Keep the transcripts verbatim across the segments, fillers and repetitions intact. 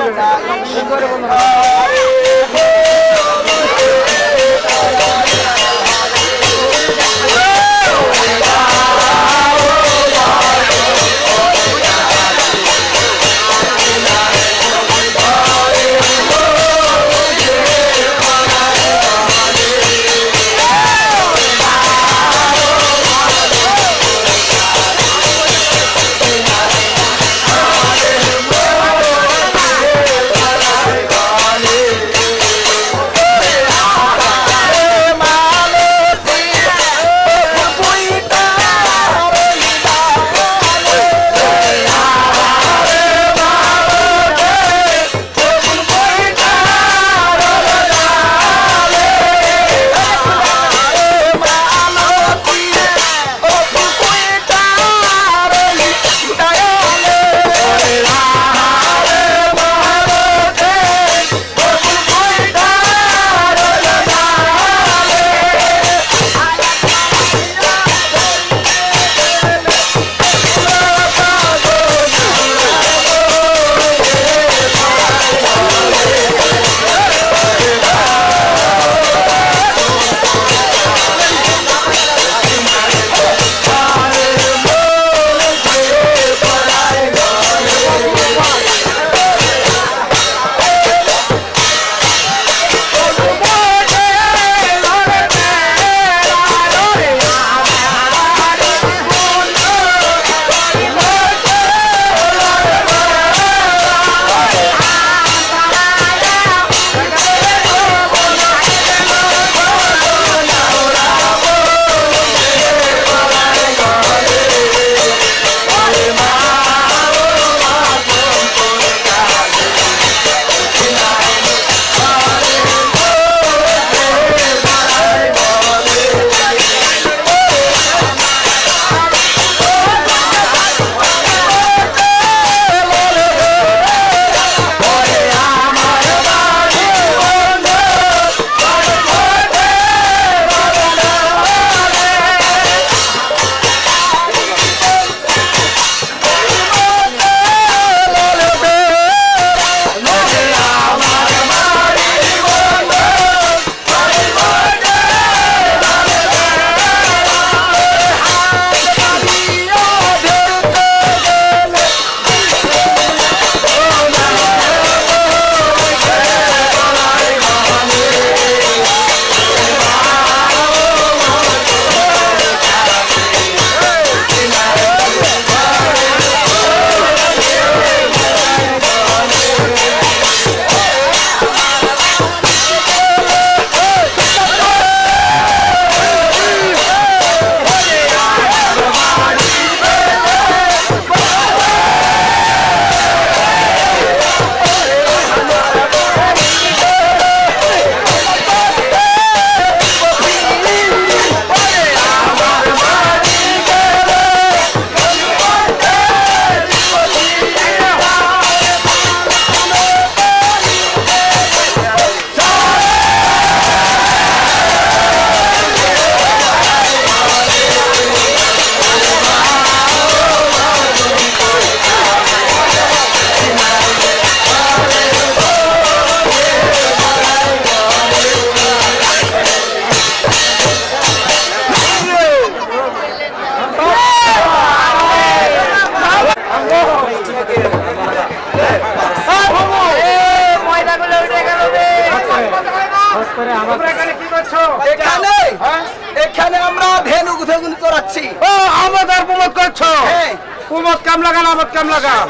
এখানে আমরা ধেনু গুথেগুলি করাচ্ছি। ও আমাদের প্রমোদ করছো? প্রমোদ কাম লাগান, আমদ কাম লাগান।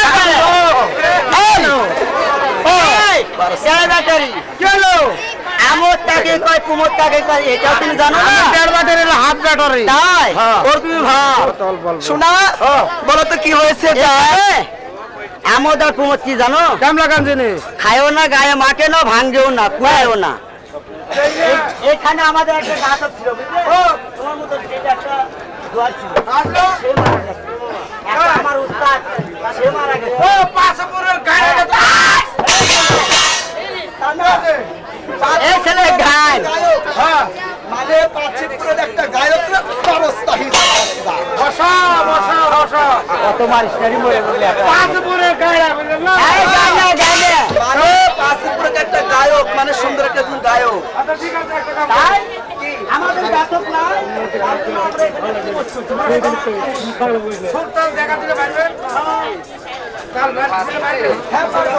আমদ তাকে কয়, প্রমোদ তাকে কয়, এটা তুমি জানো না? হাত ব্যাটারি তাই ওর তুমি ভাব শোনা বলো তো কি হয়েছে? আমদ আর প্রমোদ কি জানো? কাম লাগান জিনিস খায়ও না, গায়ে মাকে না, ভাঙবেও না, কুয়ায়ও না। এখানে আমাদের একটা নাটক ছিল, তোমার মতো একটা দোয়ার ছিল, আমার উস্তাদ সে মারা গেছে। এই ছেলে গায় মানে পাঁচিপুরের একটা গায়ক বসা বসা বসা তোমার স্টারি মরে গেল পাঁচ পরে গাড়া বুঝলেন না এই গানে গানে মানে পাঁচপুর একটা গায়ক মানে সুন্দর একটা একজন গায়ক আচ্ছা ঠিক আছে একটা কাম তাই আমাদের গাতক না সুলতান জায়গা থেকে বাইরে কাল ম্যাচ থেকে বাইরে হ্যাঁ পারবো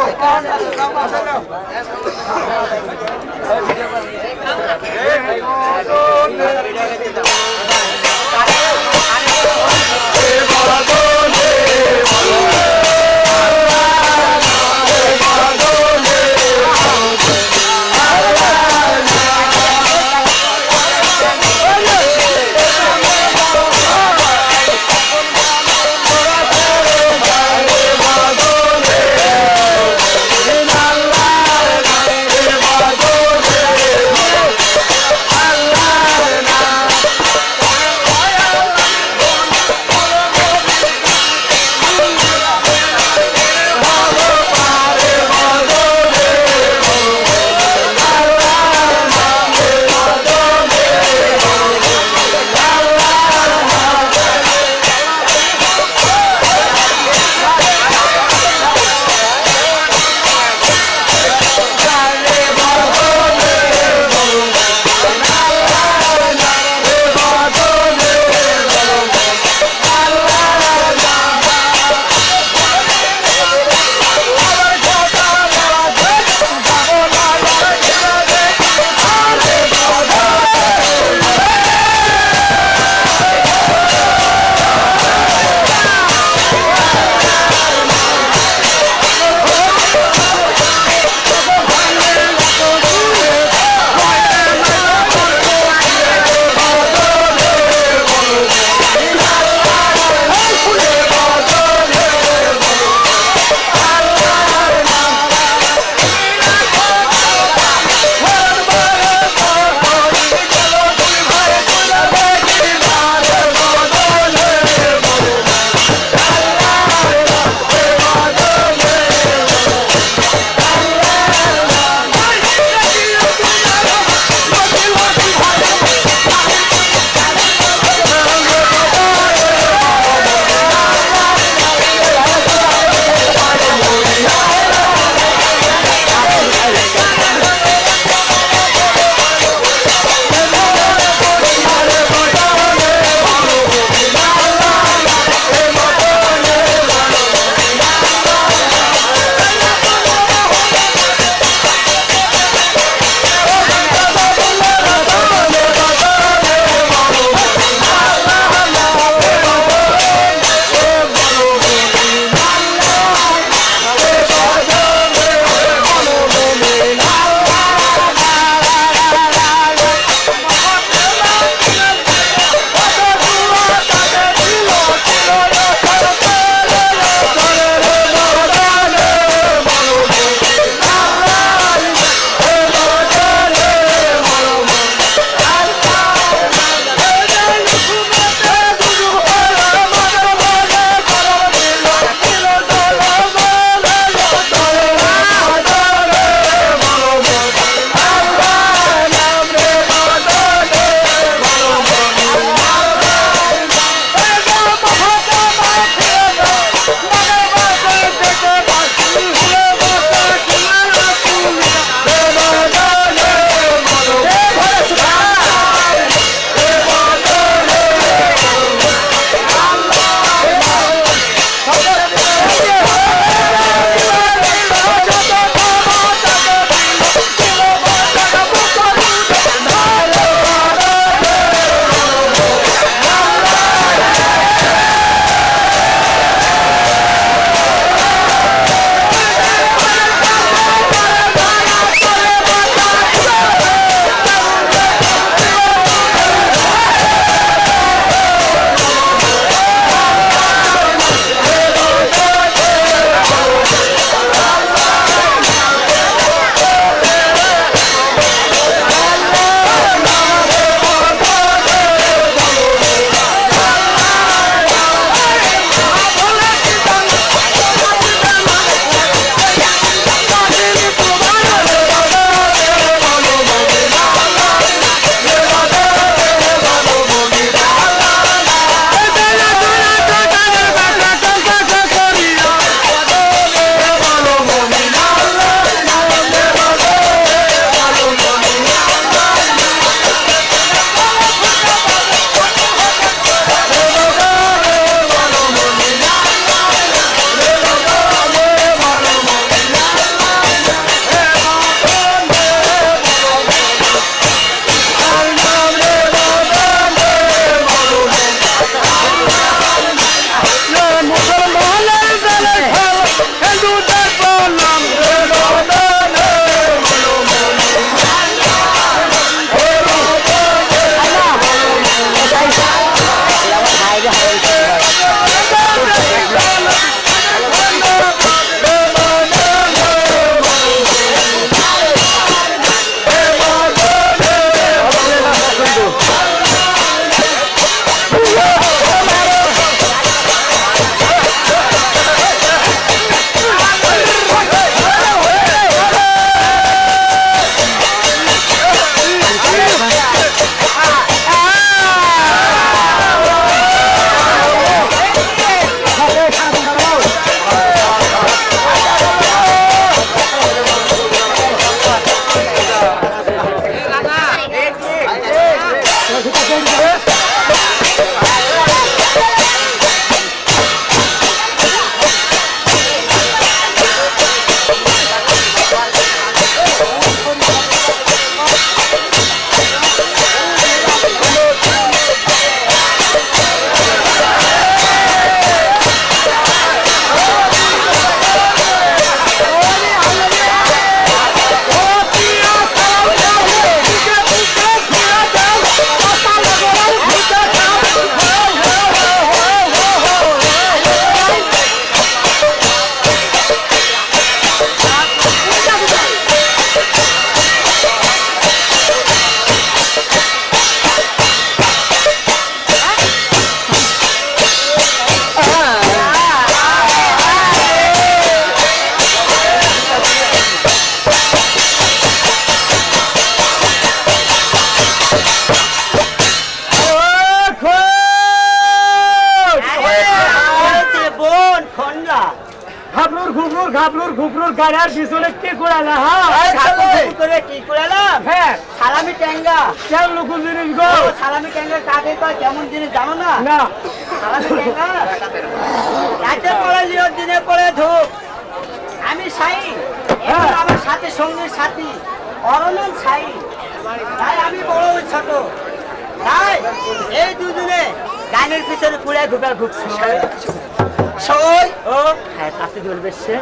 ঘাবলুর ঘুবলুর গাড়ার পিছনে কি করালা হ্যাঁ করে কি করালাম হ্যাঁ সালামি ট্যাঙ্গা কেমন লোকুল জিনিস গো সালামি ট্যাঙ্গা কাকে কয় কেমন জিনিস জানো না না সালামি ট্যাঙ্গা রাতে পড়ে লিও দিনে পড়ে ধূপ আমি সাই এখন আমার সাথে সঙ্গীর সাথী অরণ্য সাই তাই আমি বড় ওই ছোট তাই এই দুজনে গানের পিছনে পুড়ে ঢুকা ঘুরছি সই ও হ্যাঁ কাছে জ্বলবে সে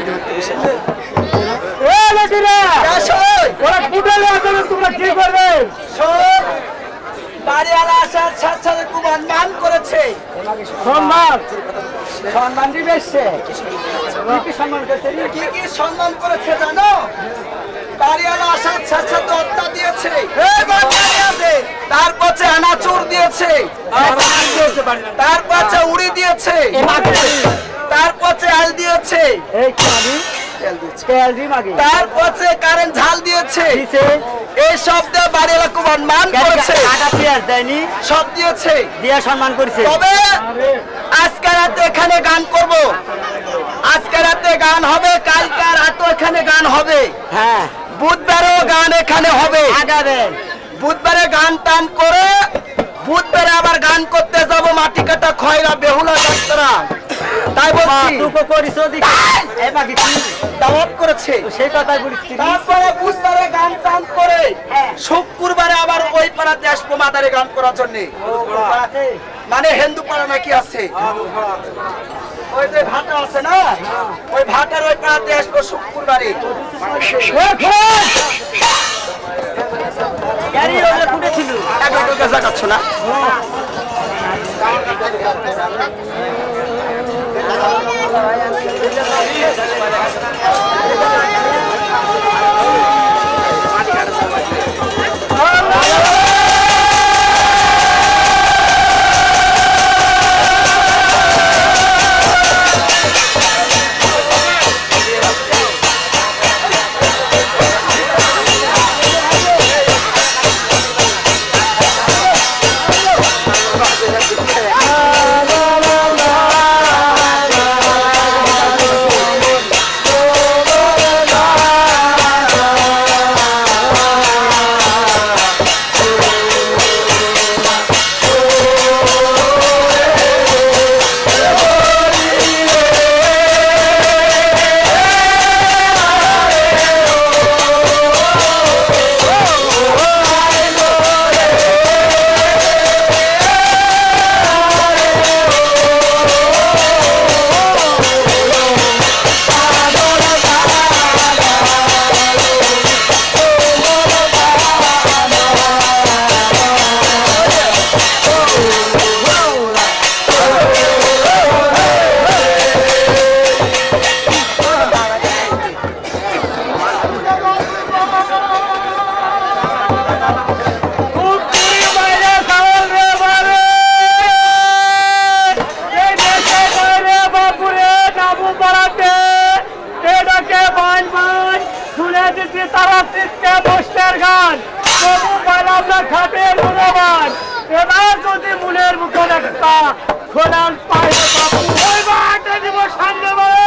এ লোকেরা সই ওরা ফুটালে আসলে তোমরা কি করবে সই বাড়িওয়ালা আসার সাথে সাথে খুব সম্মান করেছে সম্মান সম্মান দিবে সে কি কি সম্মান করছে কি কি সম্মান করেছে জানো বাড়িওয়ালা আসার সাথে সাথে অত্তা দিয়েছে তার পাশে আনাচুর দিয়েছে তার পাশে উড়ি দিয়েছে তার পাশে আল দিয়েছে এই চাবি তেল দি মাগি তার পাশে কারেন্ট ঝাল দিয়েছে দিছে এই শব্দ বাড়িওয়ালা খুব সম্মান করেছে টাকা পেঁয়াজ দেয়নি সব দিয়েছে দিয়া সম্মান করেছে তবে আজকে রাতে এখানে গান করব আজকে রাতে গান হবে কালকে রাতে এখানে গান হবে হ্যাঁ বুধবারেও গান এখানে হবে আগাবেন বুধবারে গান টান করে বুধবারে আবার গান করতে যাব মাটি কাটা খয়রা বেহুলা যাত্রা তাই বলছি তুকো করিস ওদিকে এই মাগি কি দাওয়াত করেছে সেই কথাই বলছি তারপরে বুধবারে গান টান করে শুক্রবারে আবার ওই পাড়াতে আসবো মাদারে গান করার জন্য মানে হিন্দু পাড়া নাকি আছে ওই যে ভাটা আছে না ওই ভাটার ওই পাড়াতে আসবো শুক্রবারে গাড়ি ওরে কুটে ছিল একবার গাজা কাটছো না এবার যদি মনের মুখে একটা খোলান পায় ওই বাটা দিব সামনে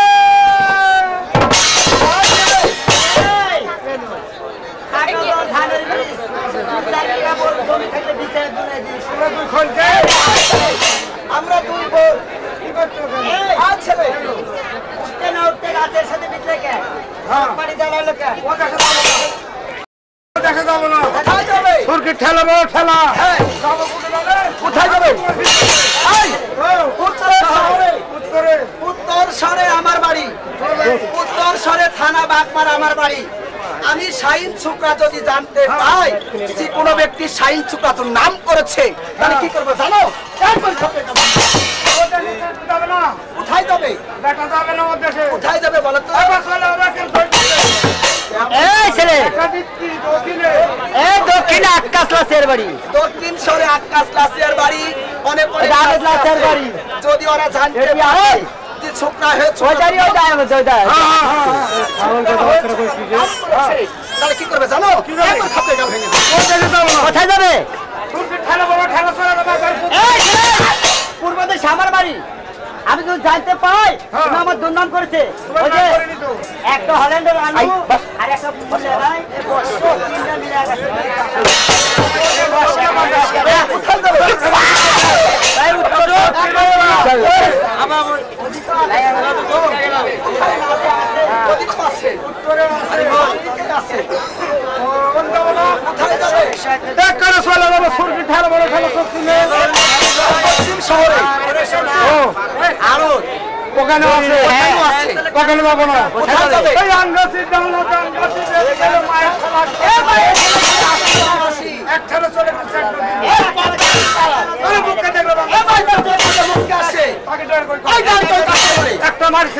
আমরা দুই বোন আর ছেলে উঠতে না উঠতে রাতের সাথে বিতলে কে বাড়ি দাঁড়ালো কে দেখা যাবো না কোথায় যাবে সুরকি ঠেলাবো ঠেলা কোথায় যাবে উত্তরে উত্তর শহরে আমার বাড়ি উত্তর শহরে থানা বাগমারা আমার বাড়ি আমি শাহিন শুক্রা যদি জানতে পাই যে কোনো ব্যক্তি শাহিন শুক্রা তো নাম করেছে তাহলে কি করবো জানো যাবে না কোথায় যাবে দেখা যাবে না ওর দেশে কোথায় যাবে বলো তো এই ছেলে দিচ্ছি দক্ষিণে এই দক্ষিণে আকাশ লাসের বাড়ি দক্ষিণ শহরে আকাশ লাসিয়ার বাড়ি অনেক অনেক আকাশ লাসের বাড়ি যদি ওরা জানতে এটি পারে হয় যে শুক্রা হয়েছে ওই জারি ওই যায় আমি জয়দা তাহলে কি করবে জানো একবার খাপে গা ভেঙে দেবে। কোথায় যাবে সুরকি ঠেলা বড় ঠেলা চলে যাবে এই ছেলে পূর্ব দেশে আমার বাড়ি আমি তো জানতে পাই তুমি আমার দুর্নাম করেছে ওই যে একটা হল্যান্ডের আলু আর একটা মুলেরাই তিনটা মিলে গেছে ওখানে আছে ওখানে যাবো না ওই আঙ্গাসি জানলা আঙ্গাসি মায়ের একখানে চলে গেছে একটা মারছে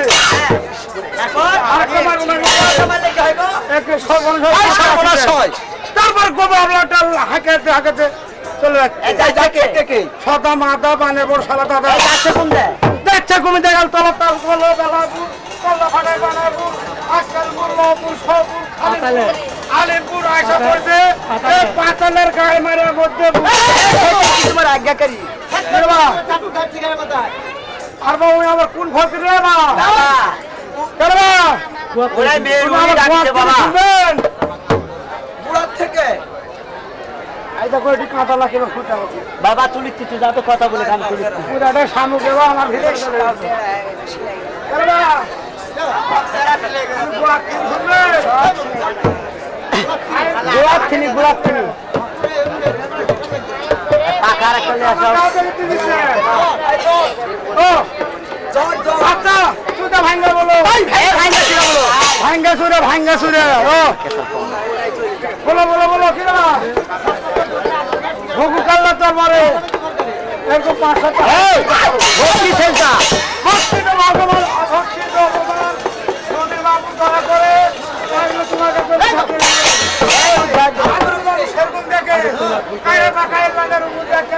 তারপর গোবর হাঁকাতে হাঁকাতে চলে যাচ্ছে সদা মাদা বানে বড় সালা দাদা দেখছে কমে দেখাল তলা তাল গলো বেলাপুর কল্লা ফাটাই বানাপুর আজকালপুর মহপুর সহপুর আলিপুর আয়সা পড়ছে পাঁচালের গায়ে মারের মধ্যে তোমার আজ্ঞাকারী আর বাবু আমার কোন ফকির রে বা ওরাই মেয়ের উনি ডাকছে বাবা বুড়ার থেকে এই দেখো এটি কাঁটা লাগে ফুটা আছে বাবা তুলিচ্ছি তুই যা তো কথা বলে গান তুলিচ্ছি পুরাটা শামুক দেওয়া আমার ভিতরে চলে গেছে গোলাপ চিনি গোলাপ চিনি পাকার একটা নিয়ে আসো ও আচ্ছা সুদা ভাঙ্গা বলো ভাঙ্গা ছিল বলো ভাঙ্গা সুরে ভাঙ্গা সুরে ও বলো বলো বলো কি না ভগু কাল্লা তোর মারে এরকম পাঁচ সাত ভক্তি সেলটা ভক্তি তো ভগবান ভক্তি তো ভগবান নদীর বাবু দয়া করে তোমাকে সেরকম দেখে কায়ে বা কায়ে লাগার উপর দেখে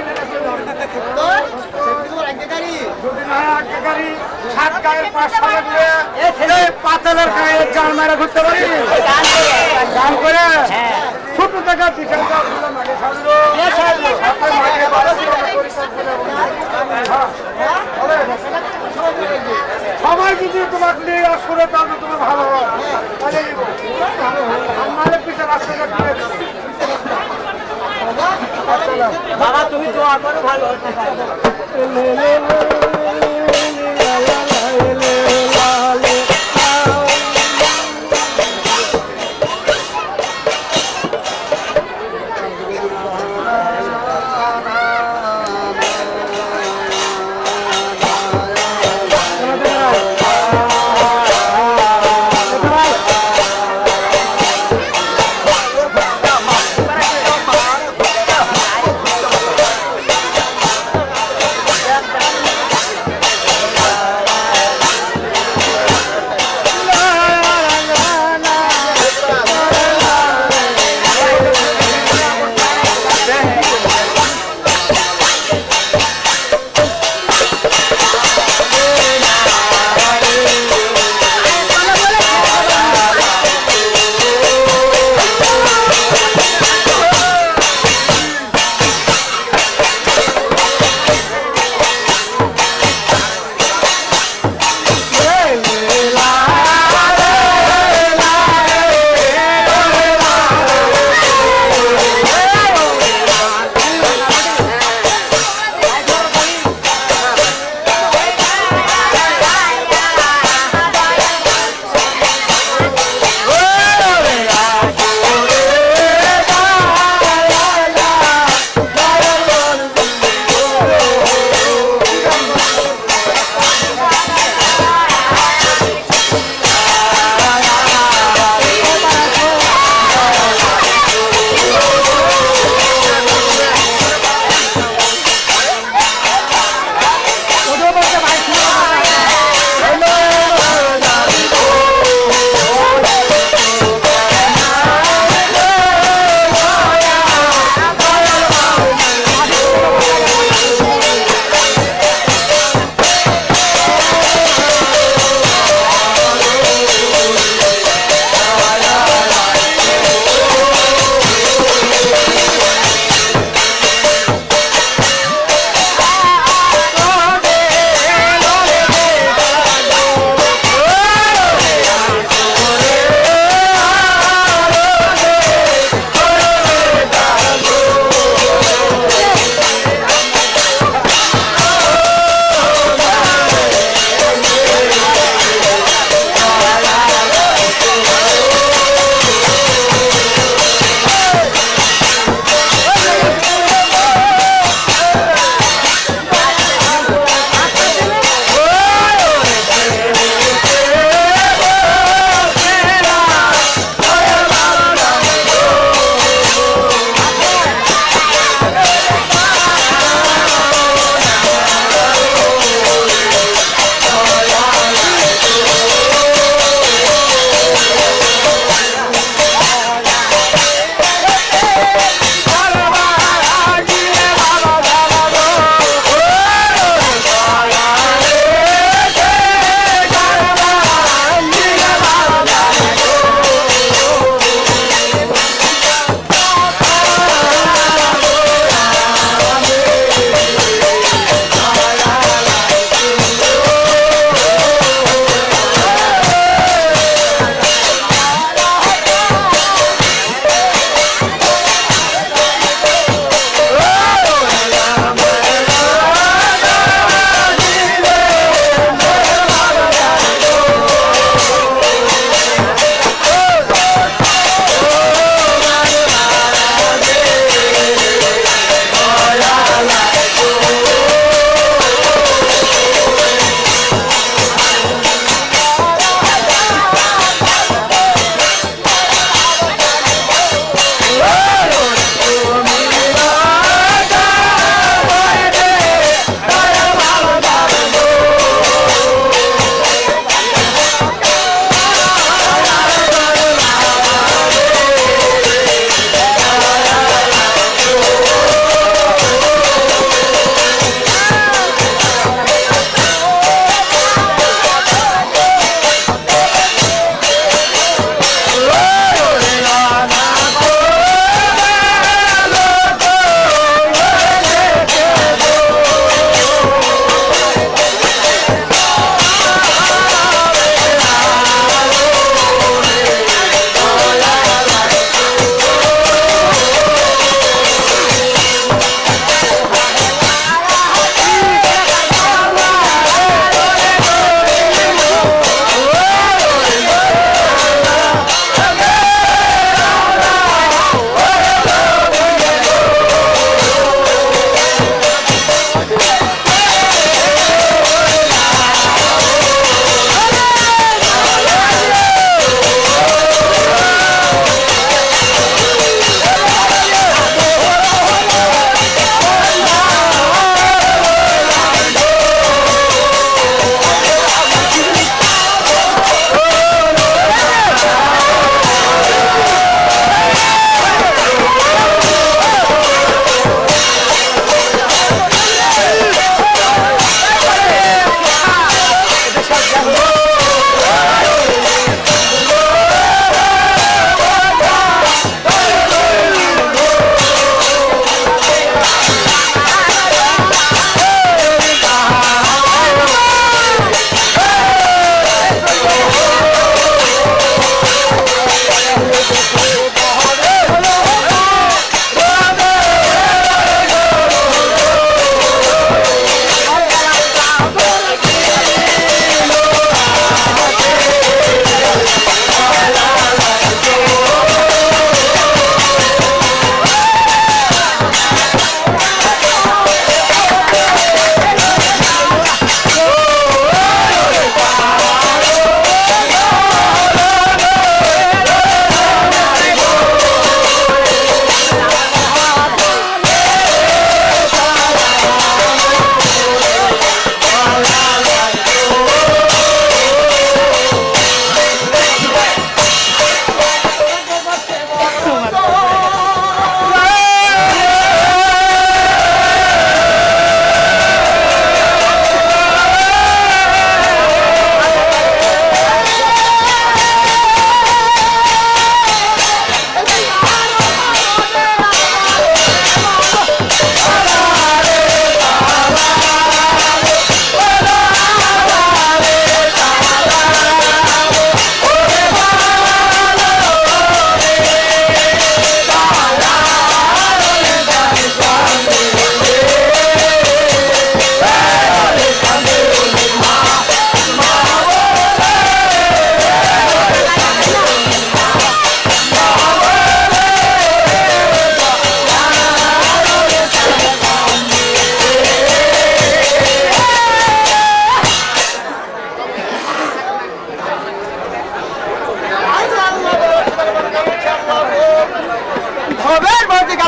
যদি না আজ্ঞাকারী সাত গায়ের পাঁচ সালে দিয়ে পাতালের গায়ে গান মেরে ঘুরতে পারি গান করে ছোট টাকা পিছনে সবাই যদি তোমাকে নিয়ে আসলে তাহলে তোমার ভালো হয় আমাদের পিছনে আসতে বাবা তুমি দোয়া করো ভালো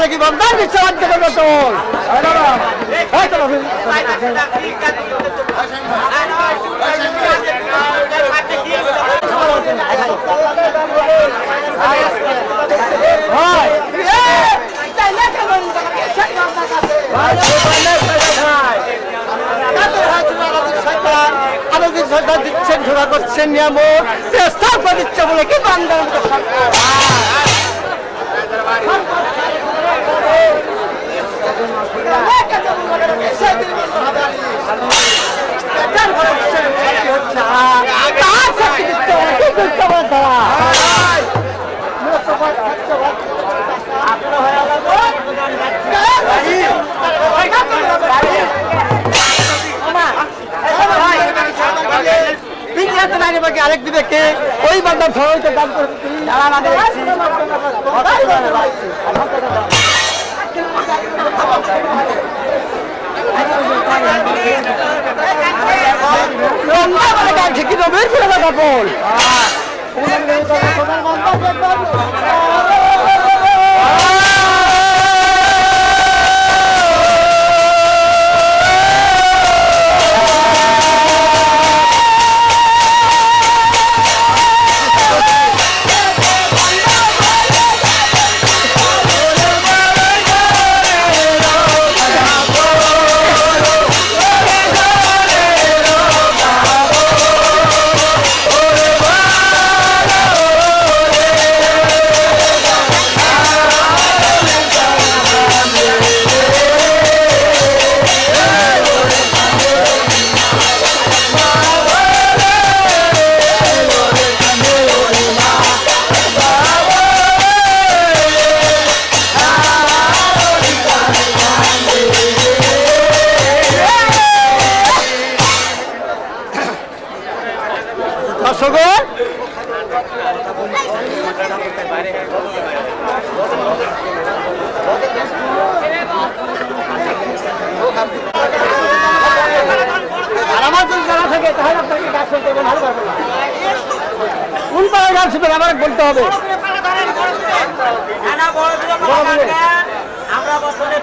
কি বন্ধার বিশ্ব বাধ্য করবে তোর সরকার দিচ্ছেন ধরা করছেন নিয়ামক চেষ্টা করে দিচ্ছে বলে কি বান্ধব আরেক দিবে কে ওই বান্ধব সবাইকে দাম করে বল আমার বলতে হবে আমরা বছরে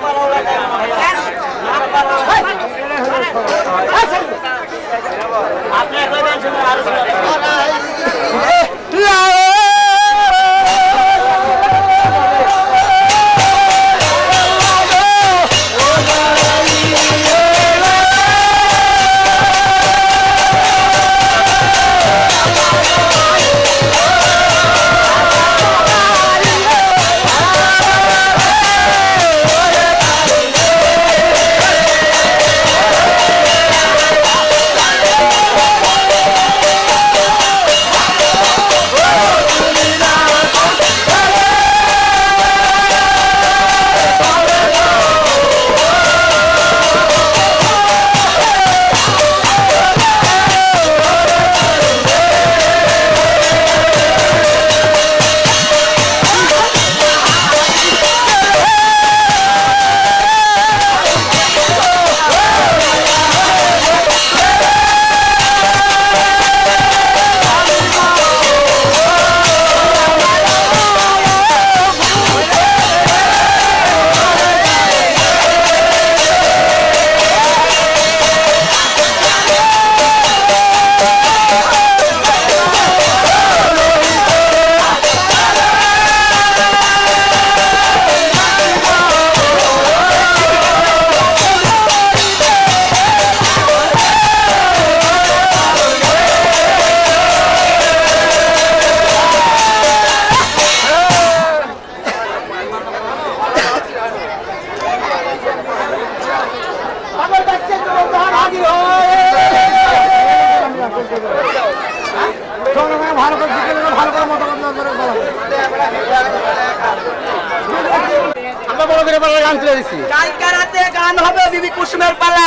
গান হবে বিবি কুসুমের পালা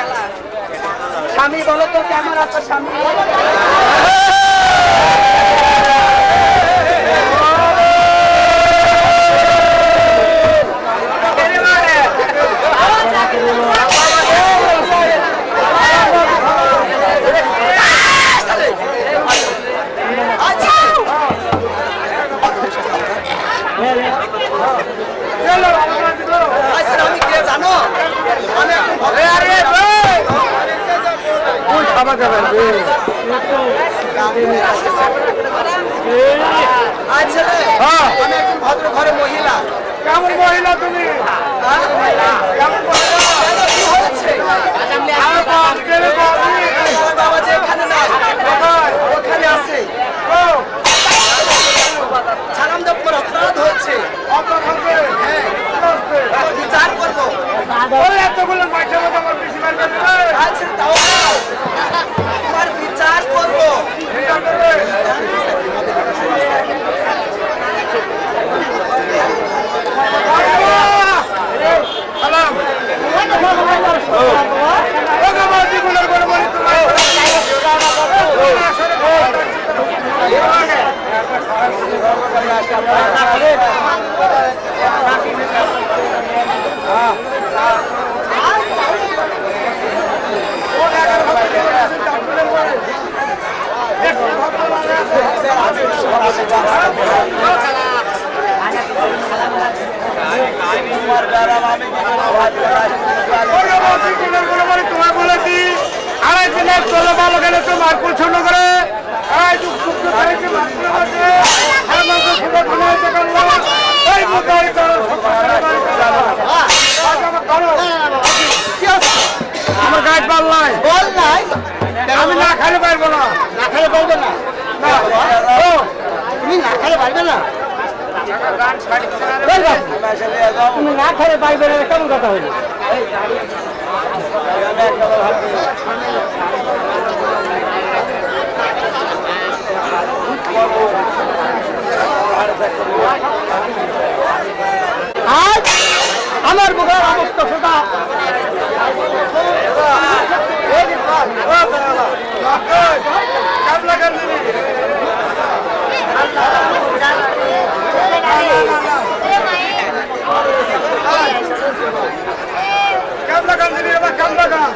স্বামী বলো তো কেমন আছো স্বামী Hello. আচ্ছা আমি একজন ভদ্র ঘরে মহিলা। কেমন মহিলা তুমি? কেমন মহিলা? কি হয়েছে? আমার বাপ গেলে বাবু। আমার বাবা যে এখানে না, ওখানে আছে। সালাম দেব করে অপরাধ হয়েছে। অপরাধ হয়েছে? হ্যাঁ, হ্যাঁ। বিচার করবো। ওই এতগুলো মাইকের মতো আমার বেশি মারবে না। আচ্ছা তাও না, তোমার বিচার করবো। বিচার করবে? সালাম। ও বাবা জীবনের বড় বড় তোমার তোমার বলেছি আড়াই দিনের চলো ভালো গেলে তো মারকুল ছোট করে আড়াই যুগ যুগ হয়েছে মারকুলের মধ্যে আর মাংস ছোটো খানা হয়েছে কান্না এই মুদ্রাই করো আমার গাছ পাল নাই বল নাই, আমি না খাইলে পারবো না না খেলে পারবে না। তুমি না খেলে পারবে না, তুমি না খেলে পারবে না, কেমন কথা হইল? আজ আমার মুখের অবস্থা সেটা কামলা গান দিবি এবার কামলা গান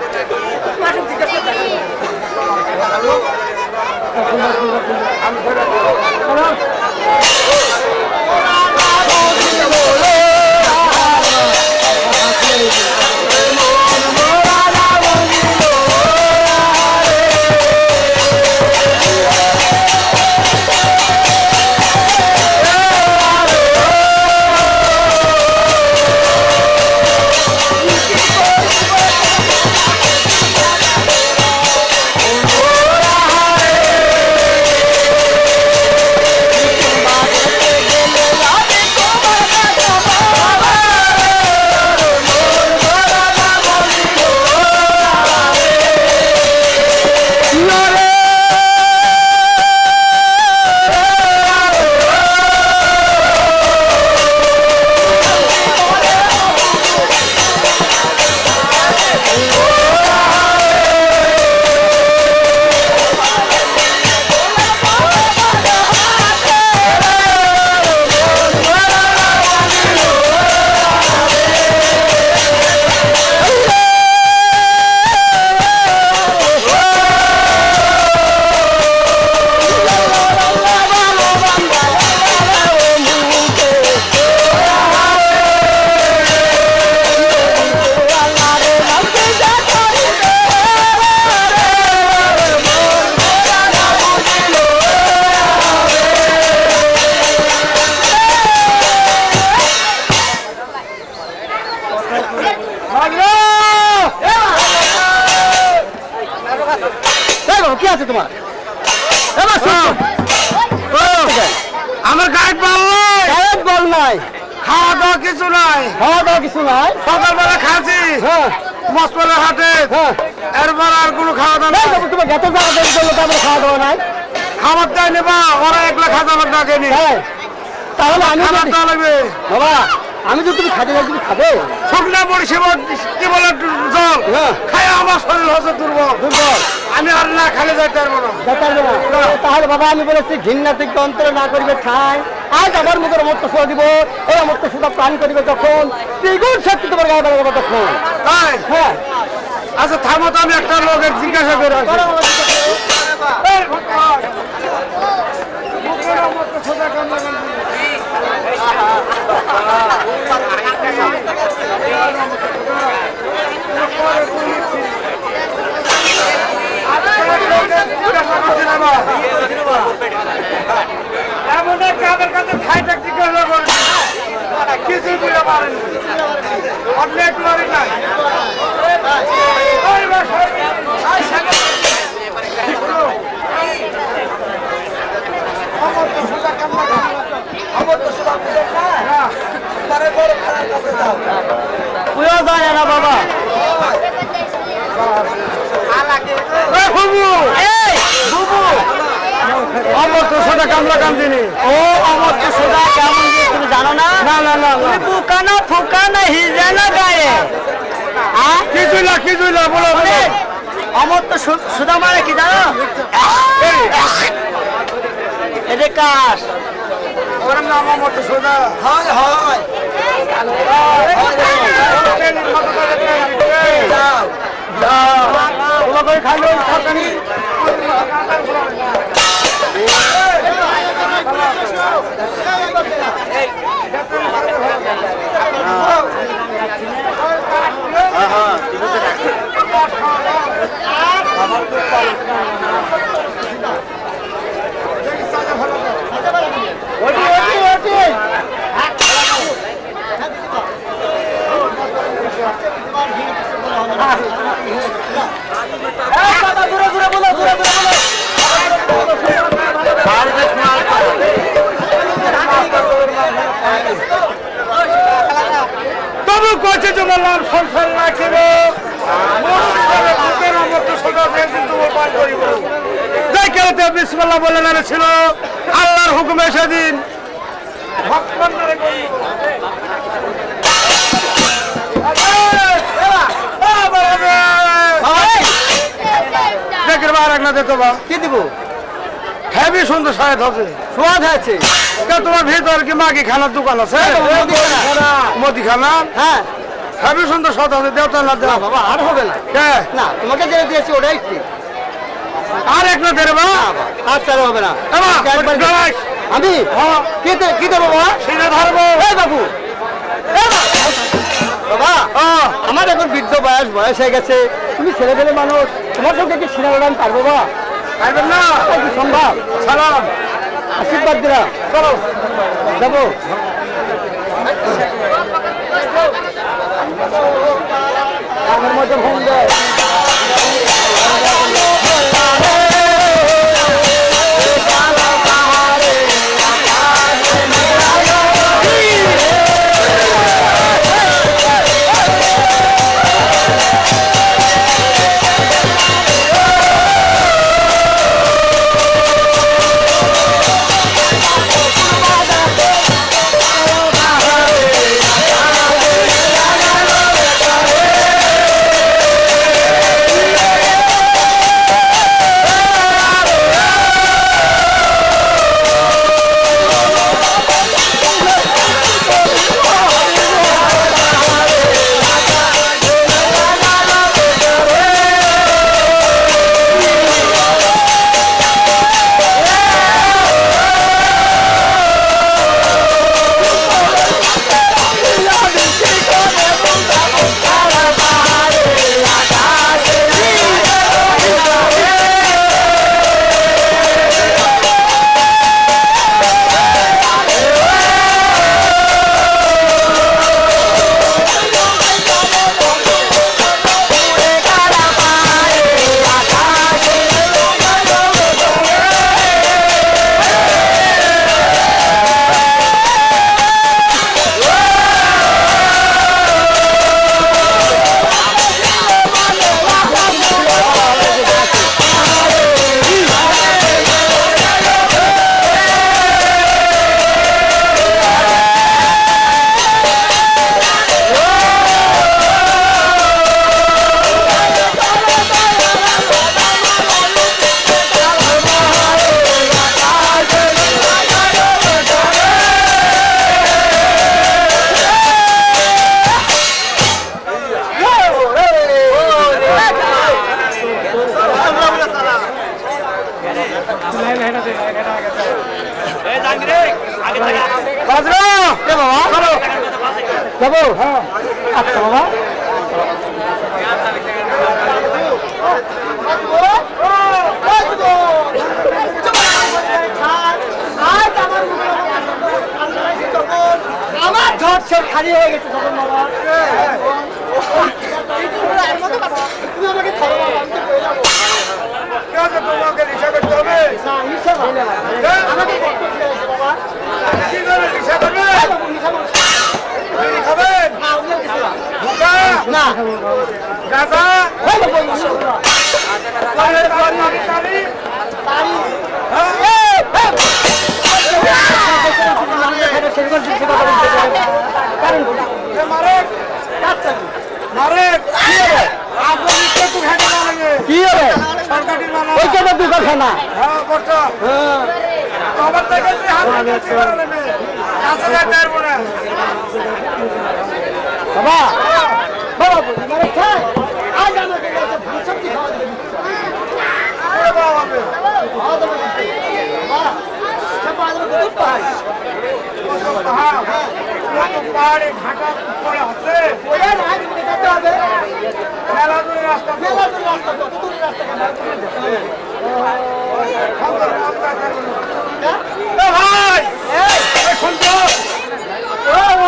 কি আছে তোমার? আমার গাইড বল নাই গায়েব বল নাই, খাওয়া দাওয়া কিছু নাই খাওয়া দাওয়া কিছু নাই। সকালবেলা খাচ্ছি হ্যাঁ মসপলের হাটে হ্যাঁ, এরপর আর কোনো খাওয়া দাওয়া নাই তুমি গেতে যাওয়া দেরি করলে তো আমার খাওয়া দাওয়া নাই। খাবার দেয় নেবা ওরা একলা খাওয়া দাওয়া ডাকেনি হ্যাঁ, তাহলে আমি খাবার যদি- দেওয়া লাগবে বাবা আমি যদি তুমি খাতে যাই তুমি খাবে শুকনা পরিষেবা কি বলে জল হ্যাঁ। খাই আমার শরীর হচ্ছে দুর্বল দুর্বল আমি আর না খালে যাইতে পারবো না যেতে পারবে না। তাহলে বাবা আমি বলেছি ঘৃণা থেকে অন্তরে না করিবে ঠাই, আজ আমার মুখের অমর্ত সুদা দিব, এই অমর্ত সুদা প্রাণ করিবে যখন দ্বিগুণ শক্তি তোমার গায়ে বেড়ে যাবে তখন। তাই হ্যাঁ আচ্ছা থামো তো আমি একটা লোকের জিজ্ঞাসা করে আসি। এই ভগবান, মুখের অমর্ত সুদা কামলা গান দিবি। আচ্ছা লাগাম জিনিস। ও অমর্ত্য সুধা কেমন জিনিস তুমি জানো না? না না না না বুকানা ফুকানা হিজানা গায়ে হ্যাঁ কিছুই না কিছুই না বলো বলো অমর্ত্য সুধা মানে কি জানো? এটা কাশ ওর নাম অমর্ত্য সুধা। হয় হয় যাও যাও তোমাকে খাইলে খাতানি তবু কচে তোমার নাম সংসার রাখিব বিসমিল্লাহ বলে নেমেছিল আল্লাহর হুকুমে সেদিন কি দিব হেবি সুন্দর সাহেব হবে সোয়াদ আছে তোমার ভিতর কি মাগি খানার দোকান আছে মুদিখানা হ্যাঁ হেবি সুন্দর স্বাদ হবে দেওতা না দেওয়া বাবা আর হবে না না তোমাকে যেটা দিয়েছি ওটাই ঠিক আর এক না দেবে বাবা আর চার হবে না আমি কি কি দেবো বাবা সিনে ধরবো এই বাবু বাবা আমার এখন বৃদ্ধ বয়স বয়স হয়ে গেছে তুমি ছেলে ছেলে মানুষ তোমার সঙ্গে কি সিনেমা গান পারবো বা পারবেন না কি সম্ভব সালাম আশীর্বাদ দিলা চলো যাবো আমার মধ্যে ফোন দেয় যাবো হ্যাঁ আচ্ছা বাবা আমার ঝড় সে খালি হয়ে গেছে তখন বাবা তুমি আমাকে ছাড়ো বাবা, আমি তো পেয়ে যাবো। তোমাকে রিক্সা করতে হবে না, নিশা ভালো না। আমাকে করতে হবে বাবা। কি করে রিক্সা করবে হ্যাঁ বাবু, নিশা ভালো। বিড়ি খাবেন না, ওগুলো কিছু না। ভুকা না। গাঁজা হ্যাঁ বাবু, নিশা ভালো না। তাহলে তাড়ি তাড়ি তাড়ি। হ্যাঁ এই, এই। কষ্ট আমার থেকে তুই হাত দিতে পারলে না কাছে যেতে পারবো না বাবা বাবা মানে খায় আজ আমাকে একটা ভাষা কি খাওয়া দেবে এ বাবা হবে খাওয়া দেবে বাবা সব আদর করে পাই হ্যাঁ পাহাড়ে ঢাকা পড়ে আছে ওরে রাত উঠে যেতে হবে মেলা দূরে রাস্তা মেলা দূর রাস্তা কত দূর রাস্তা কেন এ ভাই এই শুন তো ও ও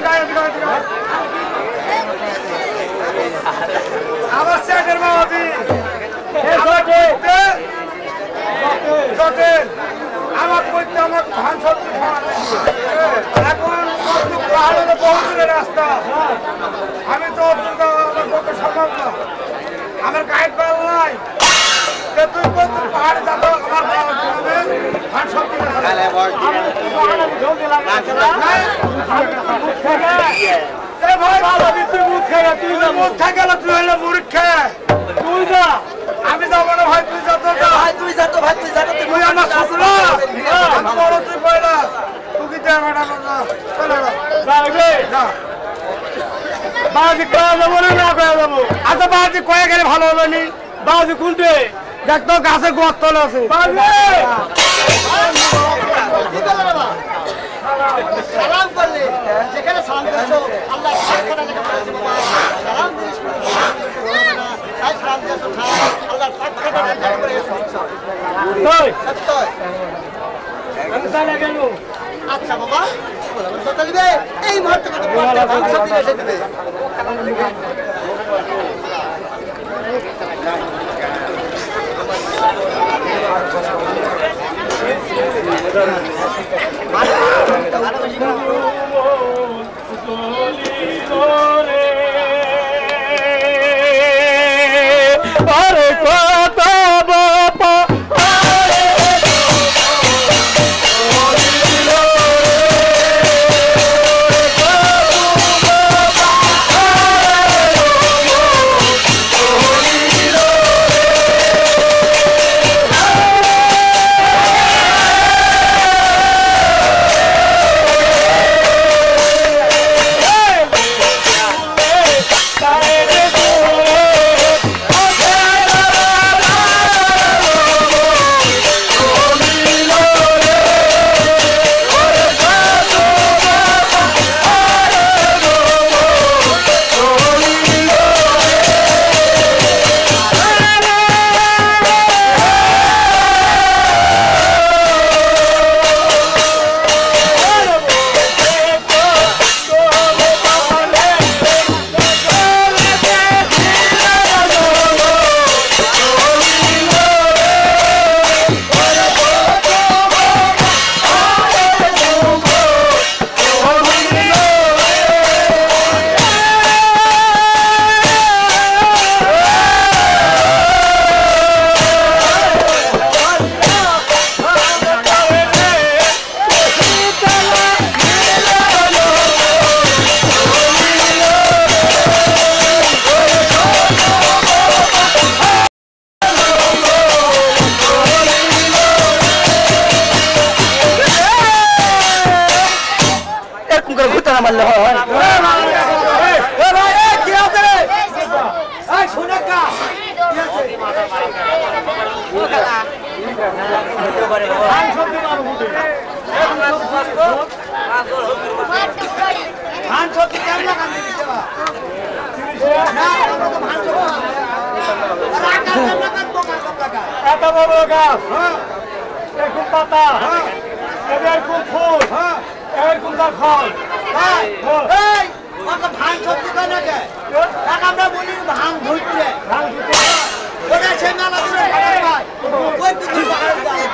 আমার সেটের বাবাজি আমার করতে আমার ধান সবজি খাওয়া এখন পাহাড়ে বহুদূরের রাস্তা আমি তো আমার পক্ষে সম্ভব না আমার গাইড পাল নাই তুই কোন পাহাড়ে যাবো আমার ধান সবজি আমি যাবো না ভাই তুই যত ভাই তুই যা তো ভাই তুই যা তো তুই আমার শ্বশুরা আমি বড় তুই পয়লা তুই কি দেখ চলে যা বাজি কয়া যাবো না না কয়া যাবো আচ্ছা বাজি কয়ে গেলে ভালো হবে নি বাজি কোনটে দেখ তো গাছে গোয়ার তলে আছে সালাম করলে যেখানে সালাম করছো আল্লাহ সাক্ষাৎ লেখা পড়েছে বাবা সালাম দিস না তাই সালাম দিয়েছো আল্লাহ সাক্ষাৎ লেখা পড়েছে সত্য আমি তাহলে গেল আচ্ছা বাবা তো চলবে এই মুহূর্তে কত পড়তে ভাষা দিয়ে এসে দেবে আরে কত বাবা ধান সবজি কেমন লাগান দিতে বা না আমরা তো ধান সবজি রাখা কেমন লাগান বোকা বোকা এত বড় গাছ এরকম পাতা এরকম ফুল এরকম ফল ভাই এই ওকে ধান সবজি কেন কে টাকা আমরা বলি ধান ধুইতে ধান দিতে ওটা সে মেলা দূরে খাবার ভাই ওই দিকে পাহাড় যায়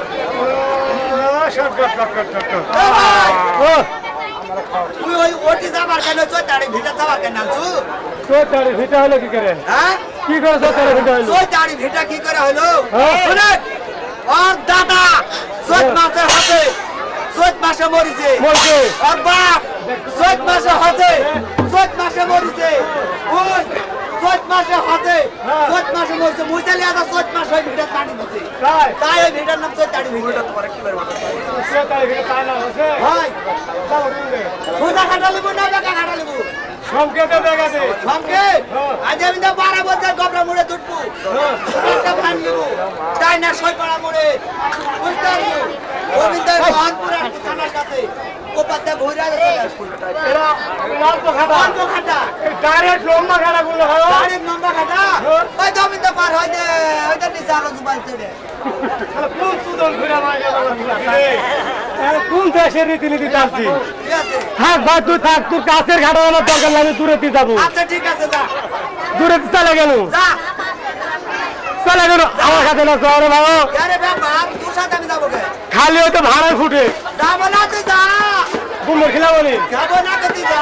শর্টকাট শর্টকাট শর্টকাট ও তুই ওই ওটি যাবার কেন চোতাড়ি ভিটা যাবার কেন আনছু চোতাড়ি ভিটা হলো কি করে হ্যাঁ কি করে চোতাড়ি ভিটা হলো চোতাড়ি ভিটা কি করে হলো হ্যাঁ। শুনে ওর দাদা চোত মাসে হাতে চোত মাসে মরিছে বলছে ওর বাপ চোত মাসে হাতে চোত মাসে মরিছে ওই চৈত মাসে হজে চৈত মাসে মরছে মুইতালি আদা চৈত মাস হয় ভিড়া পানি দিতে তাই তাই এই ভিড়ার নাম চৈত তাড়ি ভিড়া তোমার কি বের হবে সে তাই ভিড়ে তাই না হচ্ছে হয় চলো তুমি পূজা কাটা লিবো না বেকা কাটা লিবো সংকেতে দেখাছে সঙ্গে আজ আমি তো বারো বছর গবরা মুড়ে দুটবো একটা ফান লিবো তাই না ছয় পাড়া মুড়ে বুঝতে পারবো গোবিন্দ মহানপুর একটা থানার কাছে ও পাতা ঘুরে চলে আসবো এরা অল্প খাটা অল্প খাটা ডাইরেক্ট লম্বা খাটা গুলো হয় আরেক নম্বর খাটা ওই গোবিন্দ পার হয় যে ওইটা নিচে আলো জুবাই চলে কোন সুদন ঘুরে মারা কোন দেশের রীতিনীতি চাচ্ছি ঠিক আছে থাক ভাই তুই থাক তোর কাছের ঘাটা আমার দরকার লাগে দূরে তুই যাবো আচ্ছা ঠিক আছে যা দূরে চলে গেল যা চলে গেল আমার কাছে না চলে বাবা আরে ব্যাপার তোর সাথে আমি যাবো কে খালি হয়তো ভাড়ায় ফুটে যাবো না তুই যা কুমড় খেলা বলি যাবো না তুই যা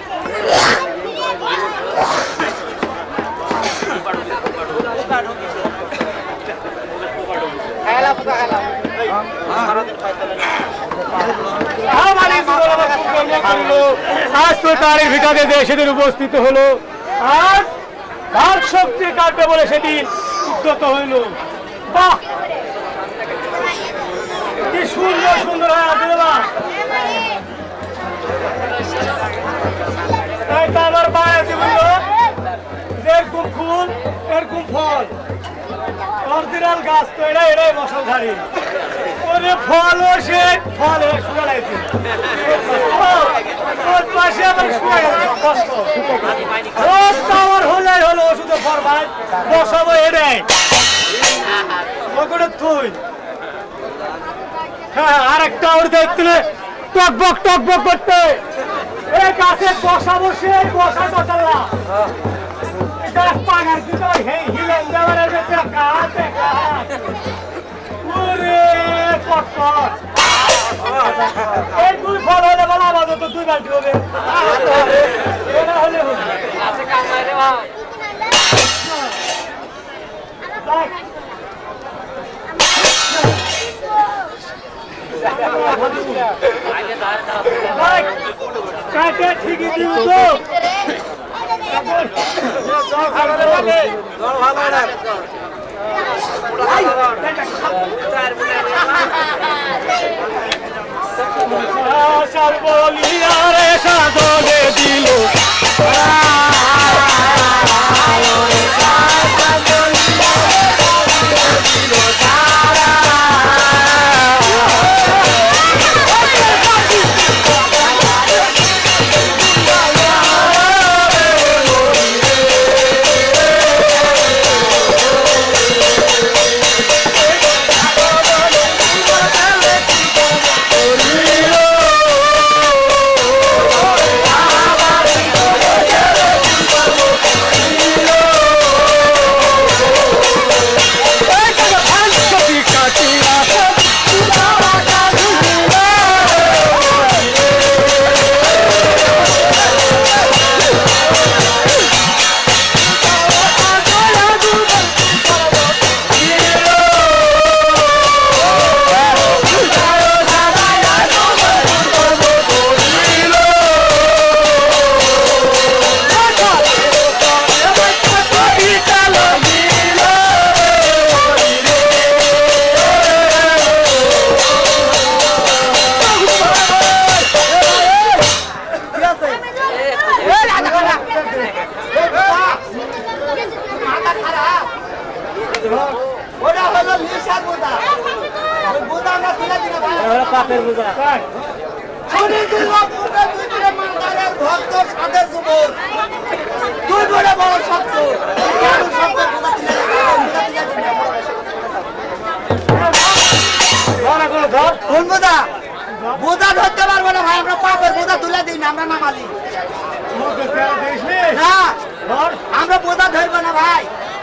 আজ তো তারিখ ভিটাতে সেদিন উপস্থিত হলো আর ভাগ শক্তি কাটবে বলে সেদিন উদ্যত হইল বাহ কি সুন্দর সুন্দর হয় আছে না তাই তো আমার মা আছে বললো যেরকম ফুল এরকম ফল অরিজিনাল গাছ তো এটা এটাই বসল ধারি ওরে ফলও সে ফল শুকা লাগছে ওর পাশে আবার শুকা গেছে কষ্ট রোদ টাওয়ার হলে হলো ওষুধে ফল ভাই বসাবো এটাই ওগুলো তুই হ্যাঁ আরেকটা ওর দেখছিলে টকবক টকবক করতে এই গাছে বসাবো সে বসা বসালা গাছ পাগার কিন্তু হিলেন দেওয়ার কাজ কাজ ওরে পটপট এই দুই ফল হলে বলা আমাদের তো দুই বালতি হবে এটা হলে হবে কাটে ঠিকই দিব তো বলিয়ারে সাধনে দিল পাপের বোঝা ভক্ত সাদের যুবক দুই বড় বড় শব্দ বোঝা বোঝা ধরতে পারবো না ভাই আমরা পাপের বোঝা তুলে দিই না আমরা নামালি না আমরা বোঝা ধরবো না ভাই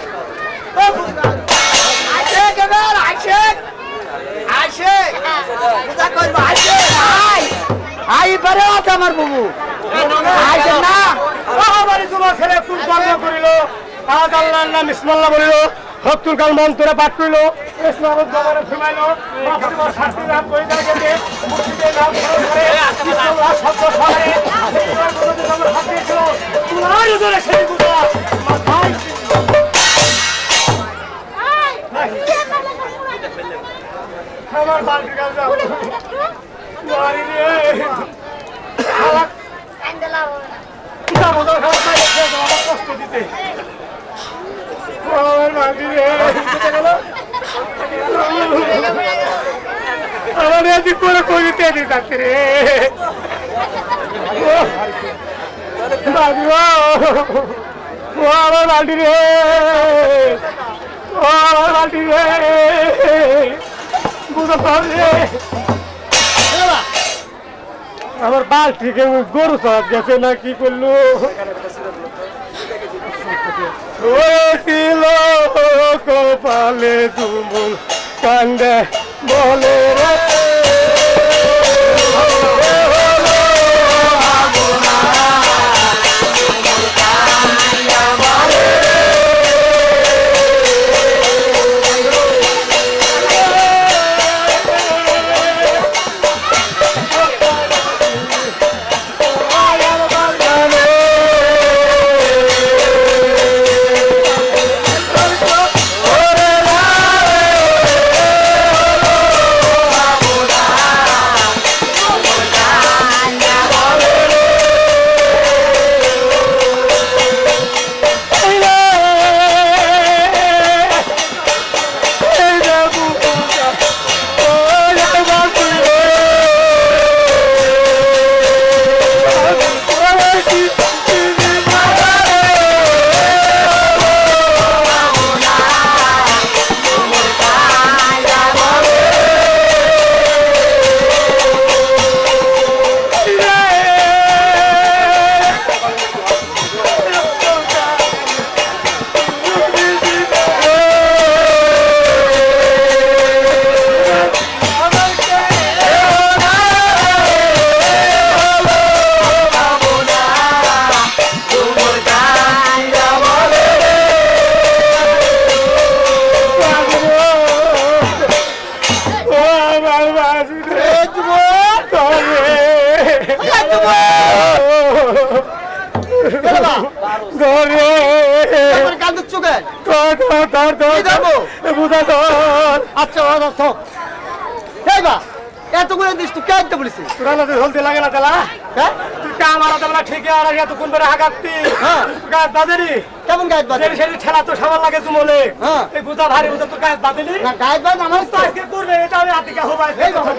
আসে কেবল আসে আসে বোঝা করবো আসে ভাই আই পারে আছে আমার বাবু আসে না আমার তোমার ছেলে তুল কর্ম করিল আজ আল্লাহর নাম ইসমাল্লাহ বলিল হকুল কাল মন্ত্রে পাঠ করিল ইসলামের জমানে ফিমাইলো বাস্তব শাস্তি লাভ করে গেছে মুক্তিতে নাম করে ইসলাম শব্দ শহরে তোমার কোনো জমার হাত দিয়েছিল তোমার উদরে সেই বুঝা মাথায় আমার বালতি কাল যাও মারি রে খাওয়া কান্দলা কিটা মজা খাওয়া খাইছে আমার কষ্ট দিতে আমার বালতি রে গেল আমার এদিক করে কইতে দি থাকতে রে বাবু ও আমার বালতি রে ও আমার বালতি রে আমার বালতিকে গরু সব গেছে না কি করলো ছিল কপালে তুমুল কান্দে বলে রে কেমন গায়েব বাজে সেই ঠেলা তো সামাল লাগে তুমলে এই বুঝা ভারী বুঝা তো গায়েব বাজেনি না গায়েব বাজ আমার তো আজকে করবে এটা আমি আতিকা হবাই এই বাবা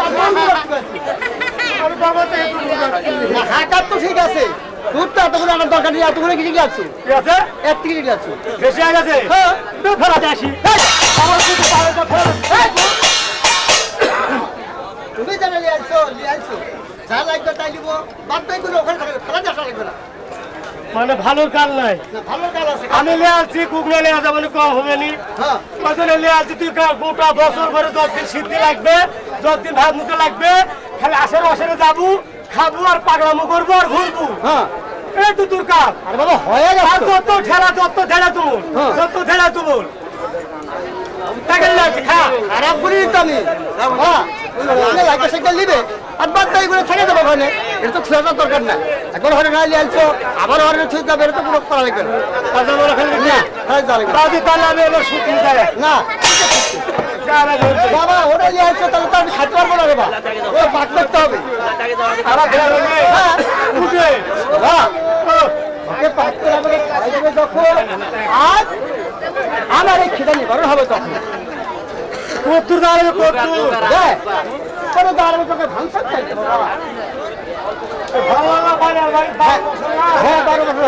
আমি বাবা তো না হাকাত তো ঠিক আছে দুধটা তো কোনো আমার দরকার নেই এত করে কিছু যাচ্ছে কি আছে এক টিকিট যাচ্ছে বেশি হয়ে গেছে হ্যাঁ তো ফেরা আসি আমার কিছু পাবে তো ফেরা তুমি জানা লিয়াছো লিয়াছো যা লাগবে তাই দিব বাদ তাই করে ওখানে থাকবে ফেরা আসা লাগবে না মানে ভালোর কাল নাই ভালোর কাল আছে আমি লে আছি কুকনা লে যাবো কম হবে নি হ্যাঁ মানে লে আছি তুই গোটা বছর ভরে দশ দিন সিদ্ধি লাগবে দশ দিন ভাত মুখে লাগবে খালি আসার আসরে যাবো খাবো আর পাগলামো করবো আর ঘুরবো হ্যাঁ এই তো তোর কাজ আরে বাবা হয়ে গেছে আর যত ঠেলা যত ঠেলা তুমুল যত ঠেলা তুমুল টাকা লাগছে খা খারাপ করি তো আমি হ্যাঁ লাগে সেটা নিবে আর বাদ তাই করে ছেড়ে দেবো ওখানে এটা তো ছোটার দরকার না একবার হরে না নিয়ে আনছো আবার হরে ছুঁয়ে যাবে এটা তো পুরো করা লাগবে না বাবা ওটা নিয়ে আসছো তাহলে তো আমি খাইতে পারবো না রে বা ওই বাদ করতে হবে যখন আজ আমার এই খিদা নিবারণ হবে তখন কত্তুর দাঁড়াবে কত্তুর কোনো দাঁড়াবে তোকে ভাঙসার চাইতে বাবা হ্যাঁ বারো বছর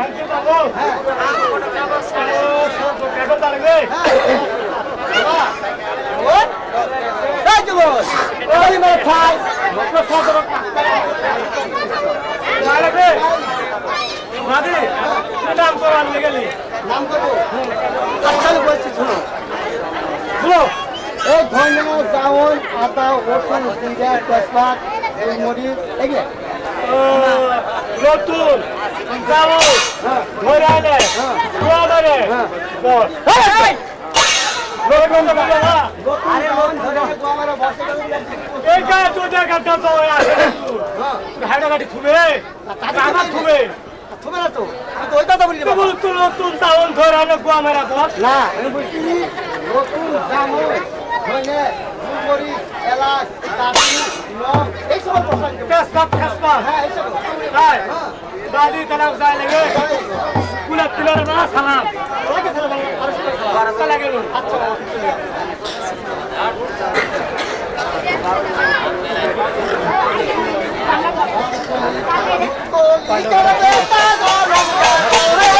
নাম করো আনলে গেলি নাম করবো আচ্ছা বলছি শোনো শোনো এই ধনিয়া চাউল আটা রসুন জিরা তেজপাত মরিচ এগুলো রসুন চাউল ধরে আনে ধরে বল গাড়ি খুবে আমার খুবে তুমি না তো আমি তো ওই কথা বলি না তুই তুই নতুন টাউন ধরে আনো গোয়া মেরা বল না আমি বলছি নতুন জামু ধনে গুড়ি এলাচ দারচিনি লং এই সব প্রসঙ্গ তেজপাত তেজপাত হ্যাঁ এই সব তাই দাদি তালাক যায় লাগে কুলা তিলার না সালাম লাগে সালাম আর লাগে আচ্ছা কলি করতে তা গরম করে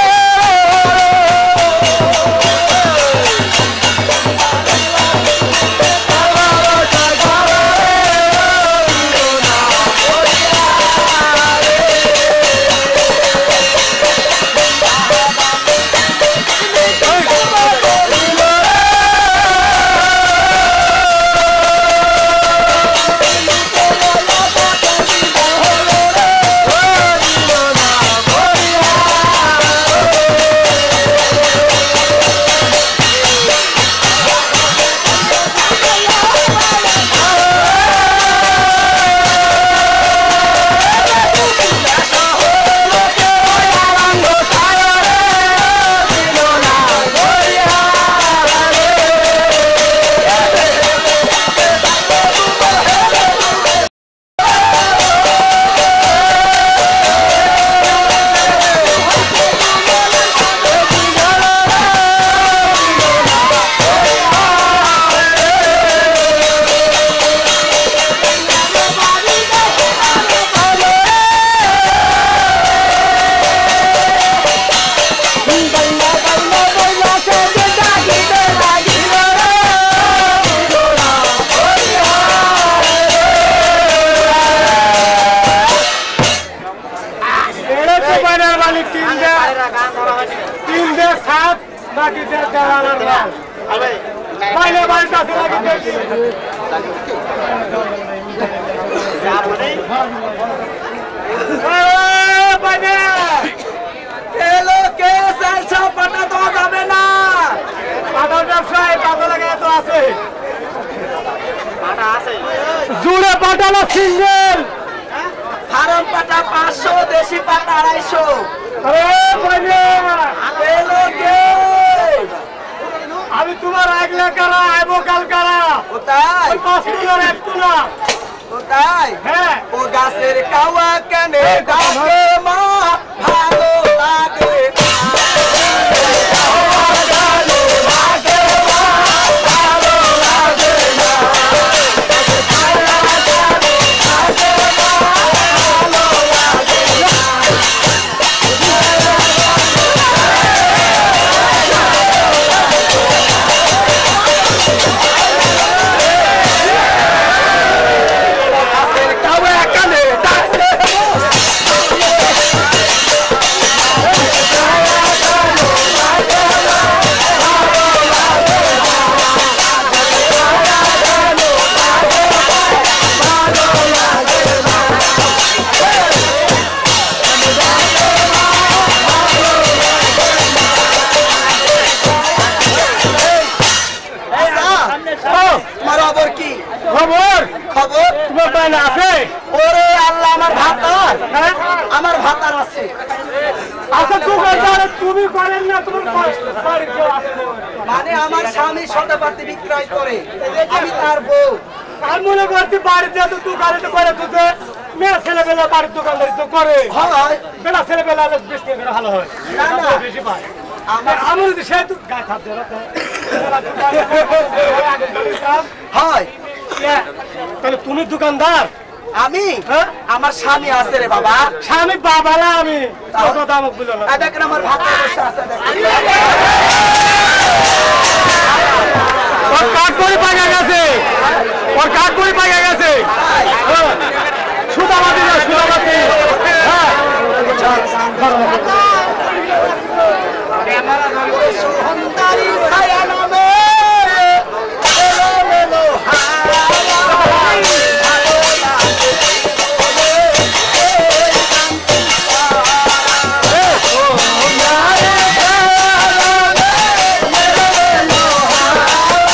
জুড়ে পাটানো সিঙ্গেল ফার্ম পাটা পাঁচশো দেশি পাটা আড়াইশো আমি তোমার আগলে কারা আইবো কাল কারা কোথায় পাঁচ কিলোর এক তুলা কোথায় হ্যাঁ ও গাছের কাওয়া কেনে ডাকে মা ভালো লাগে খবর খবর তোমার বাইরে আছে ওরে আল্লাহ আমার ভাতার আমার ভাতার আছে আচ্ছা দোকানদার তুমি করেন না তোমার বাড়ি কেউ আছে মানে আমার স্বামী শতপাতি বিক্রয় করে আমি তার বউ আর মনে করছি বাড়িতে তো দোকানে তো করে তুই মেয়ে ছেলেবেলা বাড়ির দোকানদারি তো করে হয় বেলা ছেলেবেলা বেশি করে ভালো হয় না, না। বেশি পায় আমার আমি যদি সে তো গায়ে খাপ দেয় হয় তাহলে তুমি দোকানদার আমি হ্যাঁ? আমার স্বামী আছে রে বাবা স্বামী বাবালা আমি তাও- কথা আমাকে বুঝলো না এই দেখেন আমার ভাতার বসে আছে দেখেন। ওর কাঠ করে পাকা গেছে ওর কাঠ করে পাকা গেছে সুদাবাদি না সুদাবাদি হ্যাঁ সুন্দরী ছায়া নামে এলোমেলো হাওয়া। ভালো লাগে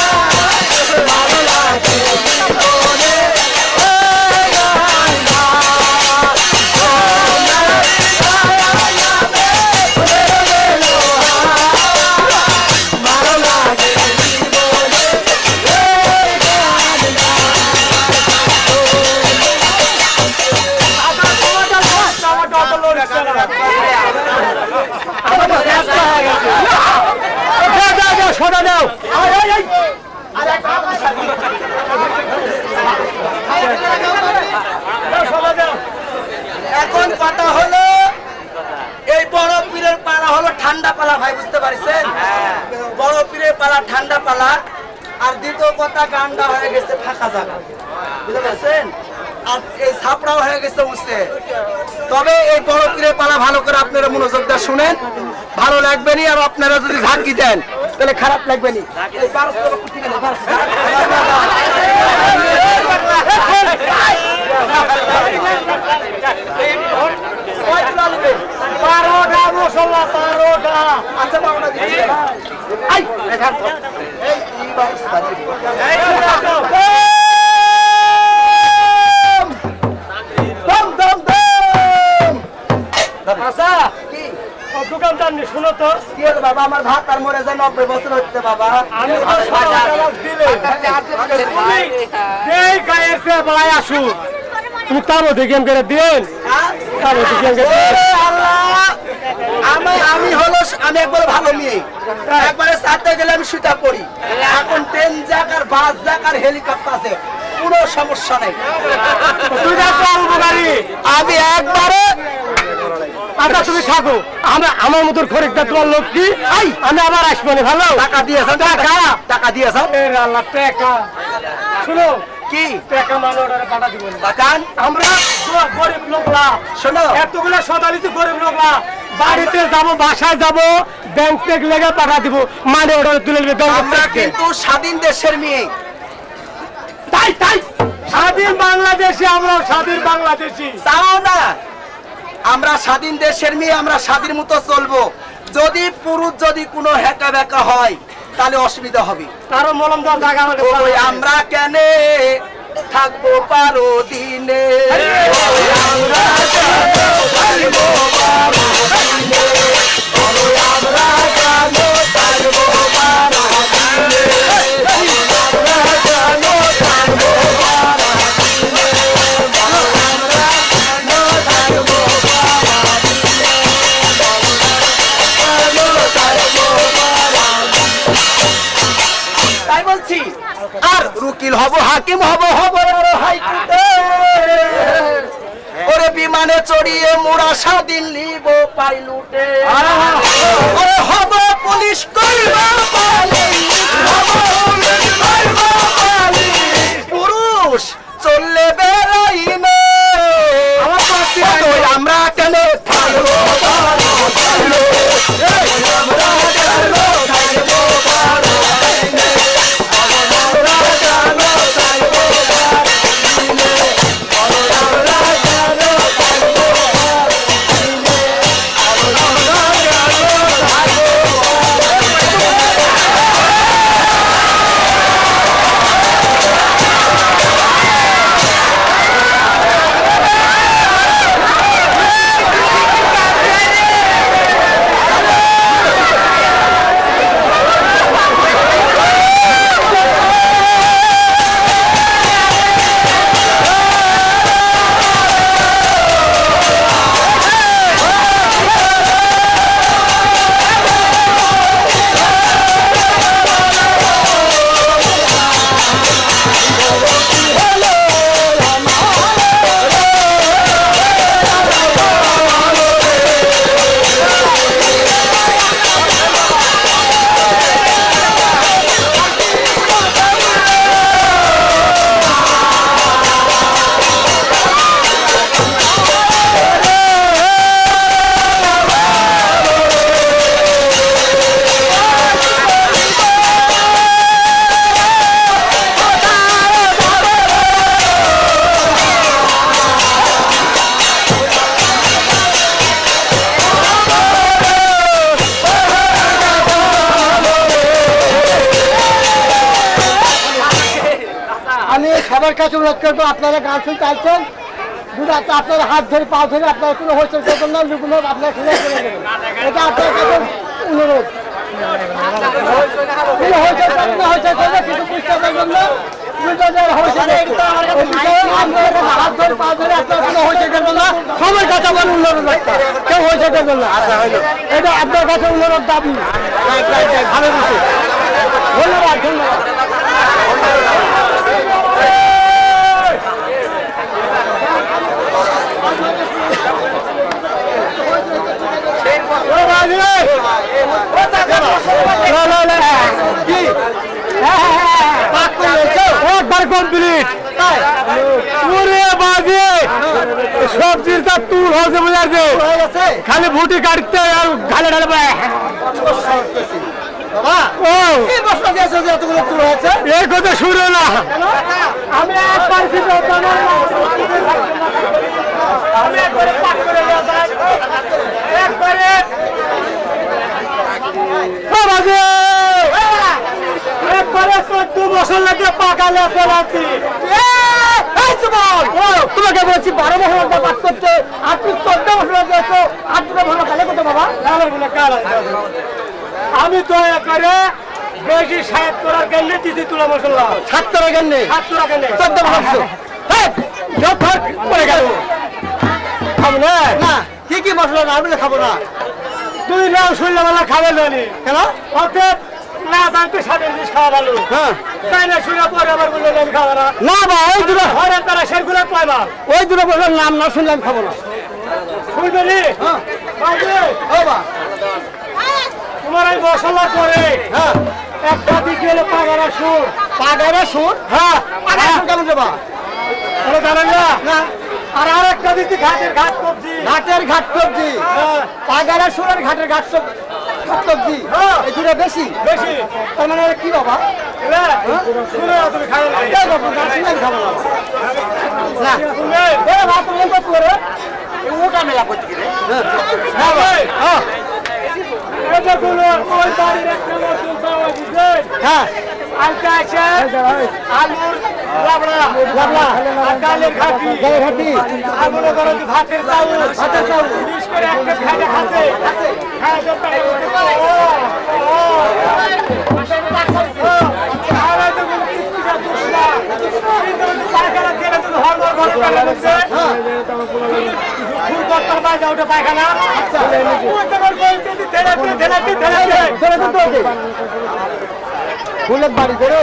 পারছেন? বড় পীরের পালা ঠান্ডা পালা, আর দ্বিতীয় কথা গান্ডা হয়ে গেছে ফাঁকা জায়গা, বুঝতে পারছেন? আর এই ছাপড়াও হয়ে গেছে উঠছে। তবে এই বড় পীরের পালা ভালো করে আপনারা মনোযোগ দিয়ে শুনেন, ভালো লাগবে নি। আর আপনারা যদি ঝাঁকি দেন তাহলে খারাপ লাগবে নি। এই বারোশো টাকা কুটি গেলে বারোশো টাকা। কয়গুলো নেবে? বারোটা মশলা, বারোটা। আচ্ছা বারোটা দিচ্ছি। আই, এখান থেকে। এই, এই বারোশো টাকা দিবি। দম, দম, দম। আচ্ছা, কি? ও দোকানদার নি, শুনো তো। কি হলো বাবা, আমার ভাত আর মরে যায় নব্বই বছর হচ্ছে বাবা। আমি তো সকালে দিলে। এই গায়ের সে ভাই আসু। তুমি তারও দেখি আমি করে দিন। হ্যাঁ? তারও দেখি আমি করে দিন। ওরে আল্লাহ! আমি আমি হলো আমি একবার ভালো মেয়ে, একবারে সাথে গেলে আমি সুতা পড়ি। এখন ট্রেন যাক আর বাস যাক আর হেলিকপ্টার আছে, কোনো সমস্যা নেই। তুই দেখো উপকারী। আমি একবারে আচ্ছা তুমি থাকো, আমরা আমার মতন খরিদ্দার তোমার লোক কি আমি আবার আসবো না। ভালো টাকা দিয়েছেন, টাকা টাকা দিয়েছেন। এর আল্লাহ টাকা শুনো, কি টাকা মানে ওটারে পাঠা দিব না। বাকান আমরা গ- গরিব লোকলা, শোনো, এতগুলো সদালিতে গরিব লোকলা, বাড়িতে যাবো, বাসায় যাবো, ব্যাংক টেক লেগে পাঠা দিব, মানে ওটারে তুলে নেবে। আমরা কিন্তু স্বাধীন দেশের মেয়ে। তাই তাই স্বাধীন বাংলাদেশি, আমরা স্বাধীন বাংলাদেশি। তাও না, আমরা স্বাধীন দেশের মেয়ে, আমরা স্বাধীন মতো চলবো। যদি পুরুষ যদি কোনো হ্যাকা ব্যাকা হয় তাহলে অসুবিধা হবে। তারও মলম দেওয়ার জায়গা আমাদের ওই আমরা কেনে থাকবো পারো দিনে, ওই আমরা কেন থাকবো পারো দিনে, ওই আমরা কেন থাকবো পারো দিনে, আমরা কেন থাকবো পারো দিনে, আমরা কেন থাকবো পারো দিনে, কেন থাকবো পারো দিনে। তাই বলছি, আর উকিল হব, হাকিম হব, হব আর হাইকোর্টে, ওরে বিমানে চড়িয়ে মোরা স্বাধীন লিব পাইলুটে, ওরে হব পুলিশ কইব পালিশ, হব পুলিশ কইব পালিশ, পুরুষ চললে বেলাইনে, ওই আমরা কেন থাকবো পারো দিনে, আমরা কেন থাকবো পারো দিনে, আমি সবার কাছে অনুরোধ করবো, আপনারা গান শুনতে চাইছেন, যদি আপ- আপনারা হাত ধরে পা ধরে আপনারা কোনো হয়েছে করবেন না, লুকুনো আপনারা শুনে চলে যাবেন। এটা আপনার কাছে অনুরোধ। কোনো হয়েছে করবেন না, হয়েছে করবে কিছু বুঝতে পারবেন না, উল্টো যে হয়েছে করবে। ওই বিষয়ে আপনারা হাত ধরে পা ধরে আপনারা কোনো হয়েছে করবেন না, সবার কাছে আমার অনুরোধ রাখতে, কেউ হয়েছে করবেন না। এটা আপনার কাছে অনুরোধ দাবি। ভালো কিছু ধন্যবাদ, ধন্যবাদ। ওরে বাবা, তুল হয়েছে বুঝাচ্ছে হয়ে গেছে খালি ভুটি কাটতে আর ঘালে ঢালে বাবা ও কি বসনা দিয়েছো যে এতগুলো তুল হয়েছে এই কথা শুনো না আমি একবার ছিল আমি একবারে পাক করে যাই একবারে বাবাজি একবারে চোদ্দ বছর লাগে পাকালে ফেলাচ্ছি তোমাকে বলছি বারো বছর লজ্জা পাঠ করতে আর তুমি চোদ্দ বছর লজ্জা আছো আর তুমি ভালো খেলে করতে বাবা আমি তো একবারে বেশি সাহেব করার গেলে দিদি তুলা মশলা সাত টাকা কেন নেই সাত টাকা গেলে চোদ্দ বছর পড়ে গেল খাবো না না কি কি মশলা না আমি খাবো না দুই নাম শুনলে বেলা খাবে জানি কেন অর্থাৎ না জানতে সাথে জিনিস খাওয়া ভালো হ্যাঁ তাই না শুনে পরে আবার বললে আমি খাবো না না বা ওই দুটো ঘরে তারা সেগুলো পায় না ওই দুটো বছর নাম না শুনলে আমি খাবো না শুনবে নি হ্যাঁ বাবু, ও বা তোমার এই মশলার পরে হ্যাঁ একটা দিকে হলো পাগারা সুর পাগারে সুর হ্যাঁ পাগারে সুর কেমন দেবা ওরা জানেন না না আর আর একটা দিকে ঘাটের ঘাট করছি ঘাটের ঘাট সবজি হ্যাঁ পাগারে সুর আর ঘাটের ঘাট সব ঘাট সবজি হ্যাঁ। এই দুটো বেশি বেশি তার মানে কি বাবা শুনে তুমি খাবে না এই বাবা, না শুনলে আমি খাবো না না শুনবে এ ভাত তুমি কত করে ওটা মেলা করতে গেলে হ্যাঁ ভাই হ্যাঁ এটা কোনো ওই বাড়ির একটা নতুন পাওয়া বুঝলেন হ্যাঁ আলকা আছে আলুর লাবড়া লাবড়া। আর ডালের ঘাটি ডালের ঘাটি। আর মনে করো যে ভাতের চাউল ভাতের চাউল। বিশ করে একটা খাইতে খাতে খায় যত ও ও আর এই তো কোনো কিস্তিটা দোষ না কিন্তু যদি পায়খানা গেলে তো হরমর ঘরে পেলে বুঝছে ফুল করতার বাইরে ওটা পায়খানা আচ্ছা ওই তো করে যদি থেরাপি থেরাপি থেরাপি ধরে তো দে ফুলের বাড়ি করে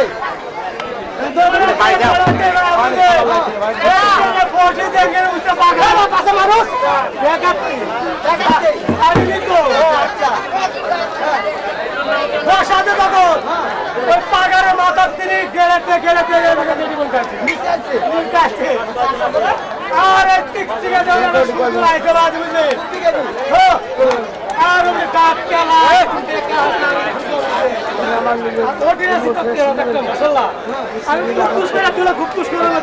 পাগারের মাথার তিনি গেড়েতে গেড়েতে আর আর কাঠ কেলা মশলা আমি খুব করে তুলে খুব খুশ করে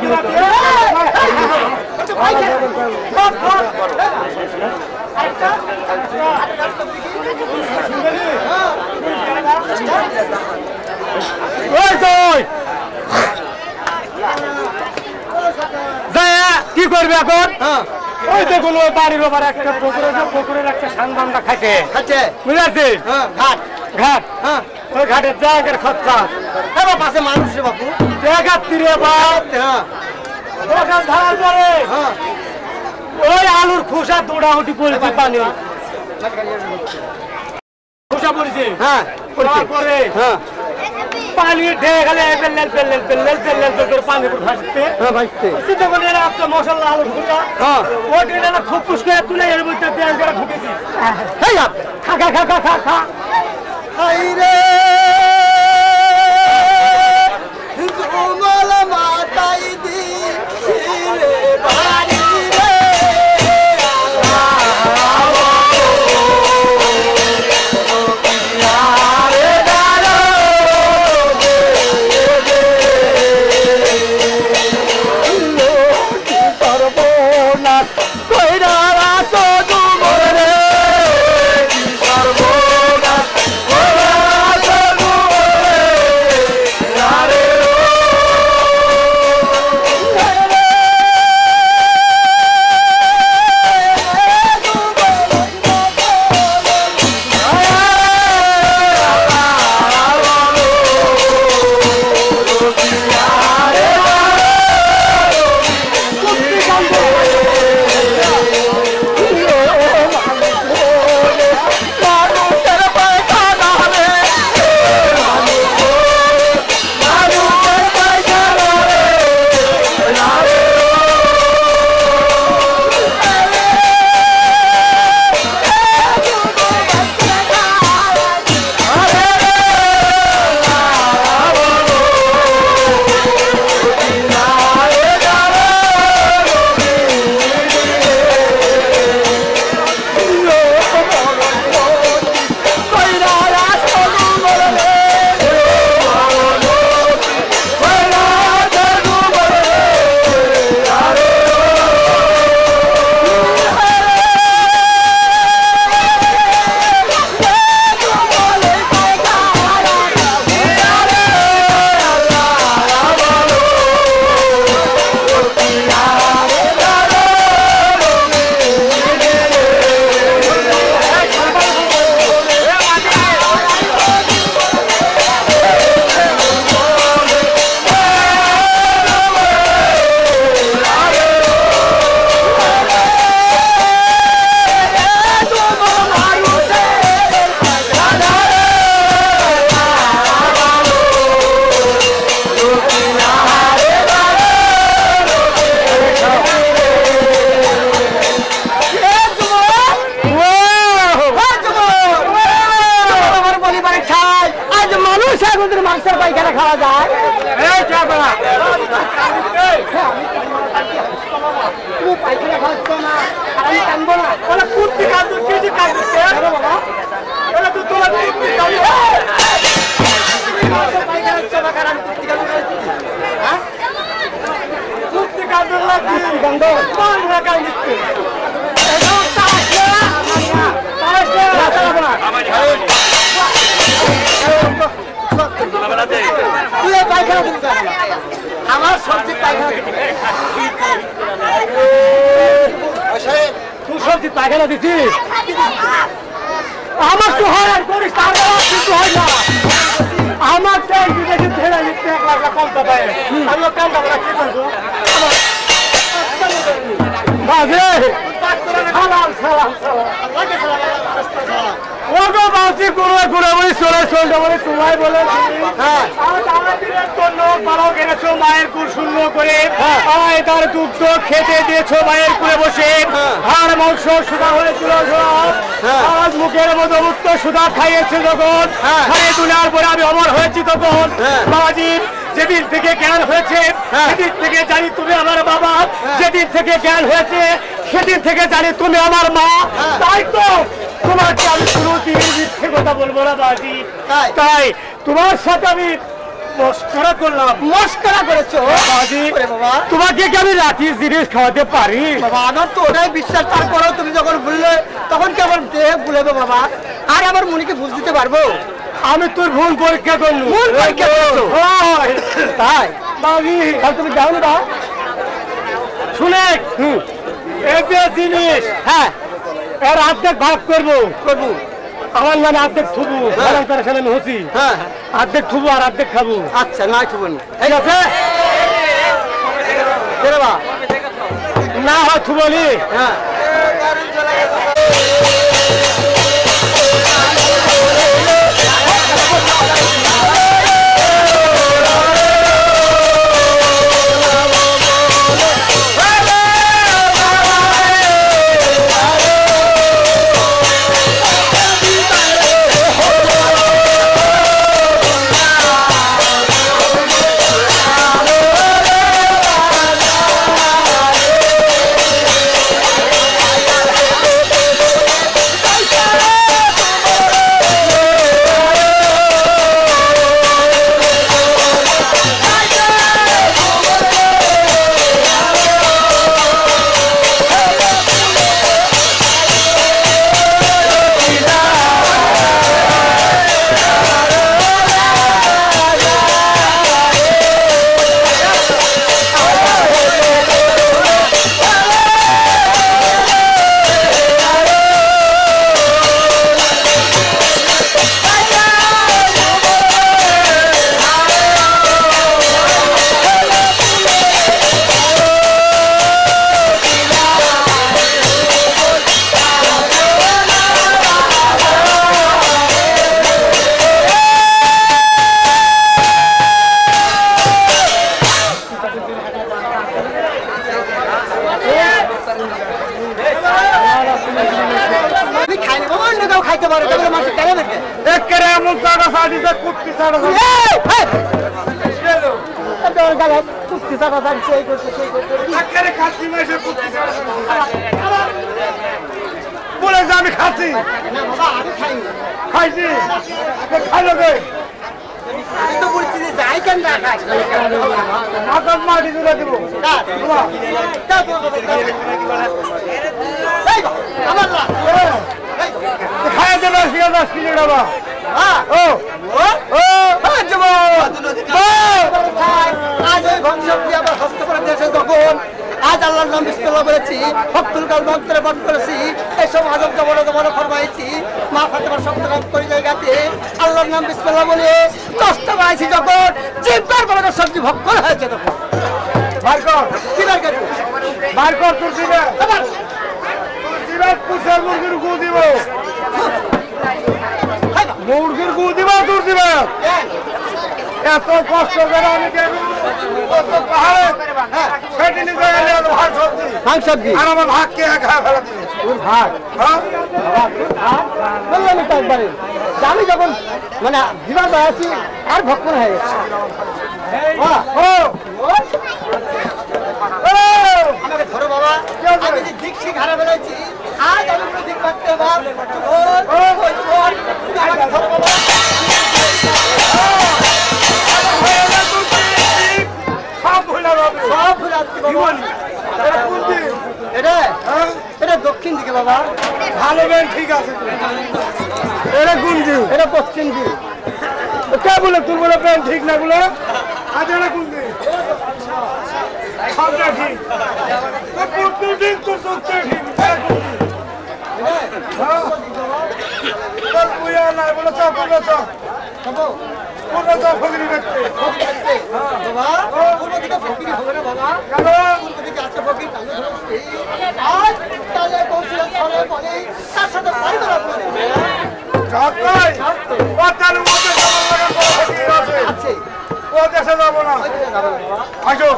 কি করবে এখন ওই দেখুন ওই বাড়ির ওপর একটা পুকুরের পুকুরের একটা সান্দানটা খাইতে খাচ্ছে বুঝাচ্ছি হ্যাঁ ঘাট ঘাট হ্যাঁ ওই ঘাটের জায়গার খরচা এ বাবা পাশে মানুষ রে বাপু জায়গা তীরে বাপ হ্যাঁ ওখান ধারার পরে হ্যাঁ ওই আলুর খোসা দৌড়াউটি পড়েছে পানি খোসা পড়েছে হ্যাঁ তারপরে হ্যাঁ পানি ঢেকে গেলে পেল্লেল পেল্লেল পেল্লেল পেল্লেল করে পানি ভাসতে হ্যাঁ ভাইতে চিন্তা করে এরা একটা মশলা আলুর খোসা হ্যাঁ ওটি না খুব খুশ করে তুলে এর মধ্যে পেঁয়াজ করে ঢুকেছি হেই আপ খা খা খা খা খা খা হাই রে কোমল মাতাই দি রে বাড়ি রে বন্ধ বন্ধ ঢাকায় নিচ্ছে আমার সবজি পায়খানা তুই সবজি পায়খানা দিছিস আমার তো হয় আর করিস তার কিন্তু হয় না আমার চাই বিদেশে ঢেলে নিচ্ছে এক লাখ কমতে পারে আমি কেন যাবো না কি করবো বাজে সালাম সালাম সালাম ওগো বাউতি করে করে বলি চলে চলতে বলে তোমায় বলে হ্যাঁ এনেছো মায়ের কুল শূন্য করে আয় তার দুগ্ধ খেতে দিয়েছো মায়ের কুলে বসে হাড় মাংস সুধা হয়েছিল আজ মুখের মতো মুক্ত সুধা খাইয়েছে যখন খাইয়ে তোলার পরে আমি অমর হয়েছি তখন বাবাজি যেদিন থেকে জ্ঞান হয়েছে সেদিন থেকে জানি তুমি আমার বাবা যেদিন থেকে জ্ঞান হয়েছে সেদিন থেকে জানি তুমি আমার মা তাই তো তোমাকে আমি কোনোদিন মিথ্যে কথা বলবো না বাবাজি তাই তোমার সাথে আমি মস্করা করলাম মস্করা করেছো বাবাজি তোমাকে কি আমি রাতির জিনিস খাওয়াতে পারি বাবা আমার তো ওটাই বিশ্বাস তারপরেও তুমি যখন বললে তখন কি আমার দেহে ভুলেবে বাবা আর আমার মনিকে বুঝ দিতে পারবো আমি তোর ভুল পরীক্ষা করলু ভুল পরীক্ষা করছো তাই বাবাজি তাহলে তুমি যাও না শুনে এই যে জিনিস হ্যাঁ এর অর্ধেক ভাগ করবো করবো আমার নামে অর্ধেক থুবু আমি হচ্ছি হ্যাঁ অর্ধেক থুবু আর অর্ধেক খাবো আচ্ছা নাই থুবো ঠিক আছে না হয় থুবলি হ্যাঁ বলে যে আমি খাচ্ছি খাইছি খাইলো কে আমি তো বলছি যে যাই কেন না খাই মাথার মাটি তুলে দিব খাইয়া দেবে শিখে দশ কিলো বাবা ও ও আজ ওই ভক্তি আবার হস্ত করে দেশে যখন আজ আল্লাহর নাম বিসমিল্লাহ বলেছি ভক্তুল কাল ভক্তরে বন্ধ করেছি এইসব আজব জবর জবর ফরমাইছি মা ফাতেমার শব্দ নাম করে জায়গাতে আল্লাহর নাম বিসমিল্লাহ বলে কষ্ট পাইছি যখন জিব্বার বলে সবজি ভক্কর হয়েছে তখন বার কর কি বার করবো বার কর তোর দিবে তোর দিবে পুষার মুরগির গু দিব মুরগির গু দিব তোর দিবে এত কষ্ট করে আমি পাহাড়ে সেটি নিতে গেলে ভাগ সবজি ভাগ সবজি আর আমার ভাগ কে খাওয়া ফেলা দিবে তোর ভাগ বললাম তো একবারে আমি যখন মানে বিবাহ আছি আর ভক্কর হয়ে গেছে আমাকে ধরো বাবা আমি যে দিক শিখ হারা বেড়াইছি আজ আমি কোনো দিক পাচ্ছি বাবা ধরো বাবা সব ভুলে যাবে সব ভুলে যাচ্ছি বাবা এটা এটা দক্ষিণ দিকে বাবা ভালো ব্যান ঠিক আছে এটা কোন দিক এটা পশ্চিম দিক কে বলে তোর বলে ব্যান ঠিক না বলে আজ এটা কোন দিক সবটা ঠিক তোর তোর ঠিক তোর সবটা ঠিক তোর বুয়া না বলে চপ বলে চপ পুরো চপ ফকিরি দেখতে বাবা পুরো দিকে ফকিরি হবে না বাবা কেন পুরো দিকে আছে ফকির আজ তালে বসে ছড়ে বলে তার সাথে পরিবার করে কাকাই পাতার মধ্যে কেমন লাগা বড় ফকির আছে আছে ও দেশে যাব না আসো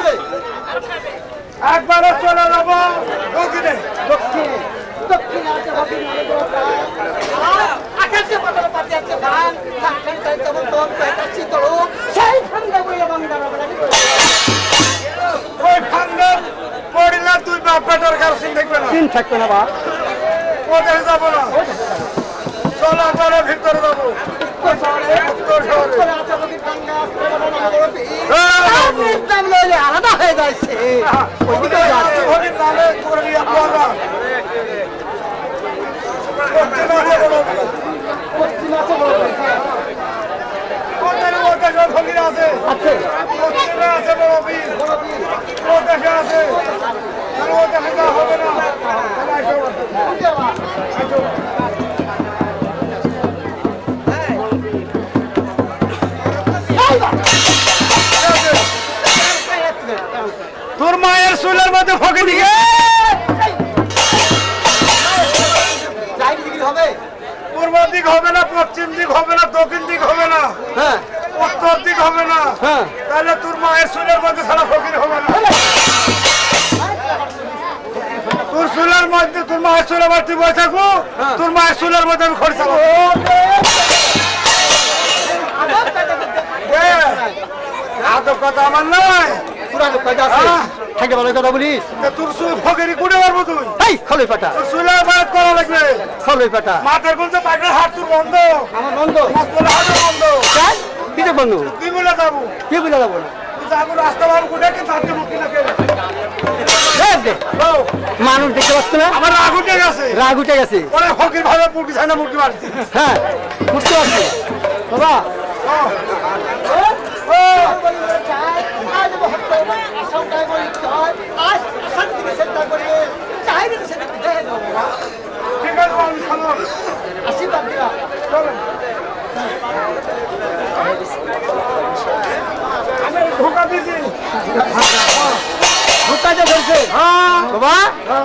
একবারে চলে যাব দক্ষিণে দক্ষিণে দক্ষিণে আছে ফকির মানে বড় আর আকাশে পাতার পাতে আছে ধান ধান খাই তেমন তোর পেটা চিতল সেই ফান্দা বইয়া বাংলা বলা ওই ফান্দা পড়িলা তুই বাপটার কার সিন দেখবে না সিন থাকবে না বাপ ও দেশে যাব না চলা পরে ভিতরে যাব উত্তর শহরে উত্তর শহরে আছে ফকির গঙ্গা আপনি নাম লইলে আলাদা হয়ে যাচ্ছে ওইদিকে যাচ্ছে ফকির নামে করে নিয়ে পড়া পশ্চিম আছে বড় কোথায় ওটা সব ফকির আছে আছে পশ্চিমে আছে বড় বীর বড় বীর ও দেশে আছে আর ও দেশে যা হবে না আসো আসো তোর মায়ের চুলের মধ্যে ফকির দিকে পূর্ব দিক হবে না পশ্চিম দিক হবে না দক্ষিণ দিক হবে না হ্যাঁ উত্তর দিক হবে না হ্যাঁ তাহলে তোর মায়ের চুলের মধ্যে ছাড়া ফকির হবে না তোর চুলের মধ্যে তোর মায়ের চুলের মধ্যে বসে থাকবো তোর মায়ের চুলের মধ্যে আমি খরচ আদব কথা আমার নয় পুরানো কথা আছে থাকে ভালো কথা বলিস তোর চুল ফকিরি কুড়ে পারবো তুই এই খোলে পাটা তোর চুলের বাদ করা লাগবে খোলে পাটা মাথার গুলতে পাগড়ার হাত তোর বন্ধ আমার বন্ধ মাথার হাত বন্ধ কাজ কিতে বন্ধ তুই বলে যাবো কি বলে যাবো না তুই যাবো রাস্তা বাবু কুড়ে কি থাকতে মুক্তি না কেন মানুষ দেখতে পাচ্ছ না আমার রাগ উঠে গেছে রাগ উঠে গেছে ওরে ফকির ভাবে মুরগি ছানা মুরগি মারছি হ্যাঁ বুঝতে পারছি বাবা ধোকা দিয়েছি ধোকা যে ধরছে বাবা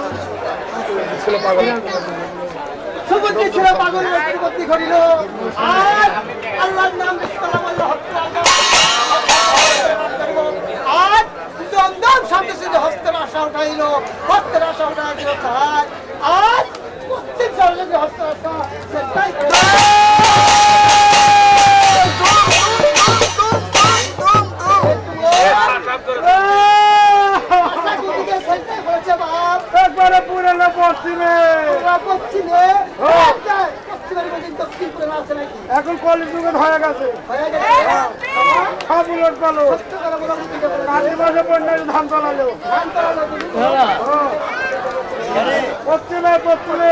সুবুদ্ধি ছিল পাগল ব্যক্তি ঘটিল আর আল্লাহর নাম বিসমিল্লাহ বলল আর দমদম শব্দ শুনে হস্তের আশা উঠাইল হস্তের আশা উঠাইল তাই আর পশ্চিম শহরে হস্তের আশা সেটাই একবারে পুরানো পশ্চিমে পশ্চিমে এখন কলেজ যুগে হয়ে গেছে সব উলট পালো কালী মাসে বন্যায় ধান চালালো পশ্চিমে পশ্চিমে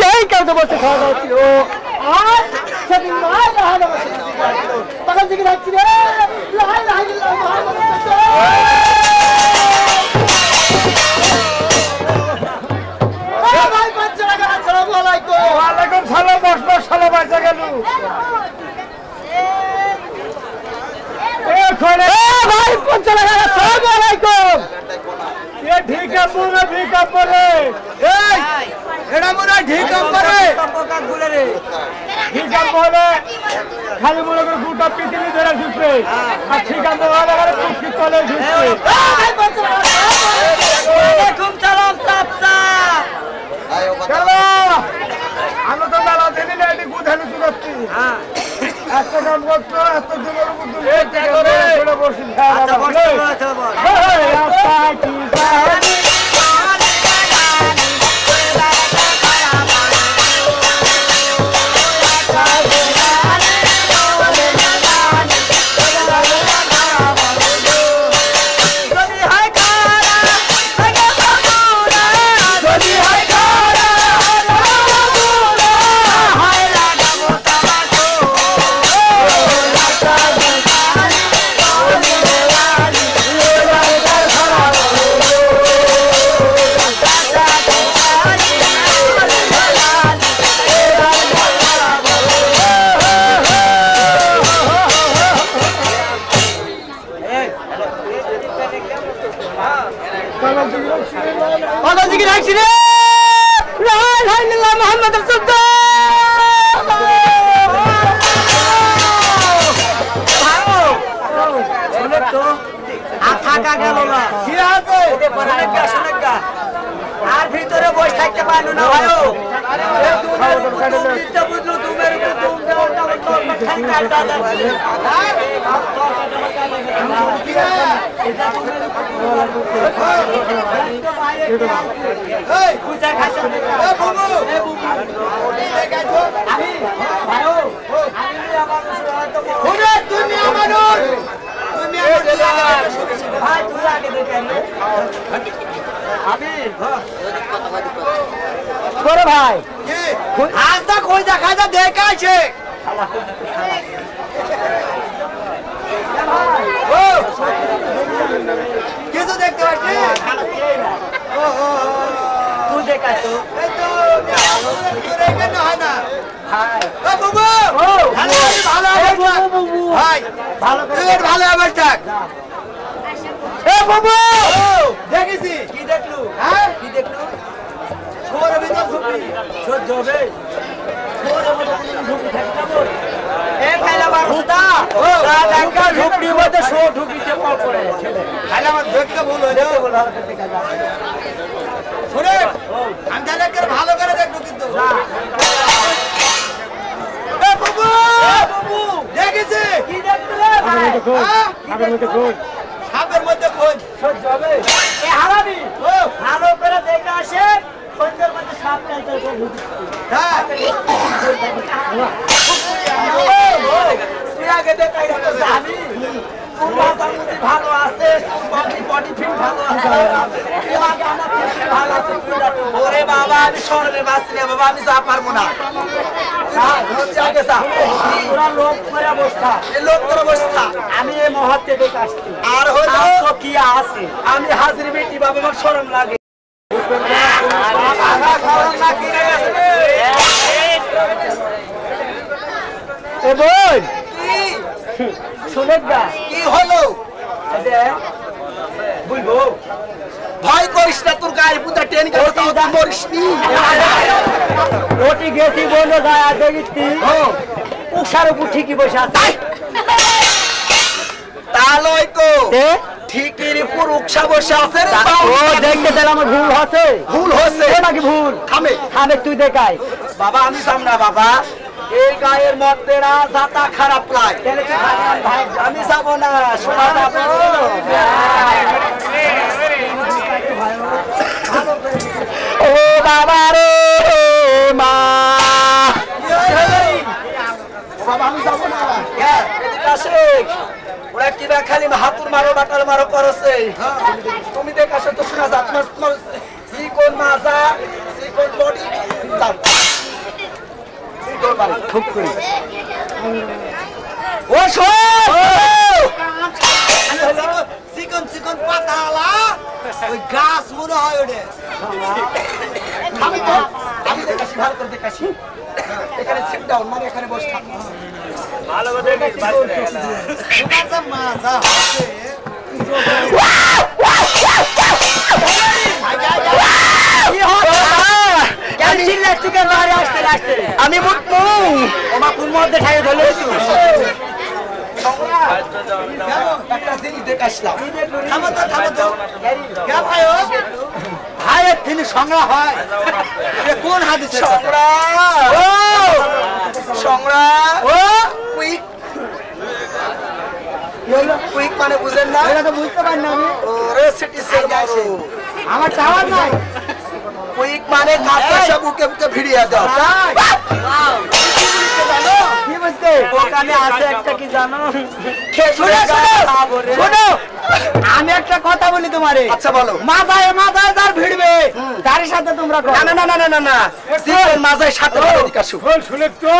সেই কাউকে বসে খাওয়া দাওয়া ছিল আর সেদিন নয় লাহাই বসে তখন থেকে রাখছি রে লাহাই লাহাই ভাই বাচ্চা লাগা আসসালামু আলাইকুম ওয়ালাইকুম সালাম বস বস সালাম বাচ্চা গেল এ খোলে এ ভাই বাচ্চা লাগা আসসালামু আলাইকুম ये ठीक है पूरा ठीक है पूरे ए एड़ा मोरा ठीक है पूरे टपका गुले रे ठीक है बोले खाली मोरा को गुटा पीतली देरा सुपे आ ठीक है मोरा लगा रे कुछ तले सुपे ए वालेकुम सलाम साहब चलो আমি তো মেলা দিনে না এটি গুধানো শুনছি হ্যাঁ একটা কাম করতে এত দিনের মধ্যে বলতে গেলে বড় বসে আচ্ছা বসে আচ্ছা বস এই আপা কি জানি আর ভিতরে বসে থাকতে পারলো না ভাইও বুঝলো তুমি বড় ভাই আজ তো কই দেখা যা দেখাইছে ও কিছু দেখতে পাচ্ছিস ও ও তুই দেখাইছো এই তো তোরে কেন হয় না ভাই ও বাবু ও ভালো ভালো ভাই ভালো তুই ভালো আবার থাক এ বাবু দেখেছি কি দেখলু হ্যাঁ কি দেখলু ছোরে ভিতর ঝুপি ছোট যাবে ছোরে মধ্যে ঝুপি থাকতে বল এ খাইলা বারুদা ও রাজা ঝুপড়ি মধ্যে শো ঢুকিছে পড় পড়ে খাইলা মত দেখতে বল হইলো বল আর দেখা যা শুনে আমি তাহলে করে ভালো করে দেখব কিন্তু না এ বাবু বাবু দেখেছি কি দেখলে ভাই আগের মধ্যে কই সাপের মধ্যে কই ছোট যাবে এ হারামি ও ভালো করে দেখে আসে কোনটার মধ্যে সাপ চাইতে ঢুকছে হ্যাঁ তুই আগে দেখাই তো জানি কোন বাবা মুজি ভালো আছে বডি বডি ফিট ভালো আছে তুই আগে আমার ফিট ভালো আছে ওরে বাবা আমি শরমে বাঁচি না বাবা আমি যা পারবো না হ্যাঁ তুই আগে যা পুরা লোক করে বসতা এই লোক করে বসতা আমি এই মুহূর্তে দেখে আসছি আর হলো তো কি আছে আমি হাজির বেটি বাবা আমার শরম লাগে কি হলো বুঝবো ভয় করিস না তোর গায়ে পুতা টেন মরিস নি রুটি গেছি বলো গায়ে দেখি উষার উপর ঠিকই বসে আছে তাহলে তো ঠিকই পুর উকসা বসে আছে ও দেখতে দিলে আমার ভুল হচ্ছে ভুল হচ্ছে নাকি ভুল থামে থামে তুই দেখাই বাবা আমি সামনা বাবা এই গায়ের মধ্যে না জাতা খারাপ লাগে আমি যাব না শোনা যাবে ও বাবা রে মা বাবা আমি যাব না ওরা কিবা খালি হাতুর মারো বাটাল মারো করছে তুমি দেখাছো তো শোনা যাত মাস সি কোন মাজা সি কোন বডি খুব করি ও শোন চিকন চিকন পাতা আলা ওই গাছ মনে হয় ওটা আমি তো আমি দেখাচ্ছি ভালো করে দেখাচ্ছি এখানে সিট ডাউন মানে এখানে বসে থাক ভালো করে দেখিস বাড়িতে গেল মাথা মাথা হাতে আমি মুক্তু ওমা কোন মধ্যে ঠাই ধরে তুই একটা জিনিস দেখে আসলাম থামো তো থামো তো কে ভাই ও ভাই তিনি সংগ্রহ হয় এ কোন হাদিস সংগ্রাম ও সংগ্রাম ও কুইক কুইক মানে বুঝেন না এটা তো বুঝতে পারি না আমি ওরে সিটি সেল বাবু আমার টাওয়ার নাই কুইক মানে কাছে সব বুকে বুকে ভিড়িয়ে দাও কি বুঝতে ওখানে আছে একটা কি জানো শোনো শোনো আমি একটা কথা বলি তোমারে আচ্ছা বলো মাথায় মাথায় যার ভিড়বে তার সাথে তোমরা করো না না না না না না জীবন মাঝায় সাথে এদিকে আসো বল শুনে তো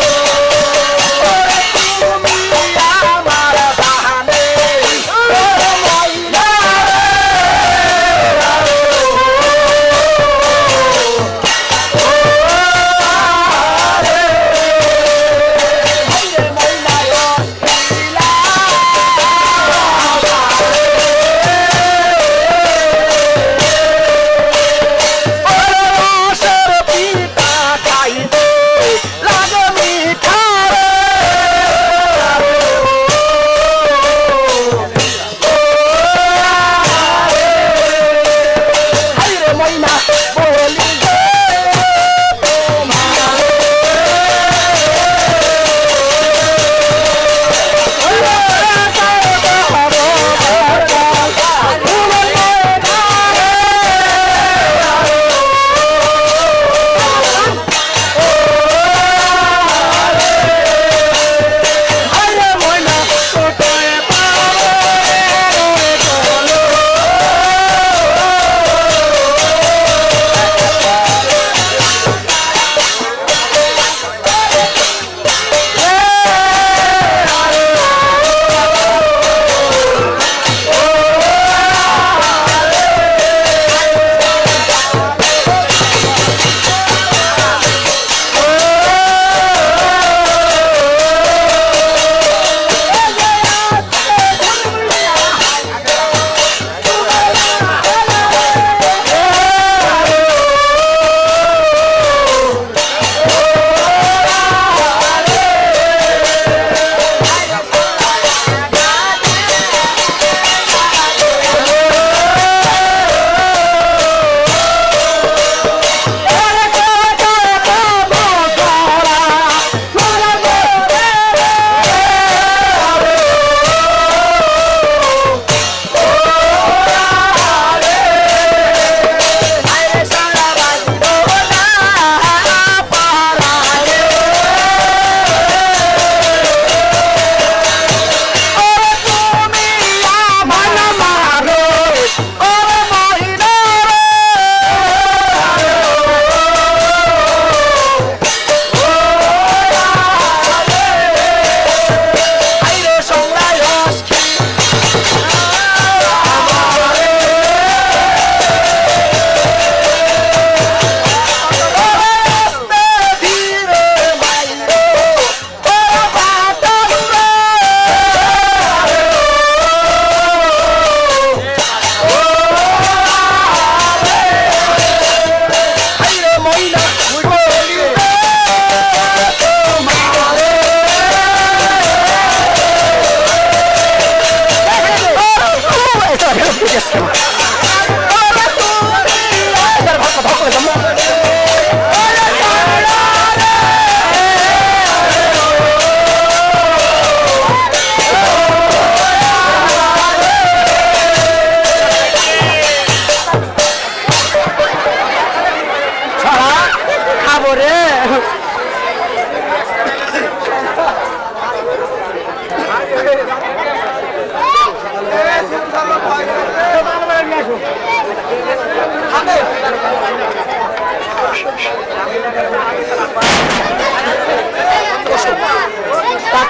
Oh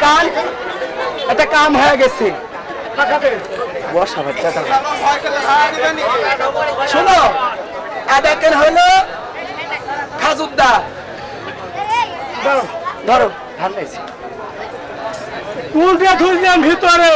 কান একটা কাম হয়ে গেছে বসা বাচ্চা শোনো এটাকে হলো খাজুদ্দা ধরো ধান নিয়েছি তুলতে তুললাম ভিতরে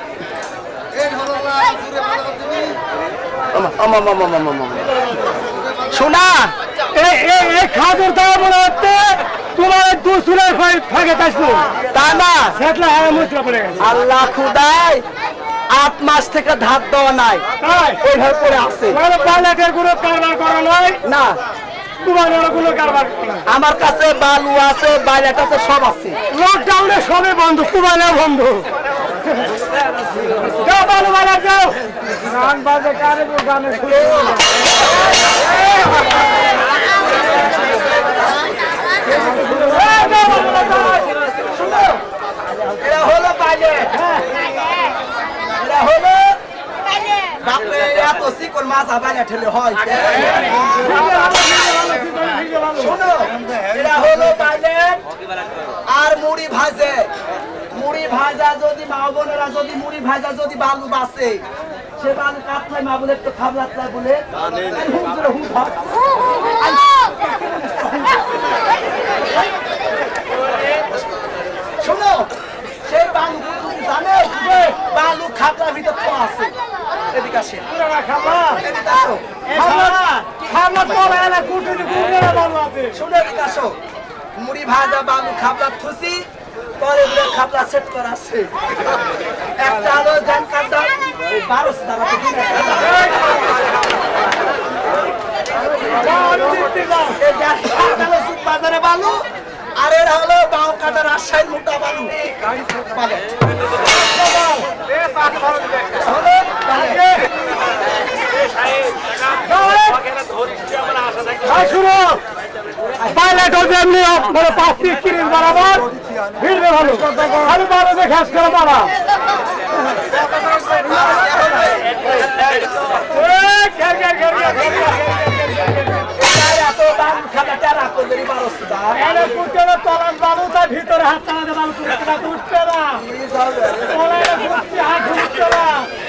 শোনা এই খাদুর তারা মনে হচ্ছে তোমার দু চুলের ফাঁকে আসলো তা না সেটলা হ্যাঁ মুদ্রা পড়ে গেছে আল্লাহ খুদাই আট মাস থেকে ধার দেওয়া নাই ওইভাবে পড়ে আছে পাইলেটের কোনো কারবার করা নয় না তোমার কোনো কারবার করা আমার কাছে বালু আছে বাইলেট আছে সব আছে লকডাউনে সবে বন্ধ কুমারে বন্ধ যাও বালু বালা যাও গান বাজে কারে গানে শুনে এরা হলো বাইলেট এরা হলো বাপরে এত চিকন মাছ বাইলেট হলে হয় শোনো এরা হলো বাইলেট আর মুড়ি ভাজে মুড়ি ভাজা যদি মা বোনেরা যদি মুড়ি ভাজা যদি বালু বাসে সে বালু কাটলাই মা বলে একটু খাবলাতলাই বলে হুম জোরে হুম ধর শোনো সেই বালু জানে বালু খাবলার ভিতর তো আছে এদিকে আসে এদিকে আসো শোনো এদিকে আসো মুড়ি ভাজা বালু খাবলার থুসি পরে বলে খাবলা সেট করা আছে একটা আলো জান কাটা বারোশো টাকা বাজারে বালু আর এর হলো বাউ কাটা রাজশাহীর মোটা বালু পাইলেট হচ্ছে এমনি মানে পাঁচ তিরিশ তিরিশ বরাবর ভিড়বে ভালো ভালো ভালো দেখে আস করে বাবা বালু তার ভিতরে হাত চালাতে বালু উঠছে না হাত ঢুকছে না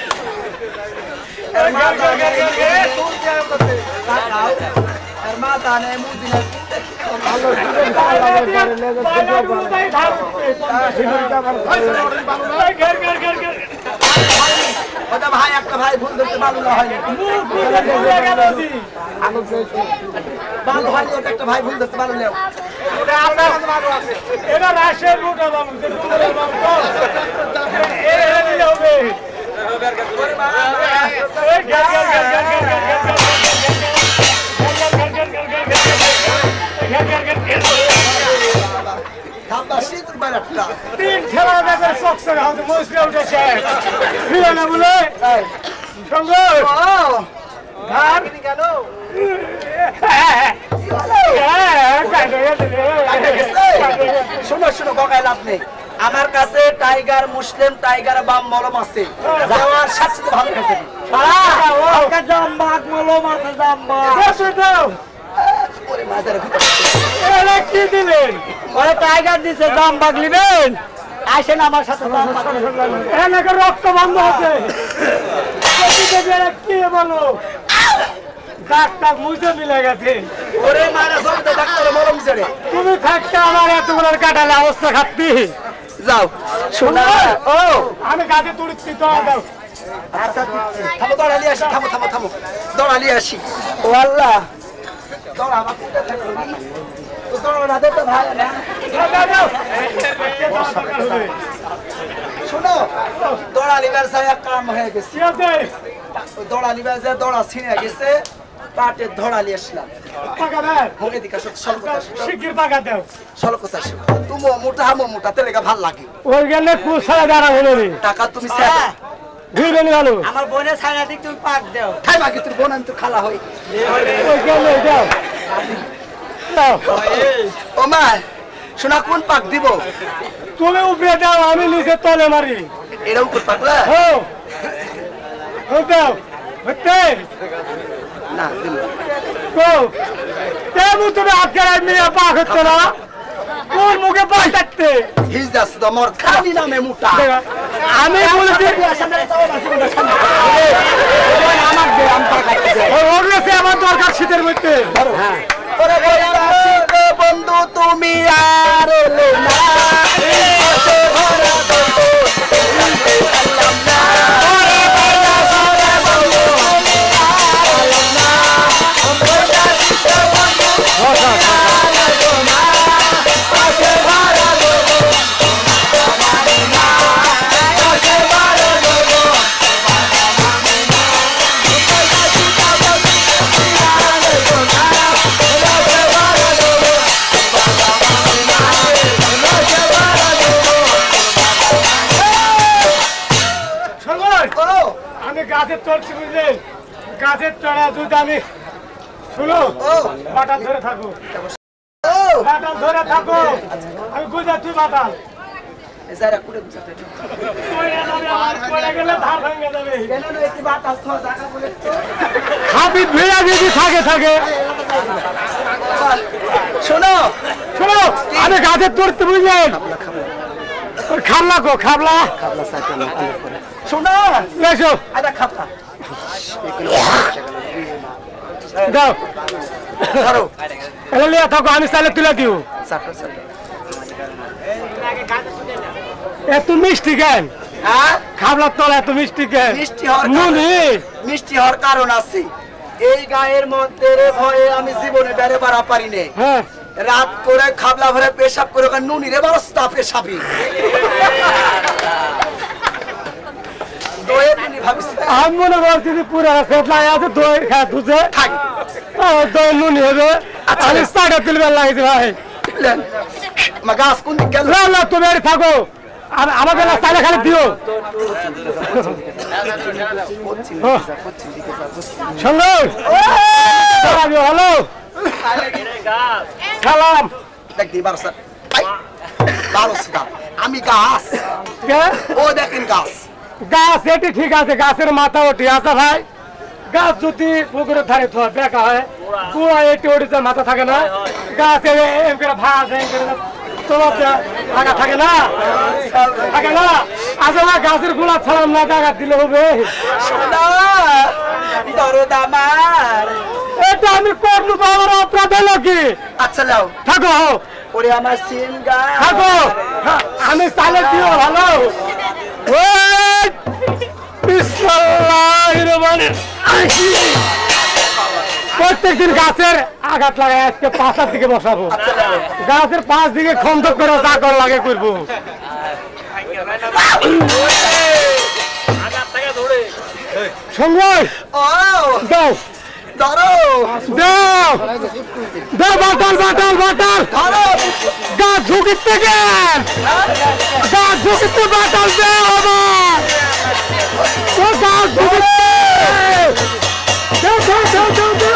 ভাই একটা ভাই ভুল ধরতে বালু না হয় বালু ভাই একটা ভাই ভুল ধরতে বালু নেও এটা রাশের মোটা বালু হবে তিন খেলা দেখে শক্ত মুসকে উঠেছে না বলে সঙ্গে শোনো শোনো গগায় লাভ নেই আমার কাছে টাইগার মুসলিম টাইগার বাম মলম আছে যাওয়ার সাথে ভালো খেতে জাম্বাক মলম আছে জাম্বাক কি দিলেন ওরা টাইগার দিছে জাম্বাক নিবেন আসেন আমার সাথে এলাকার রক্ত বন্ধ হচ্ছে কি বলো ডাক্তার মুজে মিলে গেছে ওরে মারা জমতে ডাক্তার মলম ছেড়ে তুমি থাকতে আমার এতগুলো কাটালে অবস্থা খাচ্ছি যাও শোনা ও আমি গাছে তুড়ছি তো দাও থামো দৌড়ালি আসি থামো থামো থামো দৌড়ালি আসি ও আল্লাহ দৌড়া আমার কোনটা থাকলো তো দৌড়া না তো ভাই না শোনো দৌড়ালি ব্যবসায় এক কাম হয়ে গেছে দৌড়ালি ব্যবসায় দৌড়া ছিঁড়ে গেছে পাটে ধরালি আসলাম টাকা দেন হোনে দিকা সলকতা শিগগির টাকা দাও সলকতা তুমি মোটা হামো মোটা তেলেগা ভাল লাগে ওই গেলে কুছাড়া দাঁড়া হলো রে টাকা তুমি স্যার ঘুরবেন ভালো আমার বোনের ছায়া দিক তুমি পাক দাও খাই বাকি তোর বোন আমি তো খালা হই ওই গেলে দাও দাও ও মা শোনা কোন পাক দিব তুমি উপরে দাও আমি নিচে তলে মারি এরকম কোন পাকলা ও ও দাও হতে না দিল তো তেমন তুমি আজকে মিয়া পাক হচ্ছে না ও তোর মুখে পাই থাকতে হিজদাস তো মোর খালি নামে মুটা আমি বলেছি আমার দে আমটা খাইতে যায় ওর কাছে আমার দরকার শীতের মধ্যে হ্যাঁ ওরে বন্ধু তুমি আর এলে না পাশে ভরা বন্ধু জানতে পারলাম না ওরে বন্ধু তুমি আর এলে না আমরা দিতে বন্ধু পাশে ভরা বন্ধু মানি না পাশে ভরা বন্ধু মানি না আমরা দিতে বন্ধু আর এলে না আমি গাছের চড়ছি বুঝলেন গাছের চড়া যদি আমি শুনো বাটাল ধরে থাকো বাটাল ধরে থাকো আমি বুঝা তুই বাটাল হাবি ভিড়া যদি থাকে থাকে শোনো শোনো আমি গাছের চড়তে বুঝলেন খাবলা গো খাবলা শোনো এসো আদা খাপলা দাও ধরো এলে লিয়া থাকো আমি চাইলে তুলে দিও চাটো চাটো এত মিষ্টি কেন হ্যাঁ খাবলার তলা এত মিষ্টি কেন মিষ্টি হওয়ার নুনি মিষ্টি হওয়ার কারণ আছে এই গায়ের মধ্যে রে ভয়ে আমি জীবনে বেড়ে বাড়া পারি নে হ্যাঁ রাত করে খাবলা ভরে পেশাব করে ওখানে নুনি রে বস্তা পেশাবি দয়ে নুনি ভাবিস আমি মনে করছি যে পুরা ফেটলাই আছে দই খায় দুধে থাক দই নুনি হবে আমি সাড়ে তুলবার লাগছে ভাই মা গাছ কোন দিক গেল না না তুমি আর থাকো আর আমাকে না চাইলে খালি দিও সঙ্গে হ্যালো সালাম দেখ দি বারো স্যার বারো স্যার আমি গাছ কে ও দেখেন গাছ গাছ এটি ঠিক আছে গাছের মাথা ওটি আছে ভাই গাছ যদি পুকুরের ধারে থোয়া বেকা হয় কুয়া এটি ওটিতে মাথা থাকে না গাছ এম করে ভাত এম করে তোমার আগা থাকে না থাকে না আজ আমার গাছের গোলাপ ছাড়াম না টাকা দিলে হবে সোনা দরদ আমার এটা আমি করলু বাবার অপরাধ হলো কি আচ্ছা লাও থাকো ওরে আমার সিম গাছ থাকো আমি চালে দিও ভালো ওই বিসমিল্লাহির রহমানির রহিম প্রত্যেকদিন গাছের আঘাত লাগায় আজকে পাঁচার দিকে বসাবো গাছের পাঁচ দিকে খন্দক করে যা কর লাগে করবো সঙ্গে ও দাও ধরো দাও দাও বাটাল বাটাল বাটাল ধরো গাছ ঝুঁকিতে গেল গাছ ঝুঁকিতে বাটাল দাও আমার ও গাছ ঝুঁকিতে দাও দাও দাও দাও দাও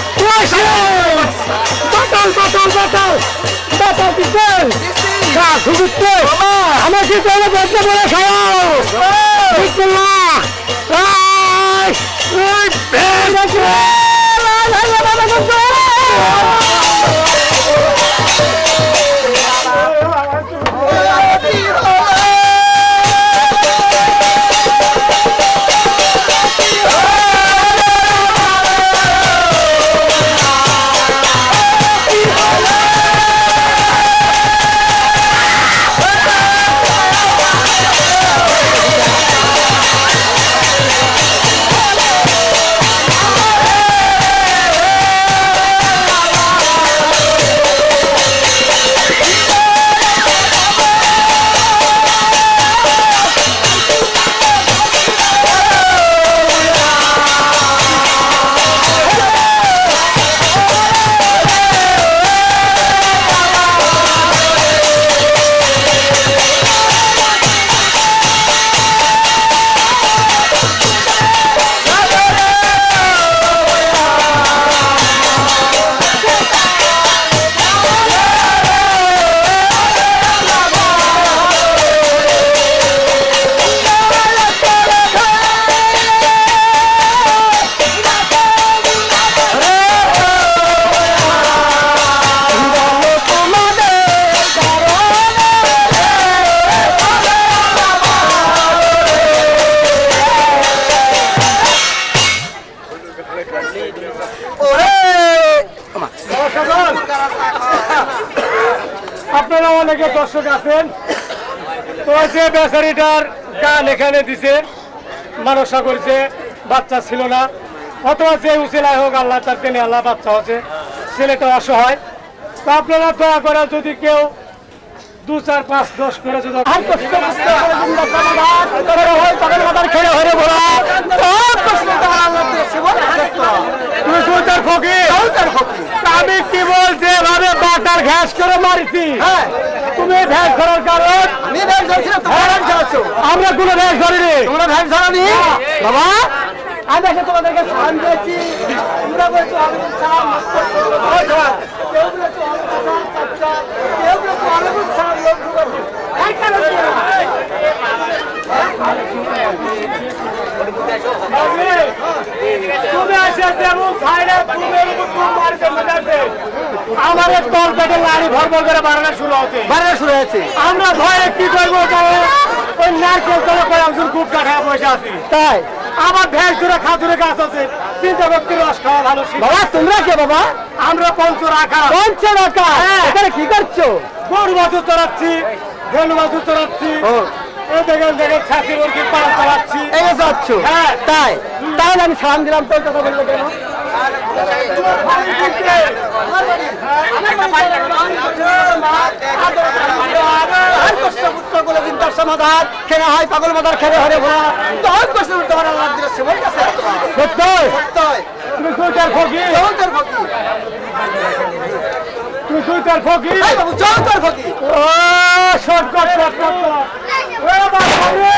বাটাল বাটাল বাটাল বাটাল দিতে গাছ ঝুঁকিতে আমার কি তোমরা বলতে বলে খাও বিসমিল্লাহ আই ওই বেশ অনেকে দর্শক আছেন, তো যে বেচারিটার গান এখানে দিছে, মানসা করেছে, বাচ্চা ছিল না, অথবা যে উচিলাই হোক আল্লাহ তার টেনে আল্লাহ বাচ্চা হচ্ছে, ছেলেটা অসহায়। তো আপনারা দয়া করে যদি কেউ দু চার পাঁচ দশ করে যদি আমি কি বল যেভাবে বাটার ঘাস করে মারিছি, তুমি ভ্যাস ধরার কারণ আমরা কোনো ভ্যাস ধরিনি, তোমরা ভ্যাস ধরনি বাবা। আমি এসে তোমাদেরকে সালাম দিয়েছি, তোমরা বলছো আমি সালাম, কেউ বলেছো কেউ বলেছো আলাইকুম সালাম, লোক ঢুকাবো তুমি আসে যেমন খাইলে তুমি আমাদের তল পেটে লাড়ি ভর ভর করে বাড়ানো শুরু হচ্ছে বাড়ানো শুরু হয়েছে। আমরা ভয়ে কি করবো, ওই নারকেল তলে করে একজন খুব কাঠা বসে আছি, তাই আমার ভ্যাস ধরে খাজুরে গাছ আছে, তিনটা ব্যক্তির রস খাওয়া ভালো। বাবা তোমরা কে বাবা? আমরা পঞ্চ রাখা। পঞ্চ রাখা এখানে কি করছো? গরু বাছুর চড়াচ্ছি, ধনু বাছুর চড়াচ্ছি, এই দেখেন দেখেন ছাতি মুরগির পাল চালাচ্ছি, এই যাচ্ছ। হ্যাঁ তাই, তাহলে আমি সালাম দিলাম, তোর কথা বললো কেন? সমাধান খেলা হয় পাগল মাদার খেলে হরে ভরা, তখন কষ্ট তোমার আল্লাহ দিলে সেবল কাছে সত্যই সত্যই। তুমি সুইটার ফকির, চৌতার ফকির, তুমি সুইটার ফকির, চৌতার ফকির। ও শর্টকাট শর্টকাট ও বাবা রে,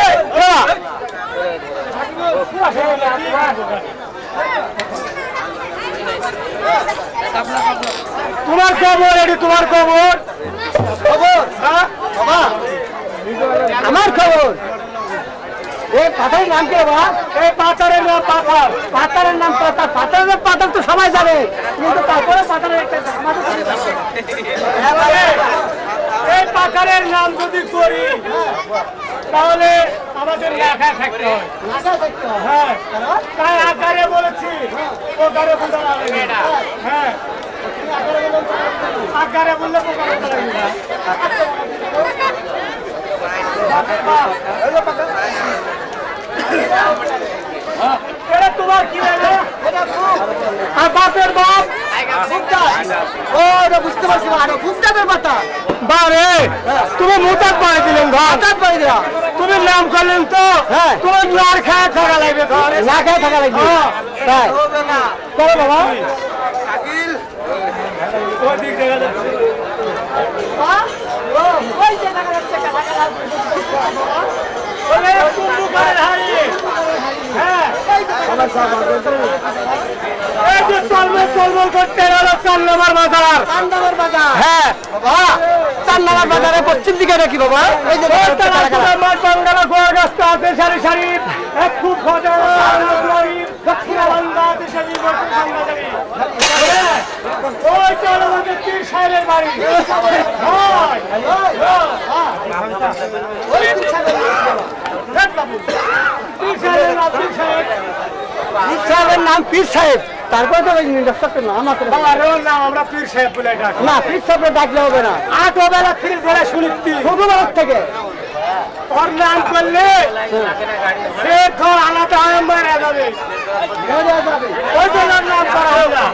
তোমার খবর এটি, তোমার খবর খবর বাবা, আমার খবর। এই পাথরের নাম কি বাবা? এই পাথরের নাম পাথর, পাথরের নাম পাথর, পাথরের নাম পাথর তো সবাই জানে, কিন্তু তারপরে পাথরের একটা এই পাথরের নাম যদি করি তাহলে আমাদের লেখা থাকতে হয়, হ্যাঁ তাই আকারে বলেছি, ওকারে বোঝা যাবে না। হ্যাঁ আকারে বললে পোকারে বোঝা যাবে না। এটা তোমার কি লাগে? আর বাপের বাপ ও এটা বুঝতে পারছি না, ফুসকাদের পাতা বারে তুমি মুতাত পাড়ি দিলেন, ঘাটাত পাড়ি দিলা, তুমি নাম করলেন তো, হ্যাঁ তোমার লার খায় থাকা লাগবে, না খায় থাকা লাগবে, তাই করো বাবা। শাকিল ওই দিক দেখা যাচ্ছে, ওই যে দেখা যাচ্ছে ওরে কুম্ভকারের হাড়ি, হ্যাঁ এই যে চলবে চলবল করতে হলো চার নম্বর বাজার, চার নম্বর বাজার, হ্যাঁ বাবা চার নম্বর বাজারে পশ্চিম দিকে নাকি বাবা? এই যে মাঠ বাংলা গোয়া গাছ আছে সারি সারি, এক খুব খজা দক্ষিণ বাংলাদেশ ওই চল আমাদের পীর সাহেবের বাড়ি, সাহেবের নাম পীর সাহেব, তারপরে তো নাম আছে নাম আমরা পীর সাহেব বলে ডাক না, পীর সাহেব ডাকলে হবে না, আট বেলা ফির বেলা শুনছি ছোটবেলার থেকে ওর নাম করলে সে তো আলাদা হয়ে মারা যাবে, ওই জন্য নাম করা হবে না।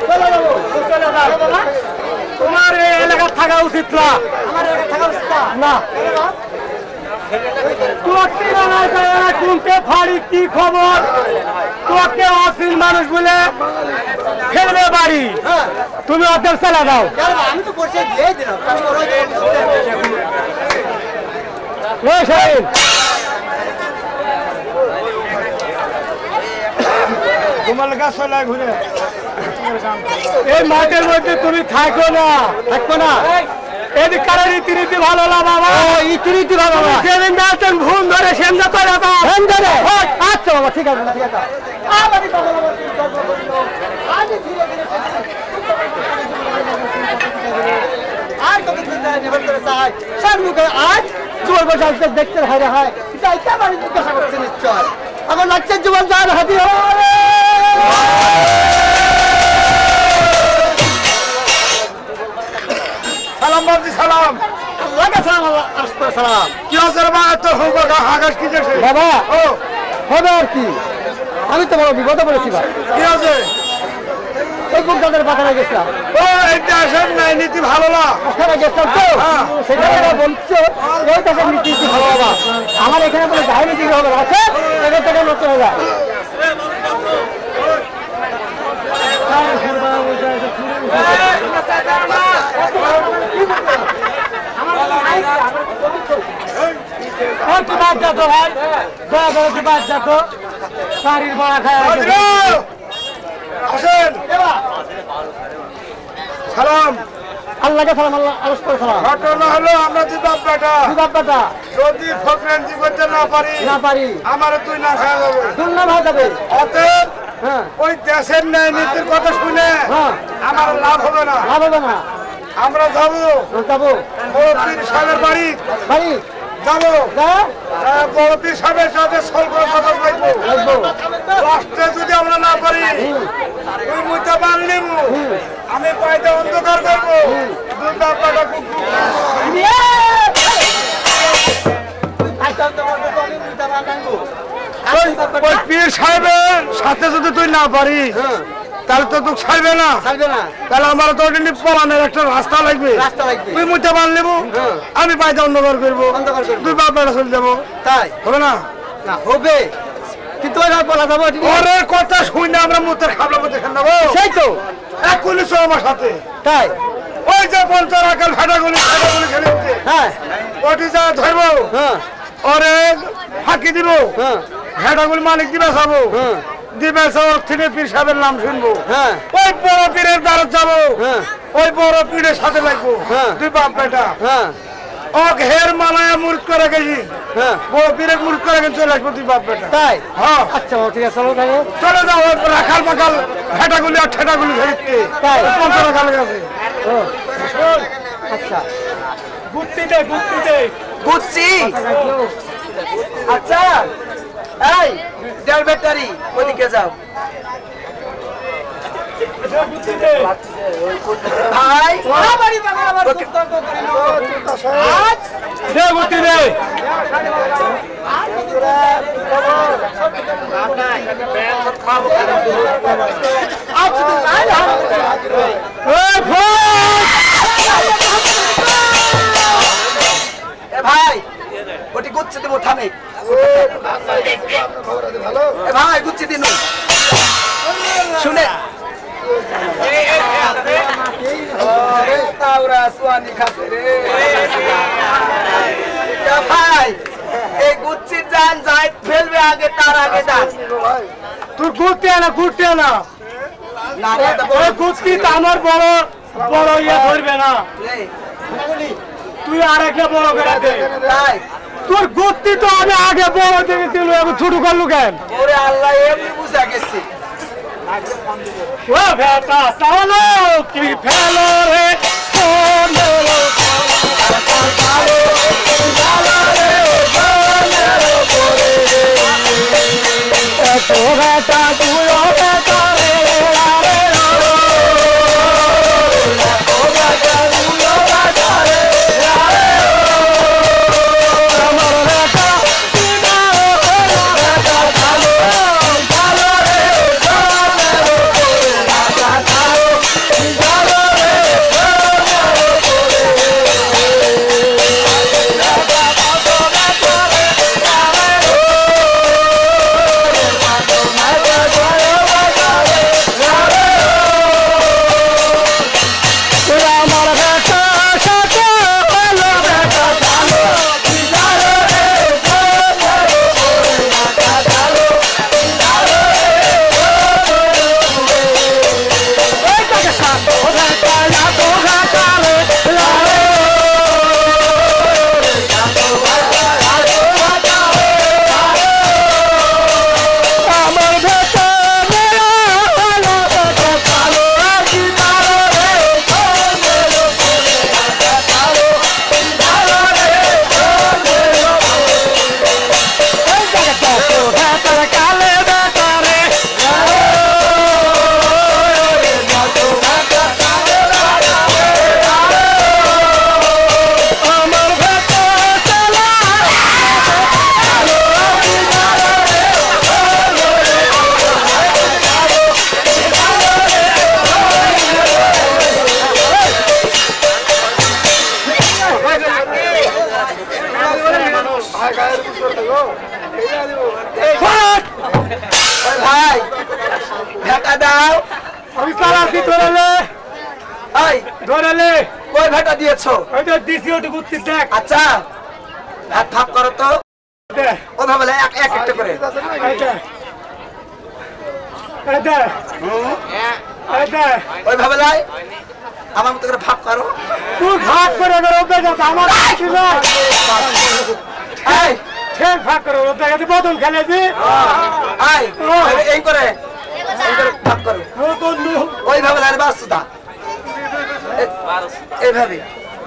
চলে যাবো চলে যাবো না তোমার এই এলাকা থাকা উচিত না আমার এখানে থাকা উচিত না না তোকে না যায় কোনতে ফাড়ি কি খবর তোকে অসীন মানুষ বলে ফেলবে বাড়ি তুমি ওদের চালা দাও আমি তো পরিচয় দিয়ে দিলাম ওই শাহিন তোমার কাছে চলে ঘুরে এই মাঠের মধ্যে তুমি থাকো না থাকো না এদিক কারো রীতিনীতি ভালো না বাবা রীতিনীতি ভালো না সেদিন যাচ্ছেন ভুল ধরে সেন যাতে ভুল ধরে আচ্ছা বাবা ঠিক আছে ঠিক আছে আর কত চিন্তা নিবেদন করে চাই সামনে আজ জোর বাজার দেখতে হায় হায় এটা এটা মানে জিজ্ঞাসা করছে নিশ্চয় আমার লাগছে জীবন যার হাতি সালাম বাবজি সালাম লাগে সালাম আসতে সালাম কি আছে রে বাবা তো হোক আকাশ কি যাচ্ছে বাবা ও হবে আর কি আমি তো বড় বিপদে পড়েছি ভাই কি আছে এই বুকদাদের বাজারে গেছিলাম ও এইটা আসেন নাই নীতি ভালো না ওখানে গেছিলাম তো সেটা ওরা বলছে ওই টাকার নীতি ভালো বাবা আমার এখানে বলে যাই নীতি হবে আছে এখান থেকে নষ্ট হয়ে যায় বাদ যাতো ভাই দয়া করে বাদ যাতো শাড়ির বড়া খায় আসেন সালাম আল্লাহকে সালাম আল্লাহ আলোচ করে সালাম ঘটনা হলো আমরা দুই বাপ বেটা বাপ্পাটা যদি ফকরেন্দি করতে না পারি না পারি আমার তুই না খাওয়া যাবে দুর্নাম হয়ে যাবে অতএব হ্যাঁ ওই দেশের ন্যায় নীতির কথা শুনে হ্যাঁ আমার লাভ হবে না লাভ হবে না আমরা যাবো যাবো বড় পীর সাহেবের বাড়ি বাড়ি যাবো যা আহ, বড় পীর সাহেবের সাথে সল্প কথা বলবো লাগবো লাস্টে যদি আমরা না পারি তুই মুইটা বানলিম আমি পাইতে অন্ধকার করবো দুই বাপ্পাটা খুব ওই পীর সাহেবের সাথে যদি তুই না পারিস তাহলে তো তুই ছাড়বে না থাকবে না তাহলে আমার তো ওটা পলানের একটা রাস্তা লাগবে রাস্তা লাগবে তুই মুইটা বানলিব আমি পাইতে অন্ধকার করবো অন্ধকার করবো। তুই বাপ্পাটা চলে যাবো তাই হবে না না হবে কিন্তু ওই বলা যাবো ঠিক আছে? ওরে কথা শুনে আমরা মুতের খাবলা মধ্যে খেয়ে নেবো সেই তো এক পুলিশ আমার সাথে তাই ওই যে বলতো রাখাল ফাটাগুলি ফাটাগুলি খেলে উঠছে হ্যাঁ ওটি যা ধরবো হ্যাঁ ওরে ফাঁকি দিব হ্যাঁ ভেটাগুলি মালিক দিবে যাবো হ্যাঁ দিবে ওর থেকে পীর সাহেবের নাম শুনবো হ্যাঁ ওই বড় পীরের দ্বারা যাবো হ্যাঁ ওই বড় পীরের সাথে লাগবো হ্যাঁ। দুই বাপ বেটা হ্যাঁ ও ঘের মালায় মুরত করে গেছি হ্যাঁ বড় পীরের মুরত করে গেছে চলে আসবো দুই বাপ বেটা তাই হ্যাঁ আচ্ছা ঠিক আছে চলো তাহলে চলে যাও ওই রাখাল পাখাল ভেটাগুলি আর ঠেটাগুলি ধরতে তাই? পঞ্চাশ রাখাল গেছে ও আচ্ছা গুপ্তি দে গুপ্তি দে বুঝছি আচ্ছা এই দেড় ব্যাটারি ওদিকে যাও ভাই দে গুপ্তি দে এ ভাই ওটি গুচ্ছি দেবো থামে এ ভাই গুচ্ছি দিন শুনে তাওরা সুয়ানি খাসে রে এ ভাই এই গুচ্ছির যান যাই ফেলবে আগে তার আগে যান তুই গুপ্তি আনা গুপ্তি আনা না না তো ওই গুপ্তি তো আমার বড় বড় ইয়ে ধরবে না এই, তুই আর একটা বড় করে দে তাই তোর গুপ্তি তো আমি আগে বড় দেখেছিল আমি ছোট করলু কেন ওরে আল্লাহ এমনি বুঝা গেছে ও ভেটা চালো কি ফেলো রে ভেটা তুই ভেটা রে দিয়েছো? ওইটা দিছি ওটা বুঝছি দেখ। আচ্ছা ভাগ ভাগ করো তো। দে ওইভাবে লাই, এক এক একটা করে। এইটা এইটা হুম, এইটা ওইভাবে লাই, আমার মতো করে ভাগ করো। তুই ভাগ করে ওদের ওদের যাতে আমার কিছু নাই। এই ঠিক ভাগ করে ওদের যাতে বদল খেলে দি। আই এই করে এই করে ভাগ করো। ও বন্ধু ওইভাবে লাই বাসুদা, এইভাবে।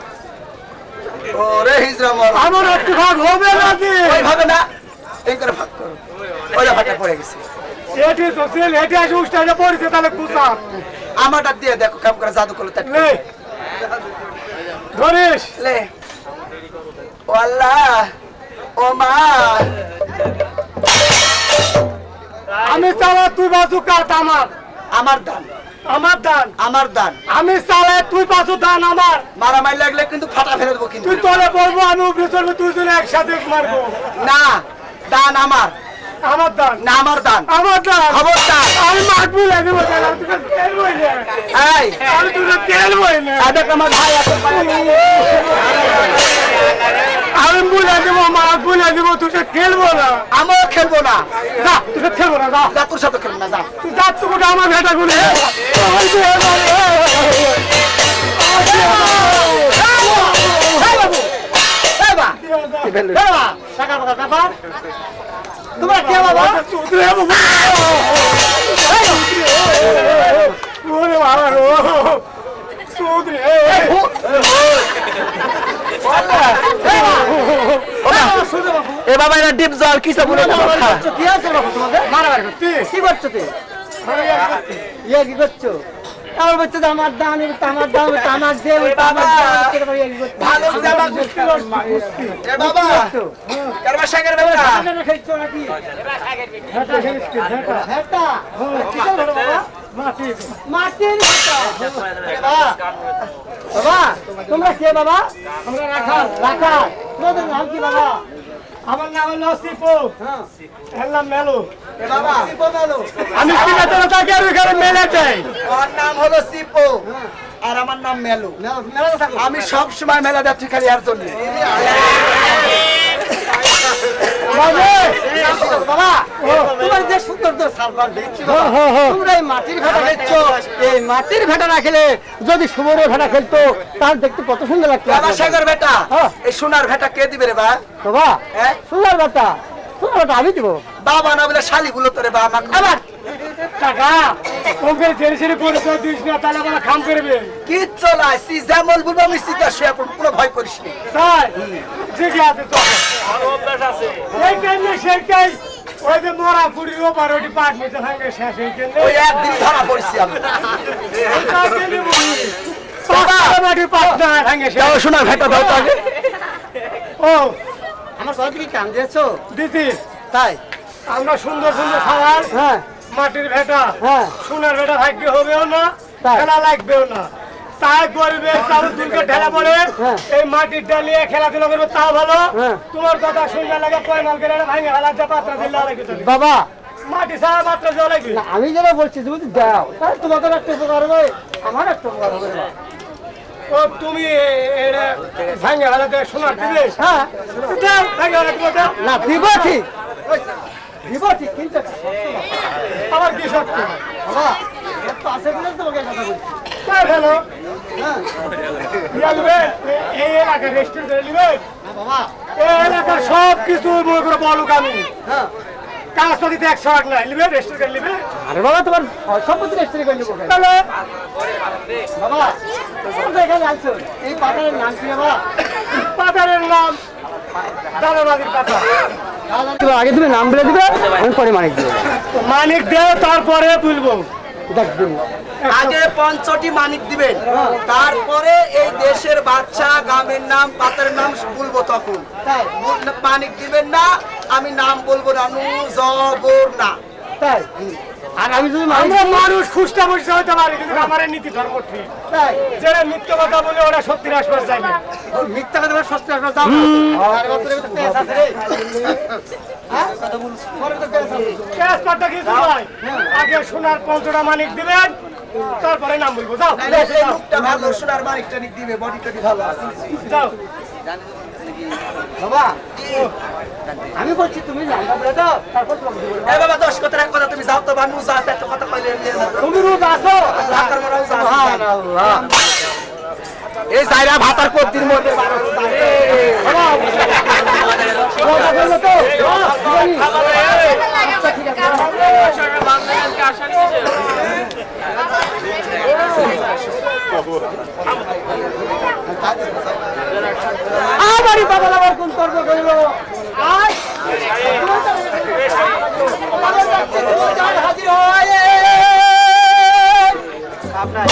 ওরে হিজরা মর, আমার একটু ভাগ হবে নাকি? ওইভাবে না, এই করে ভাগ করো। ওইটা ভাগটা পড়ে গেছে। এটি তো সেল এটি আসে উস্তাদে পড়ছে তাহলে কুতা। আমারটা দিয়ে দেখো কাম করে জাদু করলো তার। লে ধরিস লে ও আল্লাহ, ও মা, আমি চালা তুই বাজু কাট আমার আমার দান, আমার দান আমার দান। আমি চালা তুই বাজু দান আমার। মারামারি লাগলে কিন্তু ফাটা ফেলে দেবো কিন্তু। তুই তলে পড়বো আমি উপরে চলবো তুই জন্য একসাথে মারবো। না, দান আমার, আমার দান না আমার দান, আমার দান খবরদার। আমি মারবো লাগবে বলে আমি তোকে তেল বই না এই আমি তোকে তেল বই না আদেক আমার ভাই আছে, আমি বুলে দেবো মা বুলে দেবো তোকে খেলবো না। আমিও খেলবো না। যা তোকে খেলবো না যা যা তোর সাথে খেলবো না, যা। তুই যা তোকে আমার ভেটা গুলো তোমরা কে বাবা? ওরে বাবা রো চৌধুরী এ বাবা এটা ডিপ জল কিসে বলে না কি আছে বাবু তোমাদের? মারামারি করতে কি করছো তুই? ইয়ে কি করছো? আমার বলছে যে আমার দাম এটা আমার দাম এটা আমার দে ওটা আমার দাম এটা করে ইয়ে কি করছো? ভালো জামা এ বাবা কারবা সাগর বেটা সামনে খেলছো নাকি? হেটা কিসের ঘরে বাবা? মাটির মাটির ঘটা। বাবা বাবা তোমরা কে বাবা? আমরা রাখাল রাখাল। তোমাদের নাম কি বাবা? আমার নাম হলো সিপো হ্যাঁ এর নাম মেলু এ বাবা সিপো মেলো। আমি সিনেটর তাকে আর এখানে মেলে দেই ওর নাম হলো সিপো আর আমার নাম মেলু। মেলো মেলো থাকো। আমি সব সময় মেলা যাচ্ছি খালি আর জন্য। বাবা তোমার যে সুন্দর তো সালমান দেখছি বাবা তোমরা এই মাটির ভেটা খেলছো। এই মাটির ভেটা না খেলে যদি সুবরের ভেটা খেলতো তার দেখতে কত সুন্দর লাগতো। কারবা সাগর বেটা হ্যাঁ। এই সোনার ভেটা কে দিবে রে বা? বাবা হ্যাঁ সুন্দর ভেটা সুন্দর ভেটা আমি দিব। বাবা না বলে শালি বলো তোরে বা আমাকে আবার টাকা ওকে জেনে জেনে পরিচয় দিস না তাহলে আমরা খাম করবে কি চলাই সি যেমন বলবো আমি সিধা শুয়ে পড়বো, কোনো ভয় করিস না। তাই ঠিক আছে তো এই কেন সেইটাই ওই যে মরা পুরিও পারোটি পাট নিতে থাকে শেষ এই কেন ওই একদিন ধরা পড়ছি আমি। মাটি পাট না থাকে দাও সোনার ভেটা দাও তো আগে। ও আমার কথা কি কাম দিয়েছো? দিদি তাই আমরা সুন্দর সুন্দর খাবার হ্যাঁ মাটির ভেটা হ্যাঁ সোনার ভেটা ভাগ্য হবেও না তাই। খেলা লাগবেও না তাই করবে চারুর দুলকে ঢেলা পড়ে হ্যাঁ। এই মাটির ডালিয়ে খেলাধুলা করবে তাও ভালো হ্যাঁ। তোমার কথা শুনলে লাগে পয়নাল করে ভাঙে ফেলা যা পাত্রা দিলে লাগে তো বাবা মাটি সারা পাত্রা জল লাগবে না, আমি যেটা বলছি তুমি তো দাও তাহলে তোমাদের একটা উপকার হবে আমার একটা উপকার হবে বাবা। ও তুমি এটা ভাঙে ফেলাতে সোনার দিবে হ্যাঁ দাও, ভাঙে ফেলা দিব দাও। না দিব ঠিক দিব ঠিক কিন্তু একটা শর্ত বাবা। আবার কি সত্য বাবা একটু আছে বলে তোমাকে এই কথা বলছি। তাই ভালো হ্যাঁ ইয়া নিবে, এ- এই এলাকার রেস্টুরেন্ট নিবে না বাবা এই এলাকার সব কিছু মনে করে বলুক আমি হ্যাঁ কাগজপাতিতে একশো আট নাই নিবে রেস্টুরেন্ট নিবে আরে বাবা তোমার সম্পত্তি রেজিস্ট্রি করে নেবো কেন? তাহলে বাবা তোমরা এখানে আছো এই পাতারের নাম কি বাবা? পাতারের নাম দাদাবাদির পাতা আগে তুমি নাম বলে দিবে আমি পরে মানিক দেবো মানিক দেও তারপরে তুলবো দেখ দিন আগে পঞ্চটি মানিক দিবেন, তারপরে এই দেশের বাচ্চা গ্রামের নাম পাতার নাম বলবো তখন। তাই বল- মানিক দিবেন না, আমি নাম বলবো না, নু জবর না। তাই আর আমি যদি মানিক আমরা মানুষ খুশটা বসে হইতে পারি কিন্তু আমার এই নীতি ধর্ম ঠিক তাই যারা মিথ্যে কথা বলে ওরা সত্যির আশপাশ যায় না মিথ্যা কথা বলে সস্তা একটা দাম আর বছরে তো পেঁয়াজ আছে রে হ্যাঁ পরে তো পেঁয়াজ আছে ক্যাশ পাটটা কি ভাই আগে সোনার পঞ্চটা মানিক দিবেন তারপরে নাম বলবো যাও নাইলে এই লোকটা ভালো সোনার মানিক টানিক দিবে বডি টডি ভালো আছে যাও বাবা আমি বলছি তুমি জানবা বলে দাও তারপর তোমাকে দিব এ বাবা দশ কথা এক কথা তুমি যাও তো বানু যা আছে একটা কথা কইলে নিয়ে না তুমি রোজ আসো ঢাকার মারাও যা আছে সুবহানাল্লাহ এই জায়গা ভাতার পদ্দির মধ্যে বারো আমারই বাবা আবার কোন তর্ক করিল আজ হাজির হয় আপনার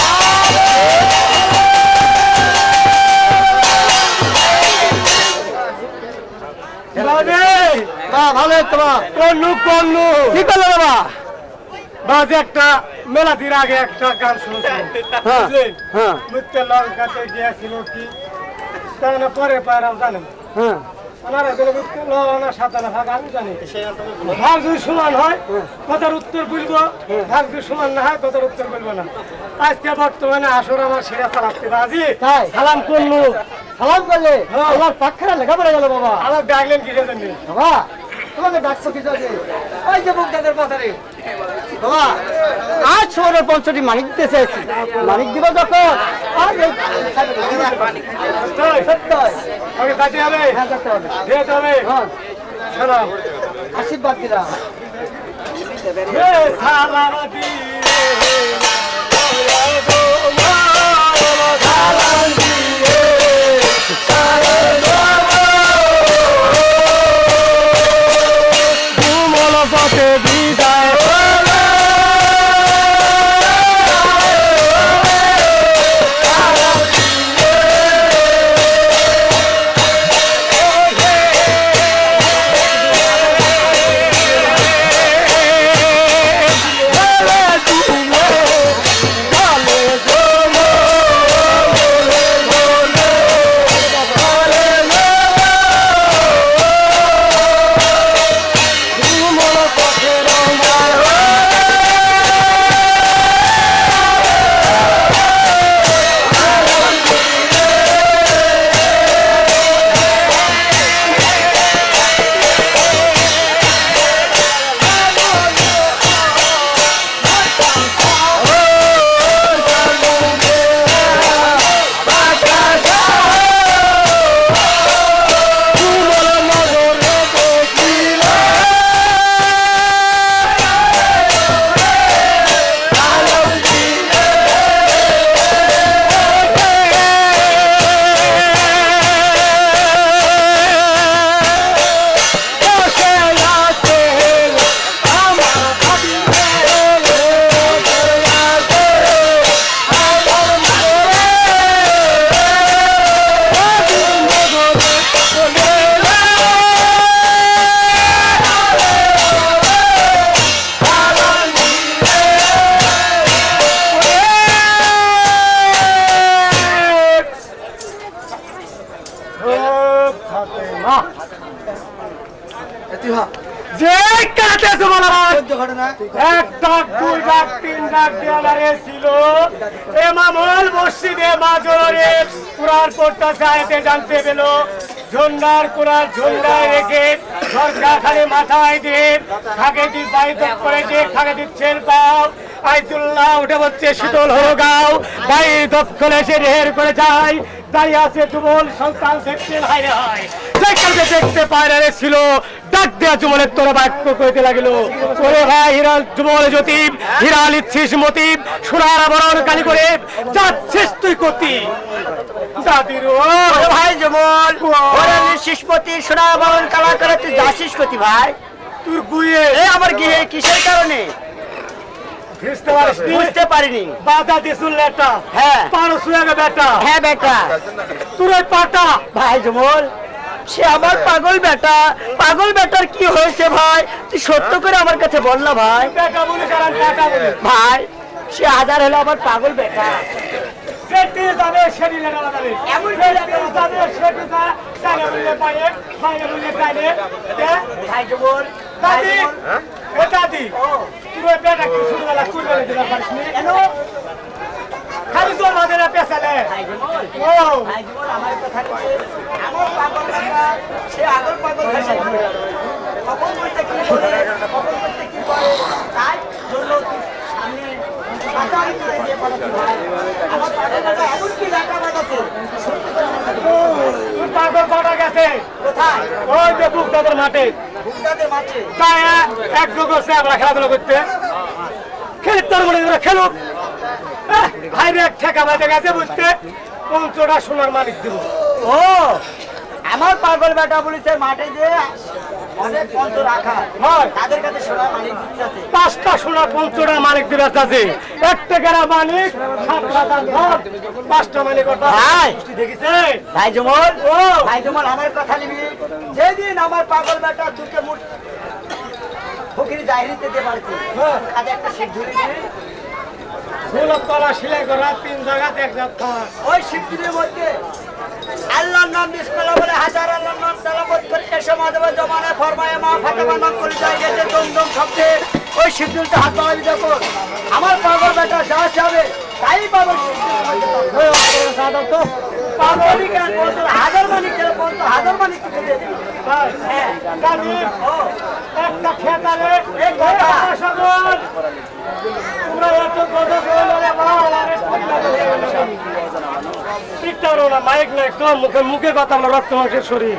ভালো তোমার কন্নু কন্নু কি করলো বাবা বাজে একটা মেলা দিন আগে একটা গান শুনছিলাম বুঝলেন হ্যাঁ মুক্তে লঙ্কাতে গিয়েছিল কি তাহলে পরে পারাম জানেন হ্যাঁ ওনারা গেলে মুক্তে লঙ্কা সাতানা ভাগ আমি জানি ভাগ যদি সমান হয় কথার উত্তর বলবো ভাগ যদি সমান না হয় কথার উত্তর বলবো না আজকে বর্তমানে আসর আমার সেরা চালাতে বাজি তাই সালাম করলো সালাম করলে আমার পাখরা লেখাপড়া গেল বাবা আমার ডাকলেন কিসের জন্য বাবা তোমাকে ডাকছো কি জন্য ওই যে বুকদাদের পাথারে বাবা আজ শহরের পঞ্চটি মানিক দিতে চাইছি মানিক দিব যখন আর এই সত্যই ওকে কাটে হবে হ্যাঁ করতে হবে যেতে হবে হ্যাঁ সালাম আশীর্বাদ দিলাম এ সালাম দিয়ে যে কাটে তোমার এক ডাক দুই ডাক তিন ডাক দেওয়ারে ছিল এ মামল মসজিদে মাজরে কুরআন পড়তে আয়াতে জানতে পেল ঝন্ডার কুরআন ঝন্ডায় রেখে সরকার খালি মাথায় দিয়ে খাগে দি বাইত করে যে খাগে দিচ্ছেন পাও আইতুল্লাহ উঠে বলছে শীতল হলো গাও ভাই দক্ষিণে এসে রেহের করে যায় দাঁড়িয়ে আছে যুবল সন্তান দেখছেন হায় হায় যেখানে দেখতে পায়রে ছিল ডাক দেয়া যুবলের তোরা বাক্য কইতে লাগিল ওরে ভাই হীরা যুবল জ্যোতিব হীরা লিচ্ছিস মতিব সোনার আবরণ কালি করে যাচ্ছিস তুই কতি দাদির ও ভাই যেমন ওরে শিশপতি সোনা বাবন কালা করে তুই যাচ্ছিস কতি ভাই তোর গুয়ে এ আমার গিয়ে কিসের কারণে বুঝতে পারিস বুঝতে পারিনি বাধা দিছুল লেটা হ্যাঁ পারো সুয়াগে বেটা হ্যাঁ বেটা তোর এই পাটা ভাই যেমন সে আমার পাগল বেটা পাগল বেটার কি হয়েছে ভাই তুই সত্য করে আমার কাছে বল না ভাই বেটা বলি কারণ পাটা বলি ভাই সে হাজার হলো আমার পাগল বেটা সেটি যাবে সেটি লাগা যাবে এমন যাবে সেটি যা জায়গা বললে পায়ে বাইরে বললে পায়ে ভাই যেমন দাদি এ দাদি তুই ওই বেটা কি শুরু বেলা কুরবানি দিতে পারিস নি কেন খালি তোর মাদের পেছালে ভাই জীবন ও ভাই জীবন আমার কথা হচ্ছে আমার পাগল বেটা সে আগল পাগল ভাষা কখন করতে কি করে কখন করতে কি করে তাই জন্য তুই সামনে সাতারি করে দিয়ে পাঠাচ্ছি ভাই আমার পাগল বেটা এমন কি লেখা বাজাচ্ছে সত্যি করে আমার কাছে তুই পাগল কটা গেছে কোথায় ওই যে বুকদাদের মাঠে ভুক্তাদের মাঠে তাই এক যোগ করছে আমরা খেলাধুলা করতে খেলি তোর মনে করে খেলুক ভাই রে ঠেকা বাজে গেছে বুঝতে পঞ্চটা সোনার মালিক দিব ও আমার পাগল বেটা বলেছে মাঠে যে অনেক পঞ্চ রাখা হয়। তাদের কাছে সোনা মালিক দিচ্ছে পাঁচটা সোনার পঞ্চটা মালিক দিবে আছে এক টাকার মালিক সাত হাজার ধর পাঁচটা মালিক ওটা ভাই। দেখেছে ভাই জমল ও ভাই জমল আমার কথা নিবি যেদিন আমার পাগল বেটা দুটো মুঠ ফকির জাহিরিতে দিয়ে পারছে হ্যাঁ। কাজে একটা শিখ ধরে দিয়ে ষোলোর তলা সিলাই করা তিন জায়গাতে এক জাত খাওয়া ওই শিবজির মধ্যে আল্লাহর নাম বিসমিল্লাহ বলে হাজার আল্লাহর নাম তেলাওয়াত করে এসে মাধব জমানে ফরমায়ে মা ফাতেমা নাম করে যায় গেছে দমদম শব্দে ওই শিবজুলটা হাত বাড়াবি দেখো আমার পাগল বেটা যা চাবে তাই পাগল তো পাগলই কেন বলতো হাজার মানিক কেন বলতো হাজার মানিক দিয়ে দিবি হ্যাঁ জানি ও একটা খেতালে এই কথা। সকল তোমরা এত কথা বলে পিকটারও না মাইক নাই তো মুখে মুখের কথা বলো রক্ত মাংসের শরীর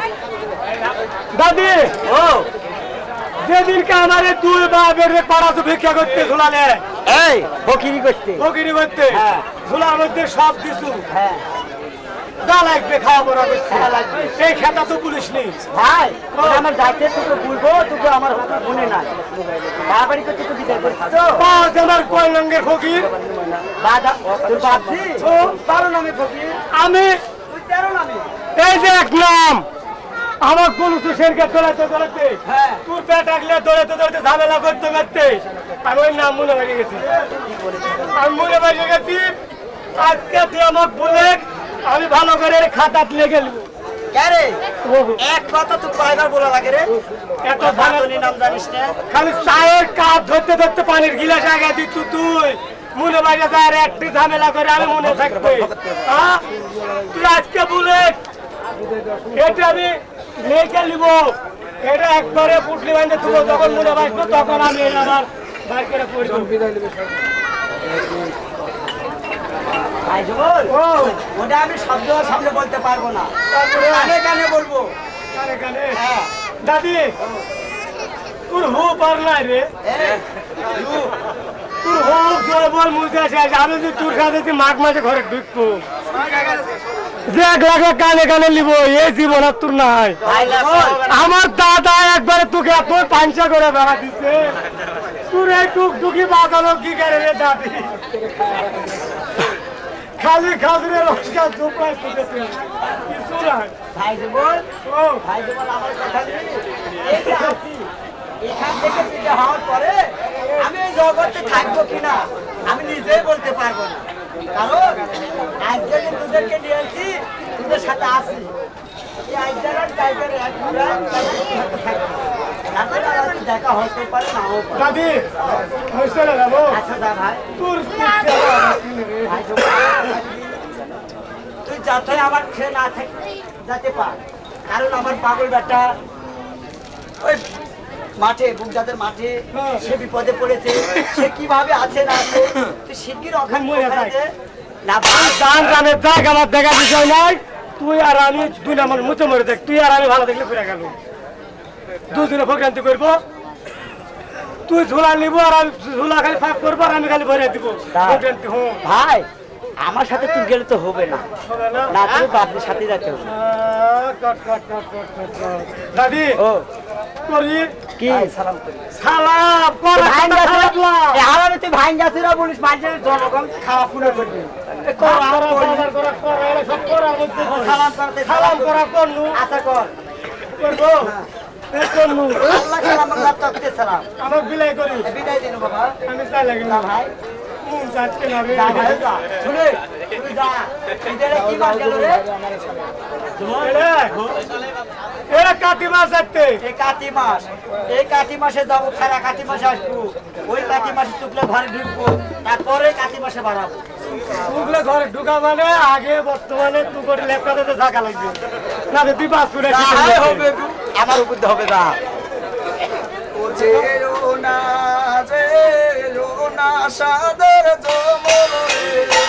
দাদি ও যেদিনকে আমার দুই বাপের পাড়া তো ভিক্ষা করতে ঝুলালে এই ফকিরি করতে ফকিরি করতে হ্যাঁ। ঝুলার মধ্যে সব কিছু হ্যাঁ যা লাগবে খাওয়া পড়া করছে হ্যাঁ, লাগবে। এই খেতা তো পুলিশ নেই ভাই ওটা আমার যাইতে তোকে বলবো তোকে আমার মনে নাই বাড়াবাড়ি করতে তো বিদায় করছিস তো পাঁচ আমার কয় রঙের ফকির বাদা তোর বাপজি ও। বারো নামে ফকির আমি তুই তেরো নামে এই যে এক নাম আমার গরু তো সেরকে দৌড়াতে দৌড়াতে হ্যাঁ তোর পেট আগলে দৌড়াতে দৌড়াতে ঝামেলা করতে করতে আমি ওই নাম মনে ভেঙে গেছি আমি মনে ভেঙে গেছি আজকে তুই আমাকে বলে আমি ভালো করে খাতা তুলে গেলি কে রে এক কথা তুই কয়বার বলা লাগে রে এত কথা ভালো তোর নাম জানিস না খালি চায়ের কাপ ধরতে ধরতে পানির গিলাস আগে দিত তুই মনে বাইরে যায় আর একটি ঝামেলা করে আমি মনে থাকবে হ্যাঁ? তুই আজকে বলে এটা আমি লেখে নিব এটা একবারে পুটলি বাঁধে তুলো যখন মনে বাঁচবো তখন আমি এটা আবার বার করে পড়ব ভাই জবল ও ওটা আমি শব্দ সামনে বলতে পারবো না তারপরে কানে কানে বলবো কানে কানে হ্যাঁ দাদি তোর হু পার নাই রে এই, তোর হোক জয় বল মুখে আসে আসে আমি যদি তোর সাথে যদি মাঘ মাঝে ঘরে ঢুকবো যে এক লাখে কানে কানে নিব এই জীবন আর তোর নাই ভাই জবল আমার দাদা একবারে তোকে এত পাঞ্চা করে বেড়া দিচ্ছে তোর এই টুক টুকি বাজানো কি করে রে দাদি খালি খাজুরের রসকা চোপায় তুলেছে কিছু নাই ভাই জবল ও ভাই জবল আমার কথা নেই এই যে আসি এখান থেকে বিয়ে হওয়ার পরে আমি এই জগতে থাকবো কিনা আমি নিজেই বলতে পারবো না কারণ আজকে যে তোদেরকে নিয়েছি তোদের সাথে আসি এই আজকের টাইপের এক পুরা তারপরে আর হয়তো দেখা হতে পারে নাও পারে। দাদি আমি চলে যাবো আচ্ছা যা ভাই তোর ভাই জবল, তুই যাতে আমার খেয়ে না থাক যেতে পার কারণ আমার পাগল বেটা ওই মাঠে বুকজাতের মাঠে হ্যাঁ। সে বিপদে পড়েছে সে কিভাবে আছে না আছে তুই শিগগির ওখানে মরে ওখানে থাক। দে। না ভাই গান গানের জায়গা আমার দেখা বিষয় নাই তুই আর আমি দুই আমার মুচে মরে দেখ তুই আর আমি ভালো দেখলে ফিরে গেল দুদিনে ভোগান্তি করবো তুই ঝোলা নিবো আর আমি ঝোলা খালি ফাঁক করবো আর আমি খালি ভরে দিব ভোগান্তি হোক ভাই আমার সাথে তুই গেলে তো হবে না হবে না না তুই বাপের সাথে যেতে হবে আহ, কট, কট, কট, কট, কট, কট। দাদি ও করি কি সালাম করি সালাম কর ভাই খারাপ না। হারাবে তুই ভাই গাছিরা বলিস মাঝে জনগণ খাওয়া পুরো করবি কর, কর, কর, কর, কর, এরা সব করার মধ্যে কর। সালাম করতে সালাম করা করলু আশা কর করবো এ করলু আল্লাহ সালাম আল্লাহ তকতে সালাম আমার বিলাই করি বিদায় দিন বাবা আমি তাই লাগে না ভাই মুখ যাচ্ছে না রে যা ভাই যা শুনে তুই যা এদের কি মার গেল রে এরে, এরা কাতি মাস যাচ্ছে এই কাতি মাস এই কাতি মাসে যাবো খারা কাতি মাসে আসবো ওই কাতি মাসে টুকলে ঘরে ঢুকবো তারপরে কাতি মাসে বাড়াবো টুকলে ঘরে ঢুকা মানে আগে বর্তমানে তু করে ল্যাপটপে থাকা লাগবে না তুই পাস করে হবে আমার উপর হবে না ও যেও না যেও না সাদর জমল রে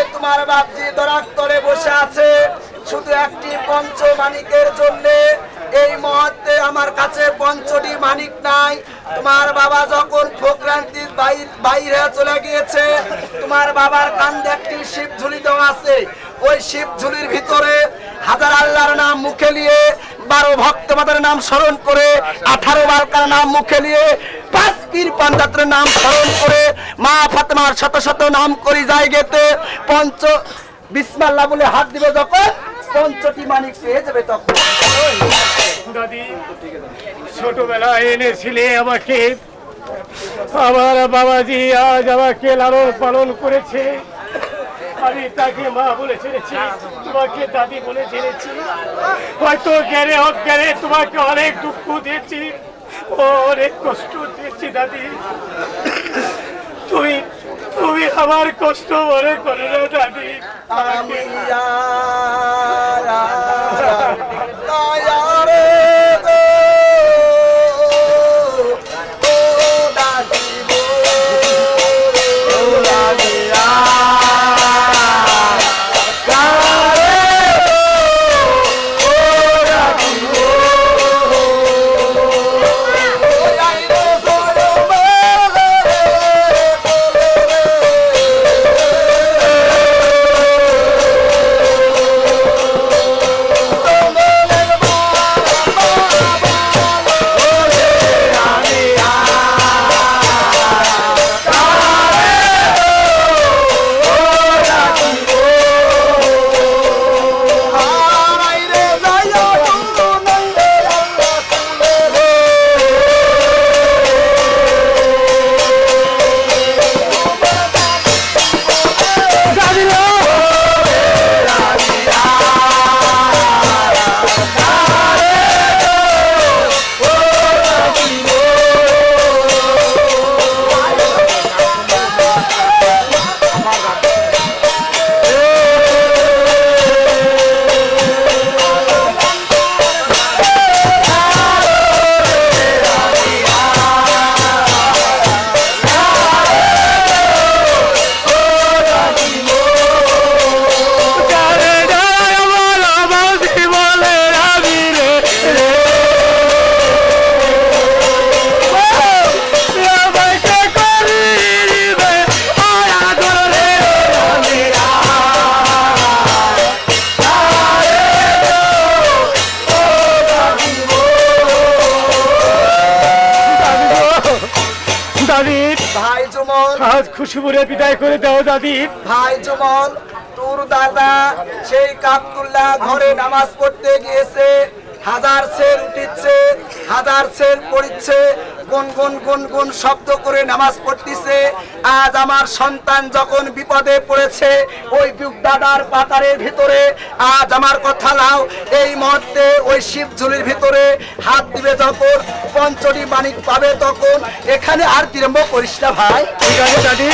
তোমার বাপজি দরাক তলে বসে আছে শুধু একটি পঞ্চমাণিকের জন্য। এই মুহূর্তে আমার কাছে পঞ্চটি মানিক নাই। তোমার বাবা যখন প্রক্রান্তির বাইরে চলে গিয়েছে, তোমার বাবার কান্দে একটি শিব ঝুলি দেওয়া আছে। ওই শিব ঝুলির ভিতরে হাজার আল্লাহর নাম মুখে নিয়ে, বারো ভক্তবাদের নাম স্মরণ করে, আঠারো বারকার নাম মুখে নিয়ে, পাঁচ পীর পাঞ্জাতের নাম স্মরণ করে, মা ফাতেমার শত শত নাম করি যায় গেতে, পঞ্চ বিসমিল্লাহ বলে হাত দিবে যখন পঞ্চটি মানিক পেয়ে যাবে তখন। দাদি ছোটবেলায় এনেছিলে আমাকে, আমার বাবাজি আজ আমাকে লালন পালন করেছে। আমি তাকে মা বলে ছেড়েছি, তোমাকে দাদি বলে ছেড়েছি। হয়তো জ্ঞানে অজ্ঞানে তোমাকে অনেক দুঃখ দিয়েছি, অনেক কষ্ট দিয়েছি দাদি। তুমি তুমি আমার কষ্ট মনে করো না দাদি। আমি দয়ারে খুশি মনে বিদায় করে দাও দাদি। ভাই জমল, তোর দাদা সেই কাবতুল্লাহ ঘরে নামাজ পড়তে গিয়েছে, হাজার সের উঠিচ্ছে, হাজার সের পড়িচ্ছে, গুন গুন গুন গুন শব্দ করে নামাজ পড়তেছে। আজ আমার সন্তান যখন বিপদে পড়েছে ওই দাদার পাতারের ভিতরে, আজ আমার কথা নাও, এই মুহূর্তে ওই শিব ঝুলির ভিতরে হাত দিবে যখন পঞ্চটি মানিক পাবে তখন। এখানে আর বিলম্ব করিস না ভাই। ঠিক আছে দাদি,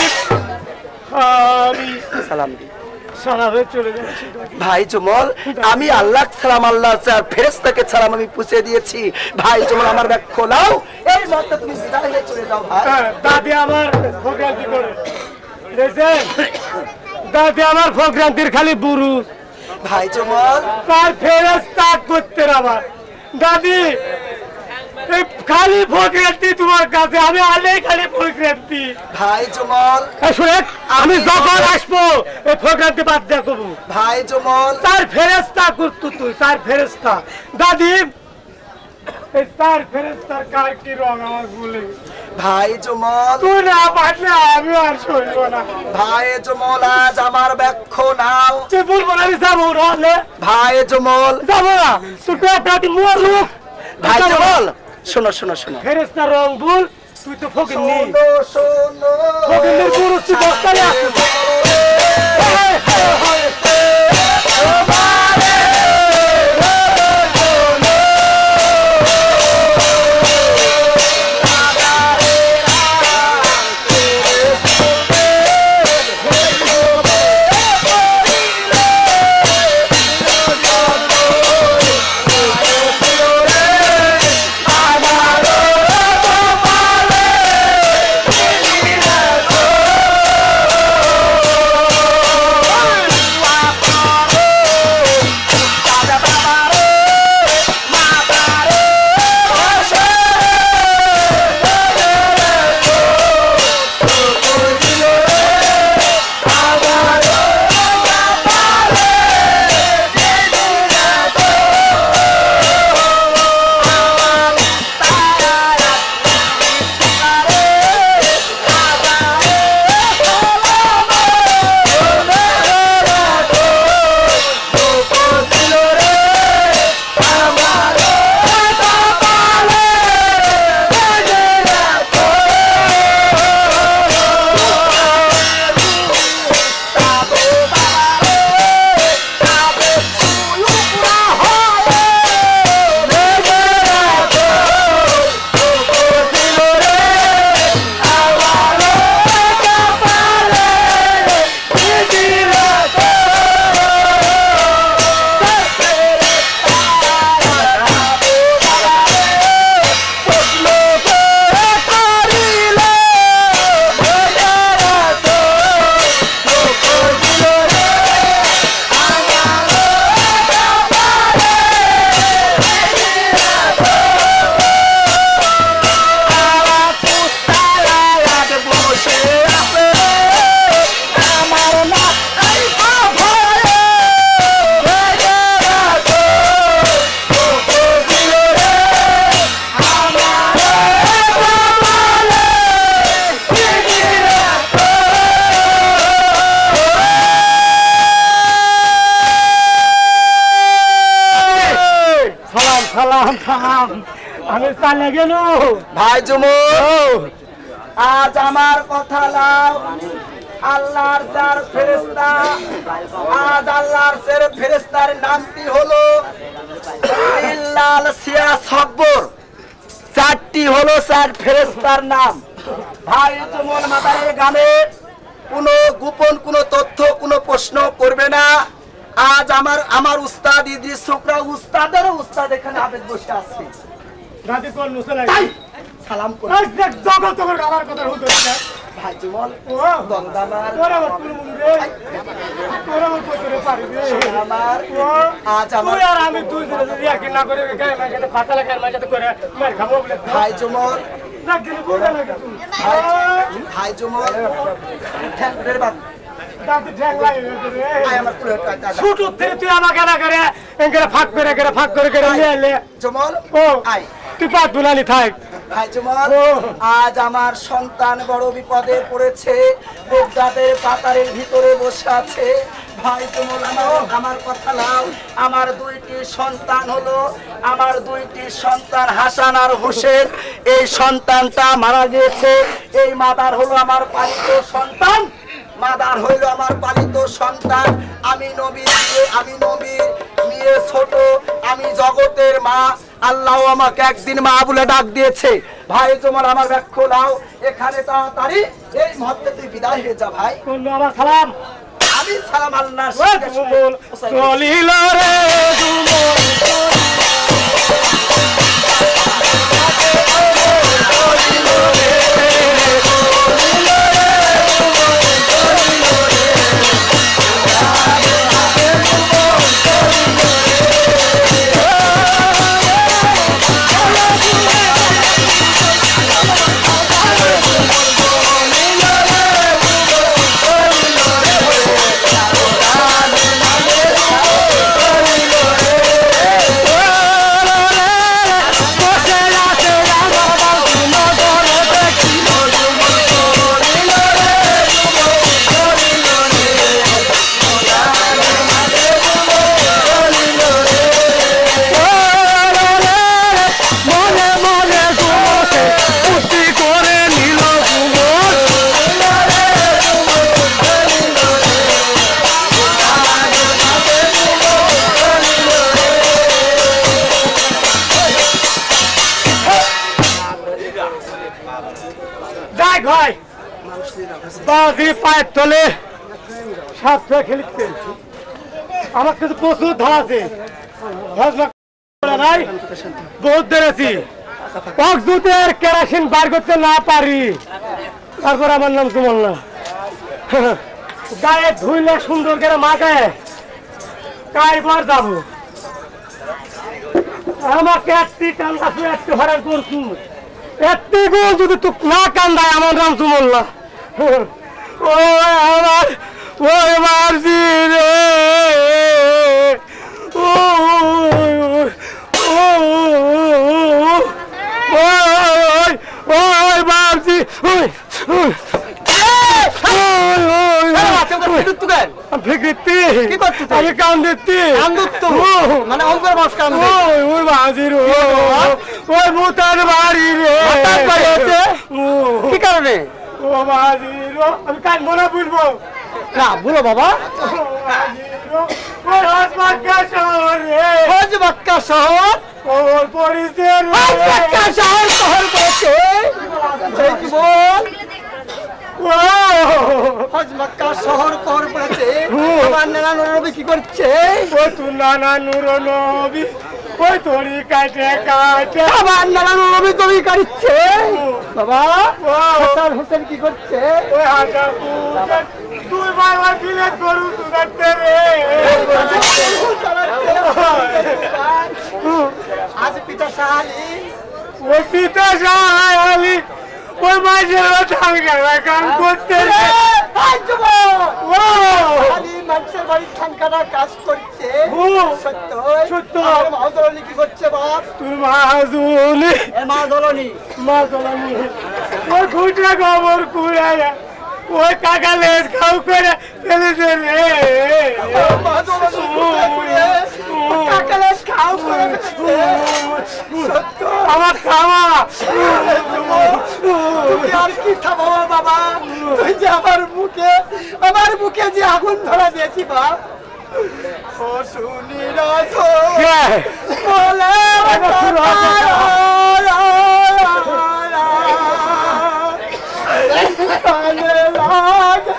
সালাম দি সালামে চলে যাচ্ছি ভাই জমল। আমি আল্লাহ সালাম, আল্লাহ ফেরেশতাকে সালাম আমি পুছে দিয়েছি। ভাই জমল আমার ব্যাগ খোলাও, এই মুহূর্তে তুমি বিদায় হয়ে চলে যাও ভাই। দাদি আমার ভোগান্তি করে দেখছেন, দাদি আমার ভোগান্তির খালি বুরু। ভাই জমল তার ফেরেশতা করতে আবার দাদি খালি ভোগান্তি তোমার কাছে, আমি আলে খালি ভোগান্তি। ভাই জমল শুনে আমি যখন আসবো এই ভোগান্তি বাদ দেখবো। ভাই জমল তার ফেরেশতা করতো তুই, তার ফেরেশতা দাদি, এই তার ফেরেশতার কার কি রং আমার বলে। ভাই জমল তুই না পারলে আমি আর শুনব না। ভাই জমল আজ আমার ব্যাখ্য নাও। তুই বলবো না আমি যাবো না। ভাই জমল যাবো না, তুই দাদি মোর লোক। ভাই জমল শোনো শোনো শোনো, ফেরেশতার রং ভুল, তুই তো ফকির নি, শোনো শোনো ফকির পুরুষ তুই বস্তালে আসিস। ও কালে গেল ভাই জুমুল আজ আমার কথা লাও আল্লাহর চার ফেরেশতা আজ আল্লাহর চার ফেরেশতার নামটি হলো ইল্লাল সিয়া সব্বর চারটি হলো চার ফেরেশতার নাম ভাই জুমুল মাদারের গ্রামে কোনো গোপন কোনো তথ্য কোনো প্রশ্ন করবে না আজ আমার আমার উস্তাদ ইদ্রিস শুকরা উস্তাদেরও উস্তাদ এখানে আবেদ বসে আছে দাদি কোন মুসলাই তাই সালাম করে আজ দেখ জগৎ তোমার আমার কথা হতো না ভাই জুমল ও দন্দামার তোরা তুই মুন রে তোরা মত করে পারবি আমার ও আজ আমার তুই আর আমি তুই যদি ইয়াকি না করে গায় মাঝে ফাটা লাগার মাঝে করে মার খাবো বলে ভাই জুমল না দিন বুঝা লাগে তুই ভাই জুমল ঠ্যাংটের বাপ দাদি ঠ্যাং লাগে রে আয় আমার কুলে দাদা ছোট থেকে তুই আমাকে না করে এঙ্গরে ফাঁক করে করে ফাঁক করে করে নিয়ে এলে জুমল ও আয় তুই পাত বুলালি থাক ভাই জুমল ও। আজ আমার সন্তান বড় বিপদে পড়েছে দেবদাদের পাতারের ভিতরে বসে আছে ভাই জুমল আমার আমার কথা নাও আমার দুইটি সন্তান হলো আমার দুইটি সন্তান হাসান আর হোসেন এই সন্তানটা মারা গিয়েছে এই মাদার হলো আমার পালিত সন্তান মাদার হইল আমার পালিত সন্তান আমি নবী আমি নবীর মেয়ে ছোট আমি জগতের মা আল্লাহ আমাকে একদিন মা বলে ডাক দিয়েছে ভাই তোমার আমার ব্যাখ্যা নাও এখানে তাড়াতাড়ি এই মুহূর্তে তুই বিদায় হয়ে যা ভাই কোন আমার সালাম আমি সালাম আল্লাহ ও জুমুল চলিল রে জুমুল ভাই বাজি পায়ের তলে সাতটা খেলিতে আমার কাছে প্রচুর ধার আছে নাই বহুত ধরেছি অকজুতের কেরাসিন বার করতে না পারি তারপর আমার নাম সুমন না গায়ে ধুইলে সুন্দর করে মাখায় কাইবার যাবো আমাকে একটি কান্দা তুই একটু হরান করছু একটি গুণ যদি তুই না কান্দায় আমার নাম সুমন না ও আমার ওই মারছি রে ও ওই ওই মারছি ওই আমি কান দিচ্ছি মানে অঙ্কের মাস কান ওই বাজির ওই মুতার বাড়ি রে কি কারণে ও বাজির আমি কান মনে বলবো না বলো বাবা ওই হসবাক্কা শহর রে হজবাক্কা শহর ওর পরিচে হজবাক্কা শহর শহর বলছে সেই কি বল হজবাক্কা শহর শহর বলছে আমার নানা নবী কি করছে ওই তুই নানা নুর নবী ওই তোরি কাটে কাটে আমার নানা নবী তুমি কাটছে বাবা হাসান হোসেন কি করছে ওই হাটা পুজা তুই বারবার দিলে গরু তুলাতে রে আজ পিতা শাহালি ওই পিতা শাহালি ওই মাঝে ধান গাড়া কাম করতে রে ও খালি মানুষের বাড়ির ঠানকাটা কাজ করছে ও সত্য সত্য আমার মহাদরণী কি করছে বাপ তুই মাহাজুনি এ মহাদরণী মা জলানি ওই খুঁটে খবর কুড়ায় ওই কাকা লেজ খাও করে ফেলেছে রে মহাদরণী কাকালেশ খা ঘাও করে আমার খাওয়া তুমি আর কি থামাবো বাবা তুই যে আমার মুখে আমার মুখে যে আগুন ধরা দিয়েছি বাপ ও শুনি না তো বলে কানে লাগে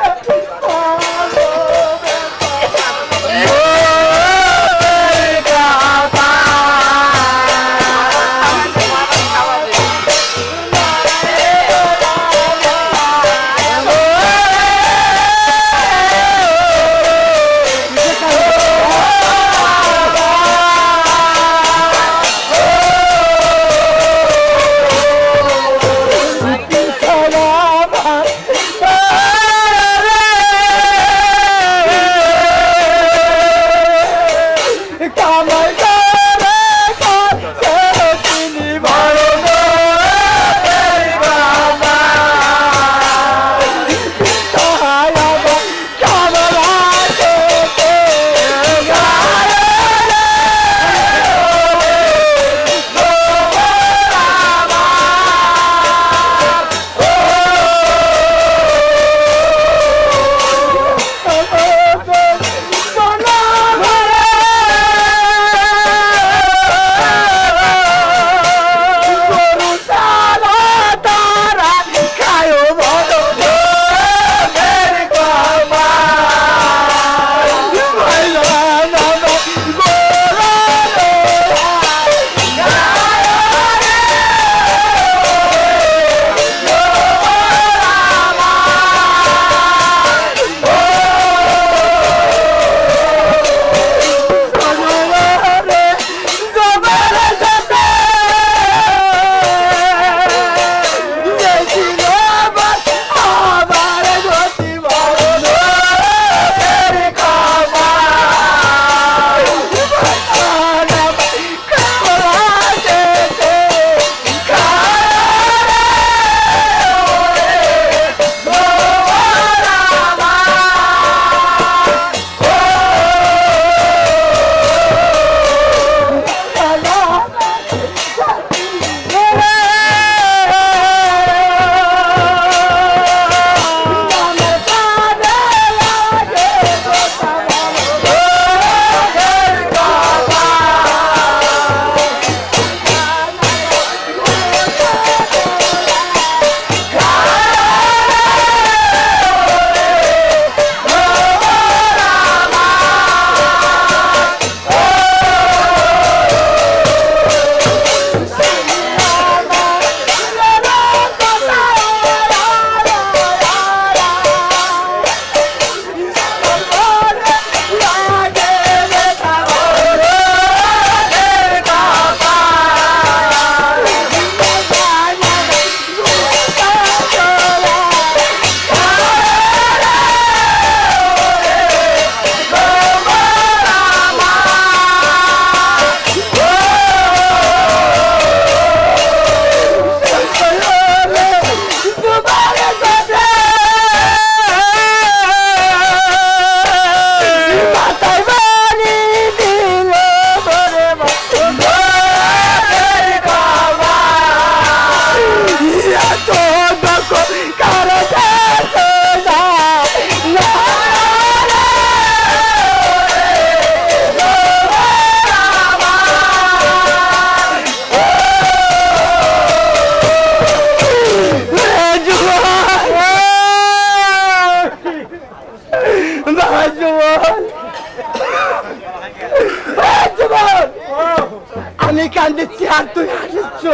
আমি কান্দিচ্ছি আর তুই হাসিচ্ছ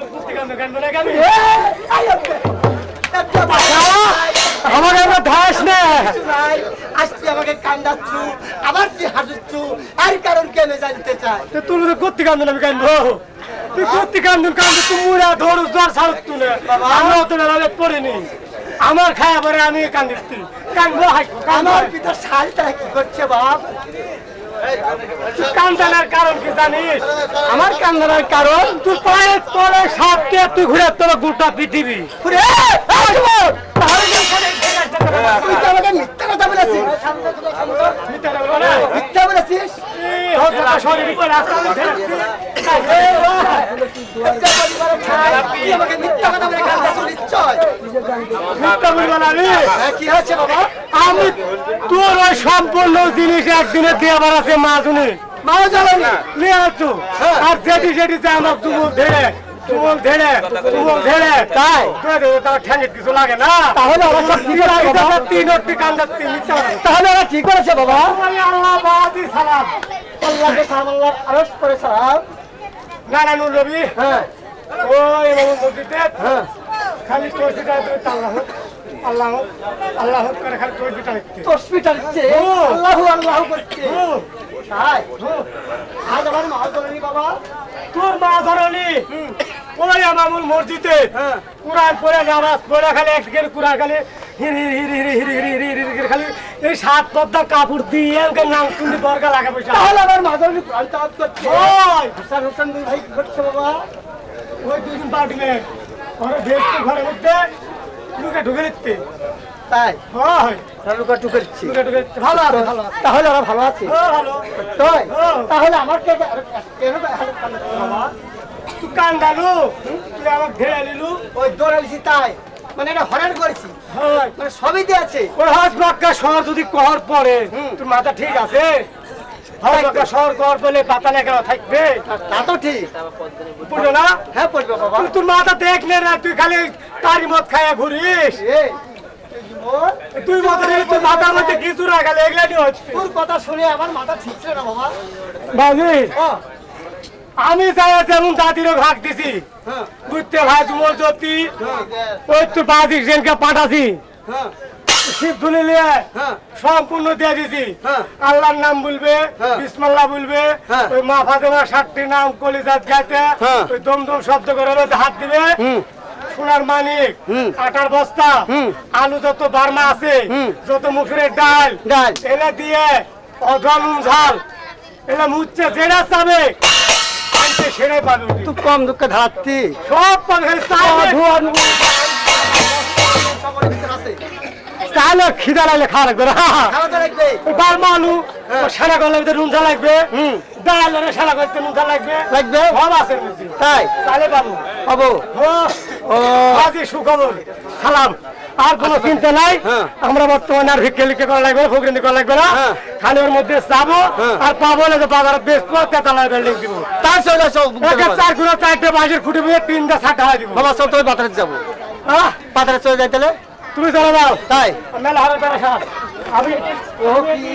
আমাকে আমার ধাস না আজকে আমাকে কান্দাচ্ছ আবার তুই হাসিচ্ছ আর কারণ কেন জানতে চাই তুই করতে কান্দন আমি কান্দবো তুই করতে কান্দন কান্দন তুই মুড়া ধরু জ্বর ছাড় তুলে আমরাও তো নালে পড়িনি আমার খায়া পরে আমি কান্দিচ্ছি কান্দবো আমার পিতার শাড়িটা কি করছে বাপ কান্দানার কারণ কি জানিস আমার কান্দানার কারণ তুই পায়ে তলে সাপকে তুই ঘুরে তোর গোটা পৃথিবী মিথ্যা কথা বলেছিস মিথ্যা বলেছিস পরে পরে রাস্তা আমাকে মিথ্যা কথা বলে কাঁদতেছো নিশ্চয়। মিথ্যা বলবো না রে। হ্যাঁ, কি হয়েছে বাবা? আমি তোর ওই সম্পূর্ণ জিনিস একদিনে দিয়ে আবার আছে মাজুনি মাও জ্বালানি নিয়ে আসছো আর যেটি সেটি আমার তুমুল ধেড়ে তুমুল ধেড়ে তুমুল ধেড়ে তাই তার ঠ্যাঙ্গে কিছু লাগে না। তাহলে ওরা সব কি লাগে? তিন অট্টি কান্দাচ্ছি মিথ্যা। তাহলে ওরা কি করেছে বাবা? আল্লাহ বাদি সালাম আল্লাহকে সালাম, আল্লাহ আরশ করে সালাম। নারায়ণুর রবি হ্যাঁ ওই এমন মসজিদে হ্যাঁ খালি তোষিটা আল্লাহ আল্লাহ আল্লাহ করে খালি তোষিটা লিখতে তসবিটা দিচ্ছে, আল্লাহু আল্লাহু করছে। তাই আজ আমার মা জ্বালানি বাবা। তোর মা ধরনি ওই আমামুল মসজিদে হ্যাঁ কুরআন পড়ে নামাজ পড়ে খালি একদিকে কুরআন খালি হির হির হির হির হির হির হির হির হির খালি এই সাত পদ্মা কাপড় দিয়ে ওকে নাম শুনতে দরকার লাগে পয়সা। তাহলে আমার মা জ্বালানি কোরআন তেলাওয়াত করছে। ওই হাসান হোসেন দুই ভাই কি করছে বাবা? ওই দুজন পার্টিলে ওরা ভেস্তে ঘরের মধ্যে লুকে ঢুকে দিচ্ছে। তাই হয় লুকা টুকেছি। লুকে ঢুকে দিচ্ছে। ভালো আছে ভালো আছে তাহলে ওরা ভালো আছে। ও ভালো তাই ও তাহলে আমার কে কেন হালত কান্দাচ্ছিস বাবা? তুই কান ডালু তুই আমাকে ধেড়ে নিলু। ওই দৌড়ালিছি তাই, মানে এটা হরান করেছি, হয় মানে সবই দিয়ে আছে। ওই হাজ বাক্কা শহর যদি কহর পড়ে তোর মাথা ঠিক আছে? হাজ বাক্কা শহর কহর পড়লে পাতা লেখা থাকবে তা তো ঠিক। পড়বে না? হ্যাঁ পড়বে বাবা। তুই তোর মাথা দেখলে না তুই খালি তারি মদ খাইয়া ঘুরিস। এই, তুই জীবন, তুই মতো তুই মাথার মধ্যে কিছু না গেলে এগুলা নিয়ে হচ্ছে তোর কথা শুনে আমার মাথা ঠিক ছিল না বাবা। বাবু ও আমি চাই যেমন দাদিরও ভাগ দিছি হ্যাঁ বুঝতে ভাই তুমর জ্যোতি হ্যাঁ ওই তোর বাদিক জেনকে পাঠাছি হ্যাঁ শিব ধুলে নিয়ে হ্যাঁ সম্পূর্ণ দিয়ে দিছি। হ্যাঁ। আল্লাহর নাম বলবে হ্যাঁ। বিসমিল্লাহ বলবে হ্যাঁ। ওই মা ফাতেমার ষাটটি নাম কলিজাত গাইতে হ্যাঁ। ওই দম দম শব্দ করে ওর মধ্যে হাত দিবে হুম সোনার মানিক হুম। আটার বস্তা হুম। আলু যত বার্মা আছে হুম। যত মুখের ডাল ডাল। এনে দিয়ে অধম ঝাল এনে মুচ্ছে যেটা চাবে আনতে সেটাই পাবে তুই কম দুঃখে ধারাচ্ছি। সব পাবে চাইলে চাইলে খিদা লাগলে খাওয়া লাগবে না খাওয়াতে লাগবে। ওই বার্মা আলু ও সারা করলে ভিতরে নুন ঝাল লাগবে হুম ডাল আর সারা করতে নুন ঝাল লাগবে লাগবে। সব আছে বুঝছি। তাই চাইলে পাবো পাবো। ও ও আজি সুখবর সালাম আর কোনো চিন্তা নাই। হ্যাঁ। আমরা বর্তমানে আর ভিক্ষে লিখে করা লাগবে ফকরিন্দি করা লাগবে না হ্যাঁ। খালি ওর মধ্যে যাবো হ্যাঁ। আর পাবো না যে বাজারে বেচবো তেতালায় বিল্ডিং দিব তার চলে আসো একে চার গুলো চারটে বাঁশের খুঁটি বুঝে তিনটা ছাট ঢালাই দিব বাবা চল তুমি বাজারে যাবো। আহ, বাজারে চলে যাই তাহলে। তুমি চলে যাও তাই মেলা হবে বেড়া সাত আমি ও কি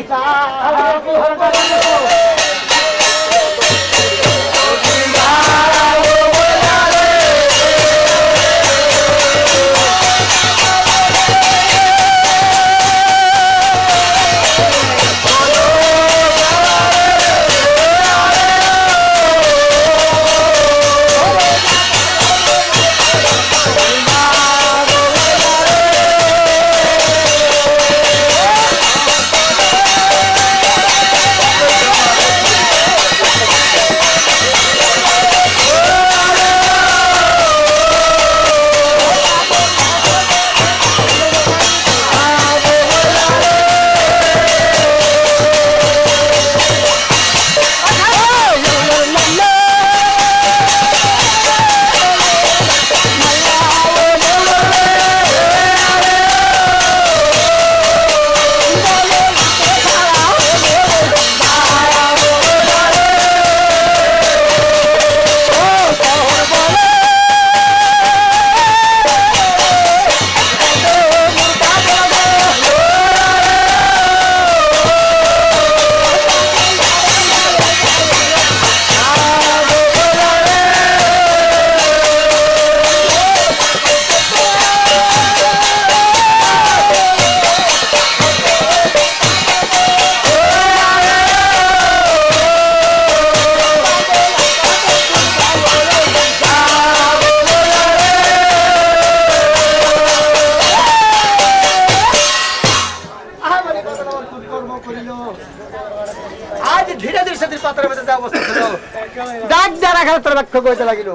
আজ ধীরে ধীরে সেদিন পাতার মধ্যে যা অবস্থা ছিল ডাক যারা খেলে তোর ব্যাখ্যা করতে লাগিল।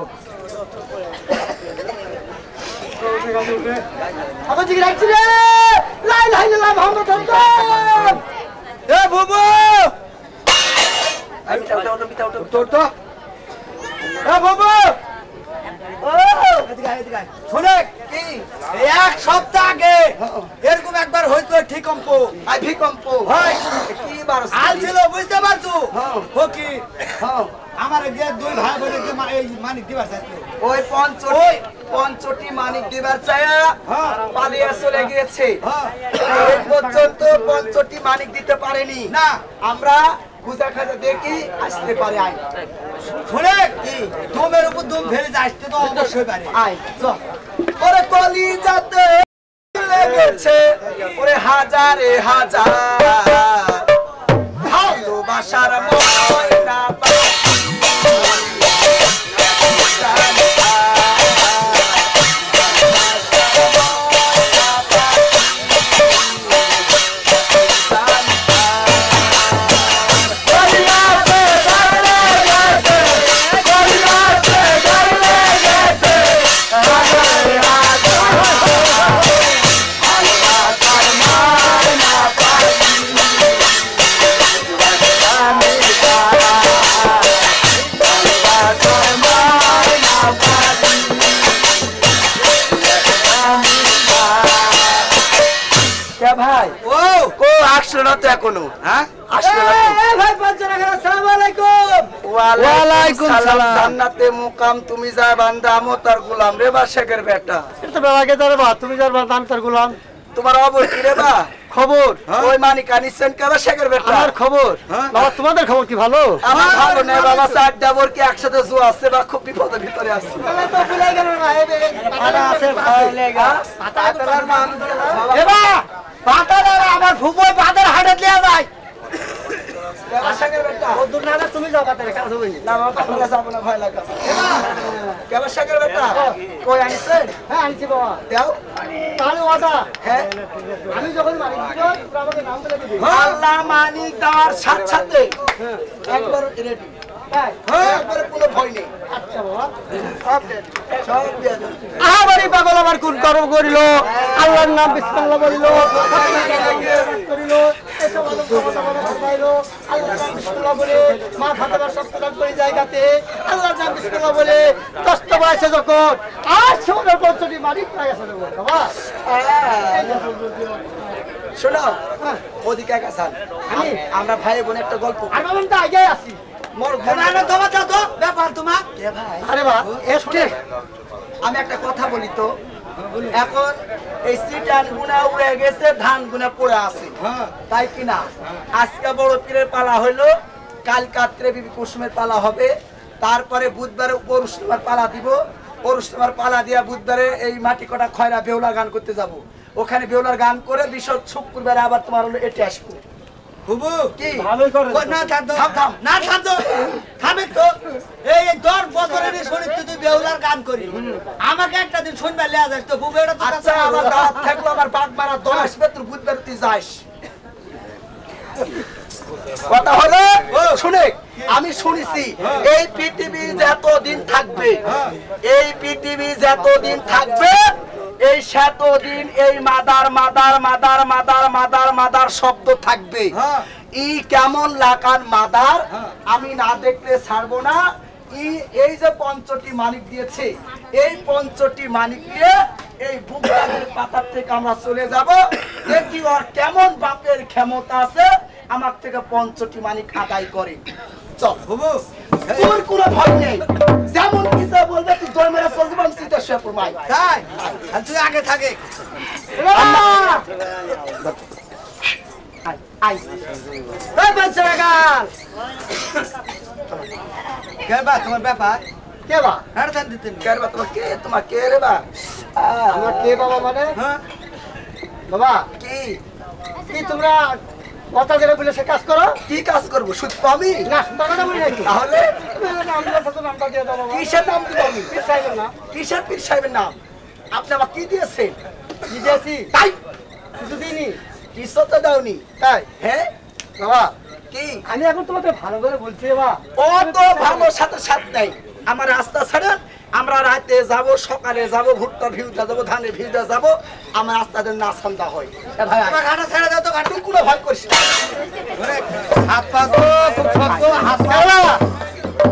আমার জিজ্ঞেস রাখছি রে লাই লাই লাই মোহাম্মদ এ বুবু তোর তো এ বাবু ও এদিকে আয়, এদিকে আয়। শুনে কি এই এক সপ্তাহ আগে এরকম একবার হইতো ঠিক কম্প আই ভূমিকম্প হয় কি বার আল ছিল বুঝতে পারছো হ্যাঁ। হকি হ্যাঁ আমার যে দুই ভাই বোনের যে মা- এই মানিক দিবার চাইতো ওই পঞ্চটি পঞ্চটি মানিক দিবার চায়া হ্যাঁ। পালিয়ে চলে গিয়েছে হ্যাঁ। এই পর্যন্ত পঞ্চটি মানিক দিতে পারেনি না আমরা খুঁজা খাজা দেখি আসতে পারে আয় শুনে কি দমের উপর দম ফেলে আসতে তো অবশ্যই পারে আয় চল ওরে কলি যাতে লেগেছে ওরে হাজারে হাজার ভালোবাসার ময়না ভাই ও কো আসলো না তো এখনো হ্যাঁ আসলো না তো। এই ভাই পঞ্চনা খান আসসালামু আলাইকুম ওয়ালাইকুম সালাম জান্নাতে মুকাম তুমি যা বান্দা আমো তার গোলাম রে বা শেখের বেটা এটা বাবাকে দাঁড়ে বা তুমি যার বা দাম তার গোলাম তোমার অবর কি রে বা খবর ওই মানিক আনিছেন কে বা শেখের বেটা আমার খবর বাবা তোমাদের খবর কি ভালো আমার ভালো নেই বাবা চার ডাবর কি একসাথে জু আছে বা খুব বিপদের ভিতরে আছে তাহলে তো ভুলে গেল না এই পাতা আছে ভুলে গেল পাতা আপনার নাম এবা পাতাদার আমার ফুকই পাতার হাটে লিয়া যায় কে বা শেখের বেটা ও দূর না তুমি যাও পাতা কাজ হবে না বাবা তোমরা যাবো না ভয় লাগে কে বা শেখের বেটা কই আনিছেন হ্যাঁ আনছি বাবা দাও তাহলে ওটা হ্যাঁ আমি যখন মালিক দিব তোমরা আমাকে নাম বলে দিবি আল্লাহ মানিক দেওয়ার সাথে সাথে একবার রেডি তাই একবারে কোনো ভয় নেই আচ্ছা বাবা সব রেডি সব দিয়ে দেন। আহাবারি পাগল আমার কোন কর্ম করিল আল্লাহর নাম বিসমিল্লাহ বলিল করিল এসব আদব ক্ষমতা বলে ফরমাইল আল্লাহর নাম বিসমিল্লাহ বলে মা ফাতেমার সপ্তদান করে জায়গাতে আল্লাহর নাম বিসমিল্লাহ বলে দশটা বয়সে যখন আর সমুদ্র পঞ্চটি মালিক প্রায় গেছে বাবা শোনো ওদিকে এক আসান আমরা ভাই বোন একটা গল্প করি। আর বাবা তো আগে আসি মোর না না তোমার যাও তো ব্যাপার তোমার কে ভাই আরে বা এসে আমি একটা কথা বলি তো এখন এই সিটান গুনা উড়ে গেছে ধান গুনা পড়ে আছে তাই কিনা আজকে বড় পীরের পালা হইলো কাল কাত্রে বিবি কুসুমের পালা হবে তারপরে বুধবারে পরশুমার পালা দিব পরশুমার পালা দিয়া বুধবারে এই মাটি কটা খয়রা বেউলার গান করতে যাব ওখানে বেউলার গান করে বিশদ শুক্রবারে আবার তোমার হলো এটে আসবো হুবু কি ভালোই করে না থাম তো থাম, থাম। না থাম তো থামে তো এই এই দশ বছরের শরীর তুই বেহুলার গান করি আমাকে একটা দিন শুনবে লিয়া যাস তো বুবে ওটা তো আচ্ছা আমার দাঁত থাকলো আমার বাঘ মারা দল আসবে তোর বুধবার তুই যাস কথা হলো শুনে আমি শুনেছি এই পৃথিবী যতদিন থাকবে এই পৃথিবী যতদিন থাকবে এই সেতদিন এই mother mother mother mother mother mother শব্দ থাকবে ই কেমন লাকান মাদার আমি না দেখলে ছাড়বো না ই এই যে পঞ্চটি মানিক দিয়েছে এই পঞ্চটি মানিক দিয়ে এই বুকদানের পাতার থেকে আমরা চলে যাব দেখি ওর কেমন বাপের ক্ষমতা আছে আমার থেকে পঞ্চটি মানিক আদায় করে চল হুবু তোর কোনো ভয় নেই যেমন কিছু বলবে তুই দৌড় মেরে চলতে পারবি তুই তো সে প্রমাই তাই আর তুই আগে থাকে আই এই পঞ্চনা খান কে বা তোমার ব্যাপার কে বা আর জান দিতে কে রে বা তোমার কে তোমার কে রে বা আহ, আমার কে বাবা মানে হ্যাঁ বাবা কি কি তোমরা কথা যেটা বলে সে কাজ করো কি কাজ করবো সুদ পাবি না সুন্দর কথা বলি নাই তো। তাহলে আমরা সাথে নামটা দিয়ে দাও বাবা কিসের নাম দিব আমি পীর সাহেবের নাম কিসের পীর সাহেবের নাম আপনি আমার কি দিয়েছেন কি দিয়েছি তাই কিছু দিইনি কিছু তো দাওনি তাই হ্যাঁ বাবা কি আমি এখন তোমাকে ভালো করে বলছি বাবা ও তো ভালো সাথে সাথ নাই আমার রাস্তা ছাড়েন আমরা রাতে যাব সকালে যাব ভুট্টার ভিউটা যাবো ধানের ভিউটা যাব আমার রাস্তাতে না সন্ধ্যা হয় এ ভাই তোমার ঘাটা ছেড়ে দাও তো ঘাটা তুই কোনো ভয় করিস না। হাত পা তো খুব শক্ত হাত পা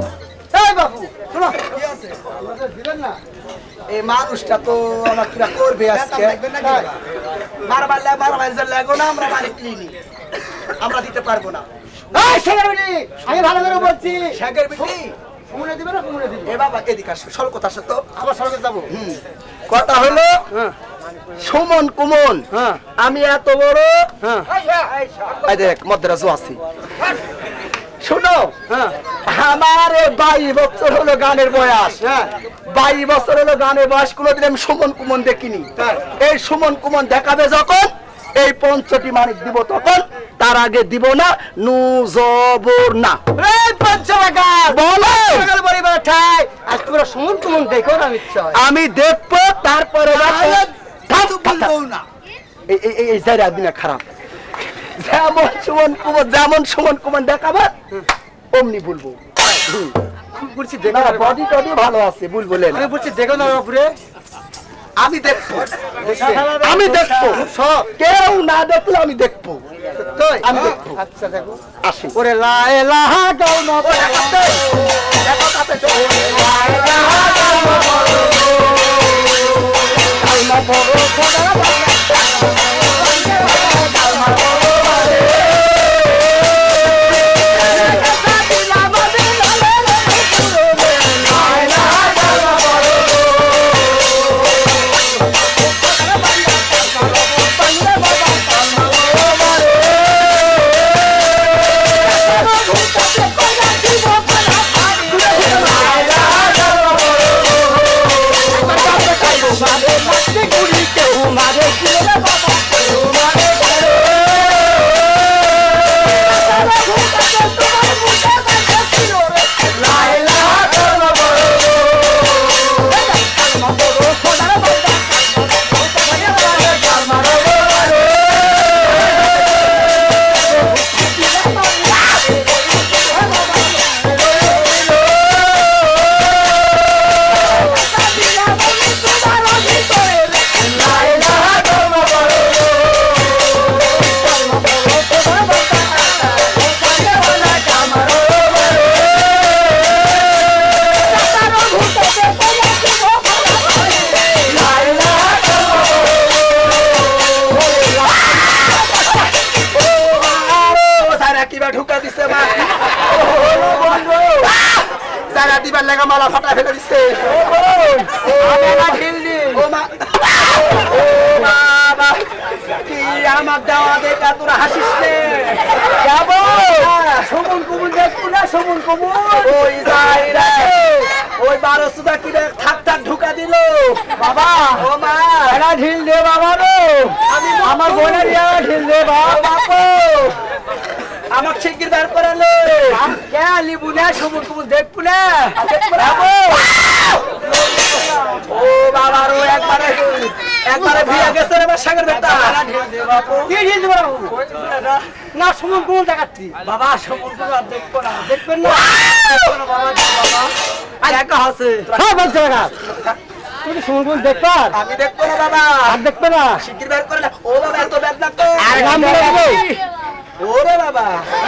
মানুষটা তো আমার কিরা করবে আজকে মারবার লাগে মারবার লাগো না আমরা বাড়ি কিনি আমরা দিতে পারবো না এই শেখের বিটি আমি ভালো করে বলছি শেখের বিটি কুমড়ে দিবে না কুমড়ে দিবে এ বাবা এদিকে আসো সর কথা আসো তো আবার সরকার যাবো হুম কথা হলো সুমন কুমন হ্যাঁ আমি এত বড় হ্যাঁ এই দেখ মদ্রাজও আছি শোনো হ্যাঁ আমার বাইশ বছর হলো গানের বয়স হ্যাঁ বাইশ বছর হলো গানের বয়স কোনোদিন আমি সুমন কুমন দেখিনি তাই? এই সুমন কুমন দেখাবে যখন এই পঞ্চটি মানিক দিব তখন তার আগে দিব না নু জবর না এই পঞ্চমাকা বলো সকাল পরিবার ঠাই আজ তোমরা সুমন কুমন দেখো না নিশ্চয় আমি দেখবো তারপরে বলবো না এই এই এই জায়গা দিনা খারাপ যেমন সুমন কুমন যেমন সুমন কুমন দেখাবে অমনি বলবো আমি বলছি দেখো না না রে বাবা। বডি টডি ভালো আছে ভুল বলেন আমি বলছি দেখো না বাপুরে আমি দেখবো আমি দেখবো সব কেউ না দেখলে আমি দেখবো তুই আমি দেখবো আচ্ছা দেখো আসি ওরে লা ইলাহা গাও না দেখো তাতে চলো। ঢুকা দিছে মা সারা দিবার লাগা মালা ফাটা ফেলে দিছে ও মা ও বাবা কি আমার দেওয়া দেখা তোরা হাসিস রে যাবো সমন কুমন দেখবো না সমন কুমন ওই যাই রে ওই বারো সুদা কি রে থাক থাক ঢুকা দিল বাবা ও মা এরা ঢিল দে বাবা রে আমি আমার বোনের ইয়া ঢিল দে ও বাপু আমার শিগগির বের করে লো কে লিবু না সমন কুমন দেখবো না বাবু ও বাবা রো একবারে একবারে ভিয়া গেছে রে আমার সাগর বেটা কি ঢিল দেবো না সমন কুমন দেখাচ্ছি বাবা সমন কুমন দেখবো না দেখবেন না আর একা আছে হ্যাঁ বলছে না তুমি সমন কুমন দেখবার আমি দেখবো না বাবা আর দেখবে না শিগগির বের করে না ও বাবা এত বেদ না তো নাম বলবো ওরে বাবা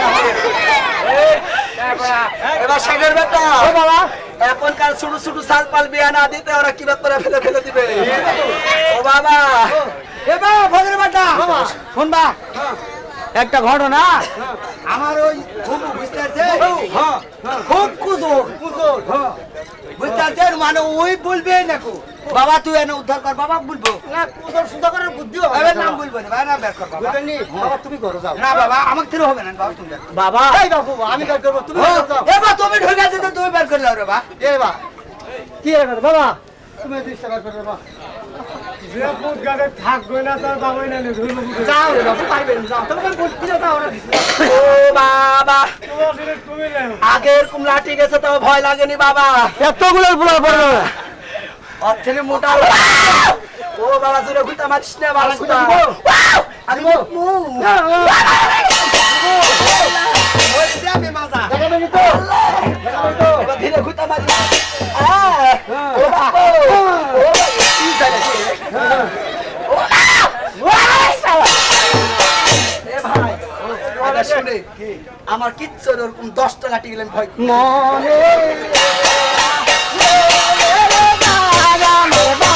এবার সাগর বেটা ও বাবা এখনকার ছোট ছোট সাল পাল বিয়া না দিতে ওরা কি করে ফেলে ফেলে দিবে ও বাবা এ বাবা ফজর বাটা শুনবা একটা ঘটনা আমার ওই খুব বুঝতে পারছে খুব কুজো কুজো বুঝতে পারছেন মানে ওই বলবে নাকো বাবা তুই এনে উদ্ধার কর বাবা বলবো না কুজোর সুন্দর করার বুদ্ধি হবে এবার নাম বলবো না ভাই না বের কর বাবা বাবা তুমি করো যাও না বাবা আমাকে থেকে হবে না বাবা তুমি বাবা এই বাবু আমি বের করব তুমি বের করো এবার তুমি ঢুকে যেতে তুমি বের করে লাও রে বাবা এ বাবা কি রে বাবা তুমি দিশা বের করে বাবা যে পুত গাড়ি থাকবে না তার বাবাই না ধরবো যাও রে বাবু পাইবেন যাও তোমার বুদ্ধি যাও ওরা ও বাবা তোমার দিলে তুমি লেও আগে এরকম লাঠি গেছে তো ভয় লাগেনি বাবা এতগুলো বুলা পড়লো না অর্থের মোটা ও বাবা জোরে ঘুরতে মারিস না বাবা সুদা আমি মু ওইছে আমি মাজা দেখাবেনি তো দেখাবেনি তো এবার ধীরে ঘুরতে মারিস আ ও বাবা ও কি জানে ও সালা এ ভাই এটা শুনে আমার কিচ্ছু ওরকম দশটা লাঠি গেলেন ভয় মনে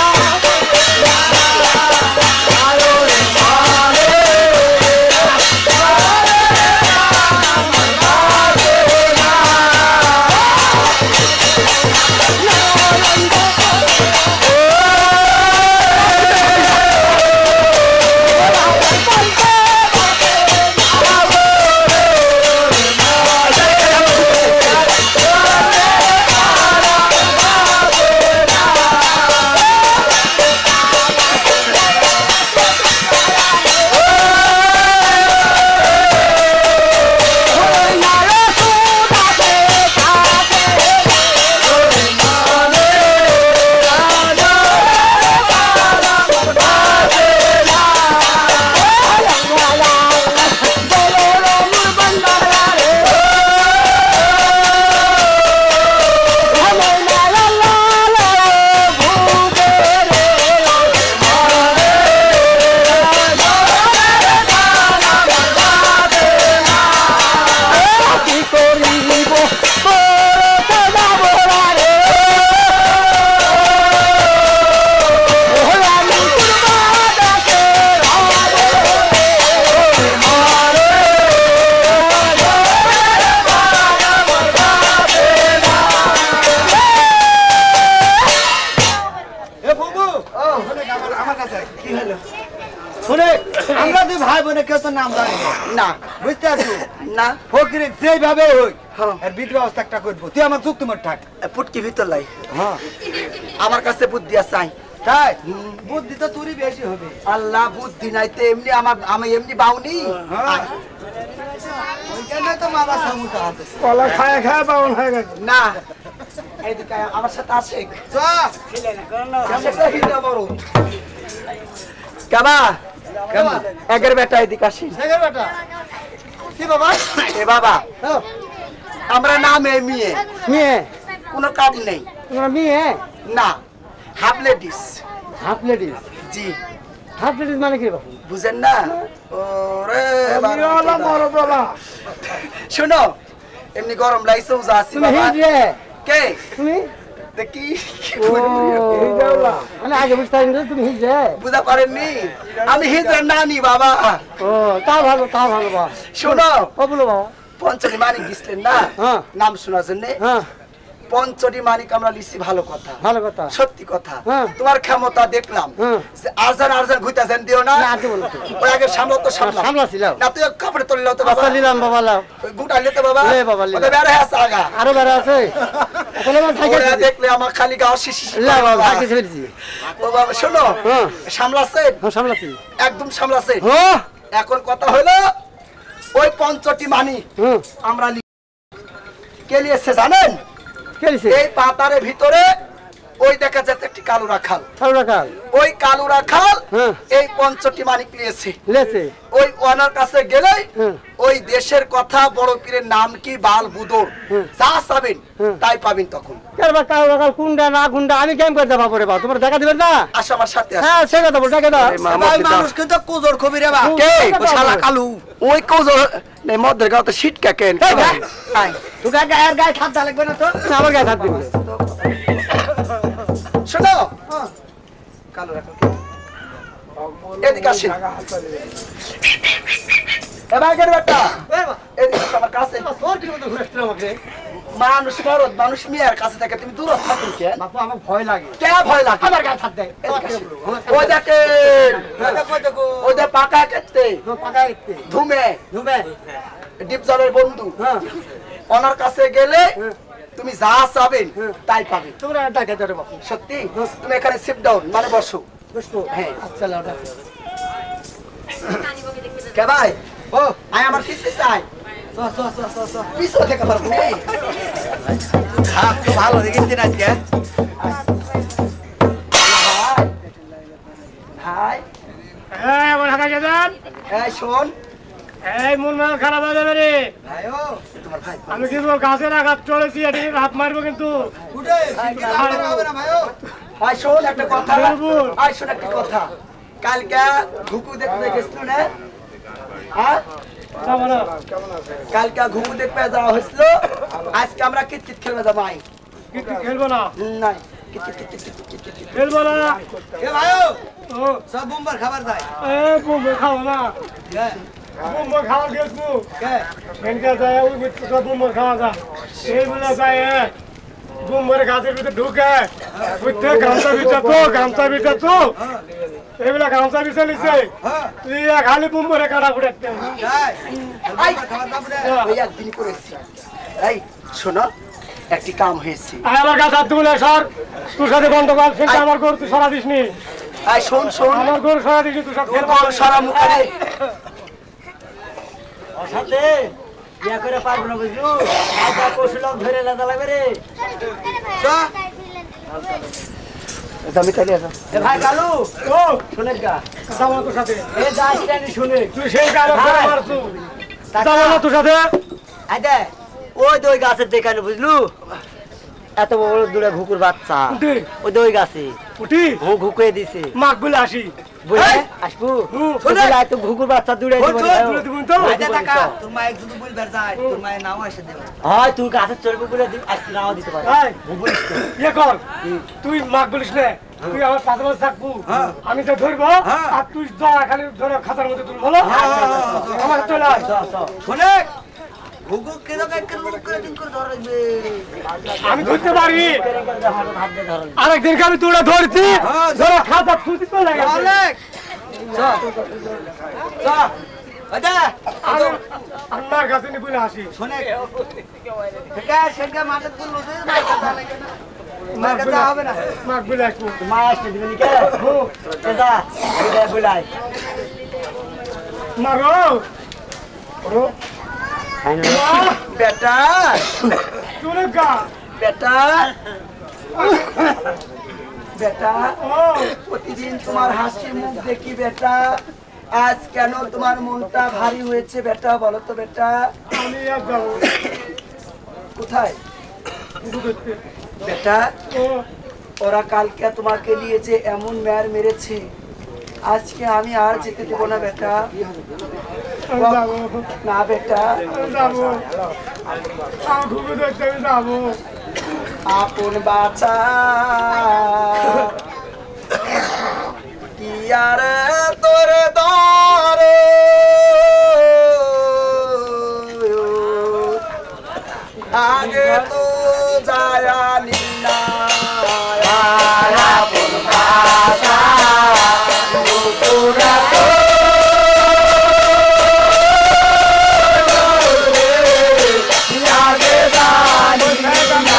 ফকিরের তো নাম জানি না। না বুঝতে পারছো না ফকির যেভাবে হোক হ্যাঁ। এর বিধি ব্যবস্থা একটা করবো তুই আমার চুক্তি মোট থাক পুটকি ভিতর লাই হ্যাঁ আমার কাছে বুদ্ধি আছে আই। তাই বুদ্ধি তো তোরই বেশি হবে আল্লাহ বুদ্ধি নাই তো এমনি আমার আমি এমনি বাউনি হ্যাঁ ওইখানে তো মালা সামুটা হাতে কলা খায় খায় বাউন হয়ে গেছে। না এইদিকে আয়, আমার সাথে আসে চ কাবা কেমন একের বেটা এদিকে আসি ছেলে বেটা কি বাবা এ বাবা আমরা নাম এ মেয়ে মেয়ে কোনো কাজ নেই তোমরা মেয়ে না হাফ লেডিস হাফ লেডিস জি হাফ লেডিস মানে কি রকম? বুঝেন না ওরে মেয়েওয়ালা মরদওয়ালা। শোনো এমনি গরম লাগছে উজা আছি তুমি বাবা হিজড়ে কে তুমি দেখি ও হিজড়েওয়ালা মানে আগে বুঝতে পারিনি তো তুমি হিজড়ে। বুঝা পারেননি আমি হিজড়ার নানি বাবা ও তা ভালো তা ভালো বাবা। শোনো ও বলো বাবা। পঞ্চনী মানিক দিছিলেন না হ্যাঁ। নাম শোনার জন্য হ্যাঁ পঞ্চনী মানিক আমরা লিখছি ভালো কথা ভালো কথা। সত্যি কথা হ্যাঁ। তোমার ক্ষমতা দেখলাম হ্যাঁ। যে আরজান আরজান ঘুইতাছেন দিও না না, আগে বলো তো। ওই আগে সামলা তো সামলা সামলাছিলাম। না তুই কাপড়ে তুললে তো বাবা আচ্ছা নিলাম বাবা লাও। ওই গুটা নিতে বাবা লে বাবা, লে। ওটা বেড়ে আছে আগা আরো বেড়া আছে ওখানে আমার থাকে ওরা দেখলে আমার খালি গাও শিশি লা বাবা থাকে ফেলছি। ও বাবা শোনো হ্যাঁ সামলাছে হ্যাঁ সামলাছি। একদম সামলাছে ও এখন কথা হলো ওই পঞ্চটি মানিক হুম আমরা লি- কে লিয়েছে জানেন কেলিছে এই পাতারের ভিতরে ওই দেখা যাচ্ছে একটি কালু রাখাল কালো রাখাল ওই কালু রাখাল হ্যাঁ। এই পঞ্চটি মানিক নিয়েছে লেছে ওই ওনার কাছে গেলেই হ্যাঁ। ওই দেশের কথা বড় পীরের নাম কি বাল বুদর হ্যাঁ। যা চাবেন হ্যাঁ। তাই পাবেন তখন কারবা কালো রাখাল কুন্ডা না কুন্ডা আমি কেম করে যাবো পরে বাবা তোমার দেখা দিবেন না। আসো আমার সাথে আসো। হ্যাঁ সে কথা বল ডাকে দাও। ভাই মানুষ কিন্তু কোজর খবি রে বা কে কথা ও শালা বল। কালু ওই কোজ নেই মদের গাওতে সিটকা কেন এই ভাই। আয়। তোকে গায়ের গায়ে খাদ্য লাগবে না তো? না, আমার গায়ে হাত দিবে। শোনো কালু রাখাল এদিকে আসেন এবার গের বেটা এদিকে আসো আমার কাছে তোর কি মতো ঘুরে আমাকে মানুষ মরদ মানুষ মেয়ের কাছে থেকে তুমি দূর থাকুন কেন বাপু আমার ভয় লাগে। কে ভয় লাগে আমার গায়ে হাত দেয়। এদিকে আসেন। ওই দেখেন ওই যে পাকা কেটে পাকায় একটু ধুমে ধুবে। ডিপ জলের বন্ধু হ্যাঁ ওনার কাছে গেলে তুমি যা চাবেন তাই পাবেন তোমরা ডাকে দাও রে বাপু। সত্যি তুমি এখানে সিট ডাউন মানে বসো বুঝছো? হ্যাঁ। আচ্ছা লাও ডাকে। কে ভাই ও আয় আমার পিছে চাই পিছু থেকে পারবো এই। খাপ তো ভালো দেখিস না আজকে ভাই ভাই এই আমার হাতে যান। এই শোন এই মন মাল খারাপ হয়ে যাবে রে। ভাইও তোমার ভাই আমি কিন্তু গাছের আঘাত চলেছি এটি হাত মারবো কিন্তু। উঠে হবে না ভাইও ভাই শোন একটা কথা বলবো। ভাই শোন একটা কথা কালকে ঘুকু দেখতে গেছিল না হ্যাঁ যাবো না। কালকে ঘুকু দেখতে যাওয়া হয়েছিল আজকে আমরা কিতকিত খেলবে যাবো আই কিন্তু খেলবো না নাই কিতকিত কিতকিত কিতকিত কিতকিত খেলবো না। এ ভাইও ও সব বোম্বার খাবার দেয় এ বুম্বে খাবো না। বুম্বে খাওয়া গেছু ভেঙ্কা যায় ওই মিত্র বুম্বে খাওয়া যা এইগুলো যায় বুম্বের গাছের ভিতরে ঢুকে বুঝতে গামছা বিছা তো গামছা বিছা তো এইগুলা গামছা বিছা নিছে তুই খালি বুম্বরে কাটা ফুটাতে যায় আই খাবার দাও রে ওই একদিন করেছি এই শোনো একটি কাম হয়েছে আয় আমার গাছ হাত তুলে সর তোর সাথে গন্ডগোল সেটা আমার গরু তুই সরা দিসনি আই শোন শোন আমার গরু সরা দিসনি তুই সব তোর বল সারা মুখে ওর সাথে বিয়া করে পারবো না বুঝলু? আজা পশু লোক ধরে লাগা লাগবে রে। আমি তাহলে আসো এ ভাই কালু, ও শুনে গা। যাবো না তোর সাথে এ যা আসিরানি শুনে। তুই সেই গায়ে হ্যাঁ। মারছু যাবো না তোর সাথে আই দে, ওই তো ওই গাছের দেখানো বুঝলু? এত বড় দূরে ঘুকুর বাচ্চা উঠি ওই তো ওই গাছে উঠি ঘু ঘুকুয়ে দিছে মাক বলে আসি বুঝলে আসবো হুম, বুঝলে তো ঘুকুর বাচ্চা দূরে দিব তুলে দিবি তো আইতে টাকা তোর মায়ের যদি বলবার যায় তোর মায়ের নাও এসে দেবে হয় তুই গাছে চড়বি বলে দি আজকে নাও দিতে পারে এই, ইয়ে কর তুই মাক বলিস না তুই আমার পাশে পাশে থাকবো আমি তো ধরবো আর তুই জড়া খালি ধরে খাতার মধ্যে তুই বলো আমার চলে আয় শুনে ঘুঘু কেন কেন লোক করে দিন করে ধরবে আমি ধরতে পারি হাত দিয়ে ধরো আরেকদিনকে আমি তোরা ধরছি ধরে খাতা তুলতে চলে গেছে অনেক আচ্ছা আমার কাছে নি বলে আসি শুনে সেটা সেটা মাঠে তো লুজে মার কথা লাগে না মার কথা হবে না মাক বলে আসবো মা আসতে দিবেন কি দাদা এটা বলাই মারো ও বেটা চলে গা বেটা বেটা ও প্রতিদিন তোমার হাসি মুখ দেখি বেটা আজ কেন তোমার মনটা ভারী হয়েছে বেটা বলো তো বেটা আমি আর যাবো কোথায় শুধু দেখতে বেটা ও ওরা কালকে তোমাকে নিয়ে যে এমন ম্যার মেরেছে আজকে আমি আর যেতে দেবো না বেটা আমি যাবো না বেটা আমি যাবো আমি ঘুরে দেখতে আমি যাবো আপন বাছা কি আর তোর দর আগে তো যায়ালি না আপন বাছা তোরা তো আগে যায়ালি না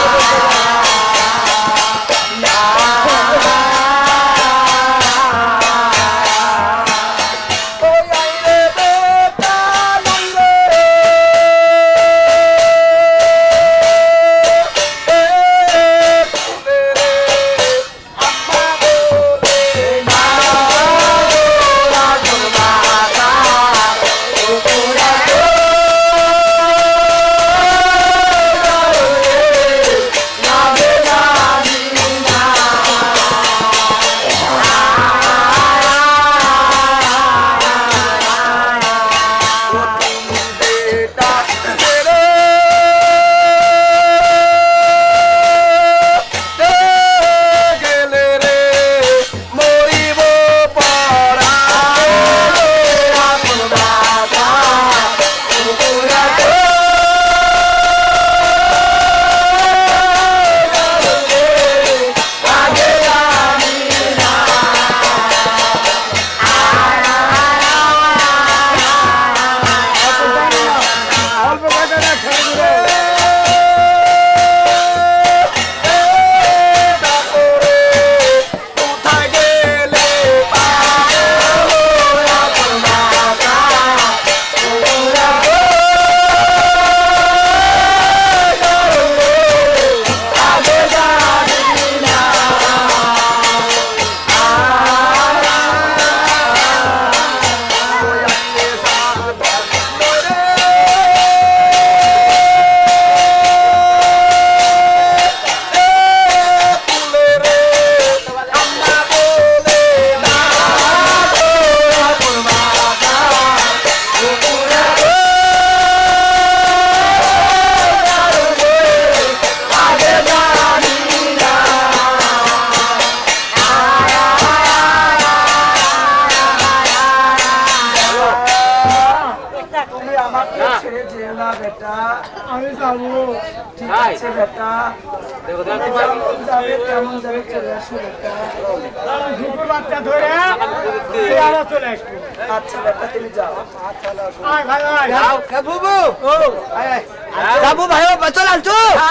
আমি যাবো ঠিক আছে বেটা যেমন যাবে তেমন যাবে চলে আসো বেটা আমি দুপুর বাচ্চা ধরে তুই আবার চলে আসবো আচ্ছা বেটা তুমি যাও আয় ভাই আয় বুবু যাবো ভাই চল আনছো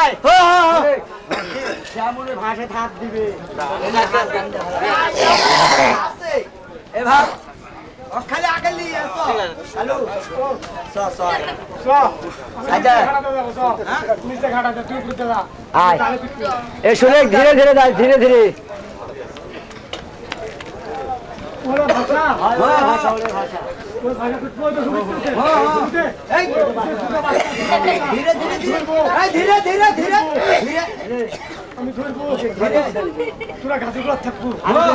শ্যামলে ভাষে হাত দিবে এ ভাই খালি আগে নিয়ে আসো হ্যালো স স চ আচ্ছা। নিচে ঘাটাতে তুই ঘুরতে যা আয়। তাহলে তুই এ শুনে ধীরে ধীরে যাই ধীরে ধীরে ওরে ভাষা ওরে ভাষা ওরে ভাষা ওই ভাষা তুই কই তো শুনতে এই ধীরে ধীরে ধীরে এই ধীরে ধীরে ধীরে ধীরে আমি ধরবো তোরা গাছগুলো থাকবো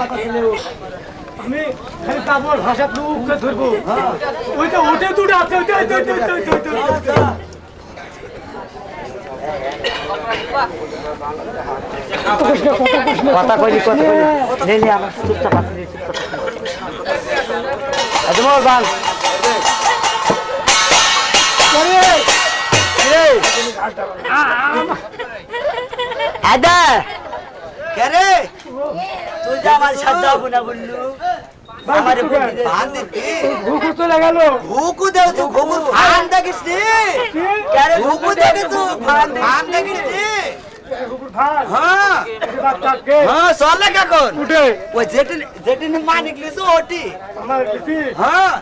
আমি খালি তারপর ভাষা তুই ধরবো ওইটা ওটে দুটো আছে ওইটা ওইটা ওইটা ওইটা ওইটা ওইটা কথা কইলি কথা কইলি নে নে আমার চুপচাপ আছে রে চুপচাপ আজমল বাল রে রে আদা কে রে তুই যা আমার সাথে যাবো না বললু আমারে বান বুদ্ধি দে। বান দিতি ঘুঘু চলে গেল ঘুঘু দেও তুই ঘুঘু ফান দেখিস নি ক্যারে ঘুঘু দেখিস তুই ফান ফান দেখিস নি ঘুঘুর ভান হ্যাঁ বাচ্চাকে হ্যাঁ চলে কাকন উঠে ওই যেটি যেটি মানিক লিসু ওটি আমার দিদি হ্যাঁ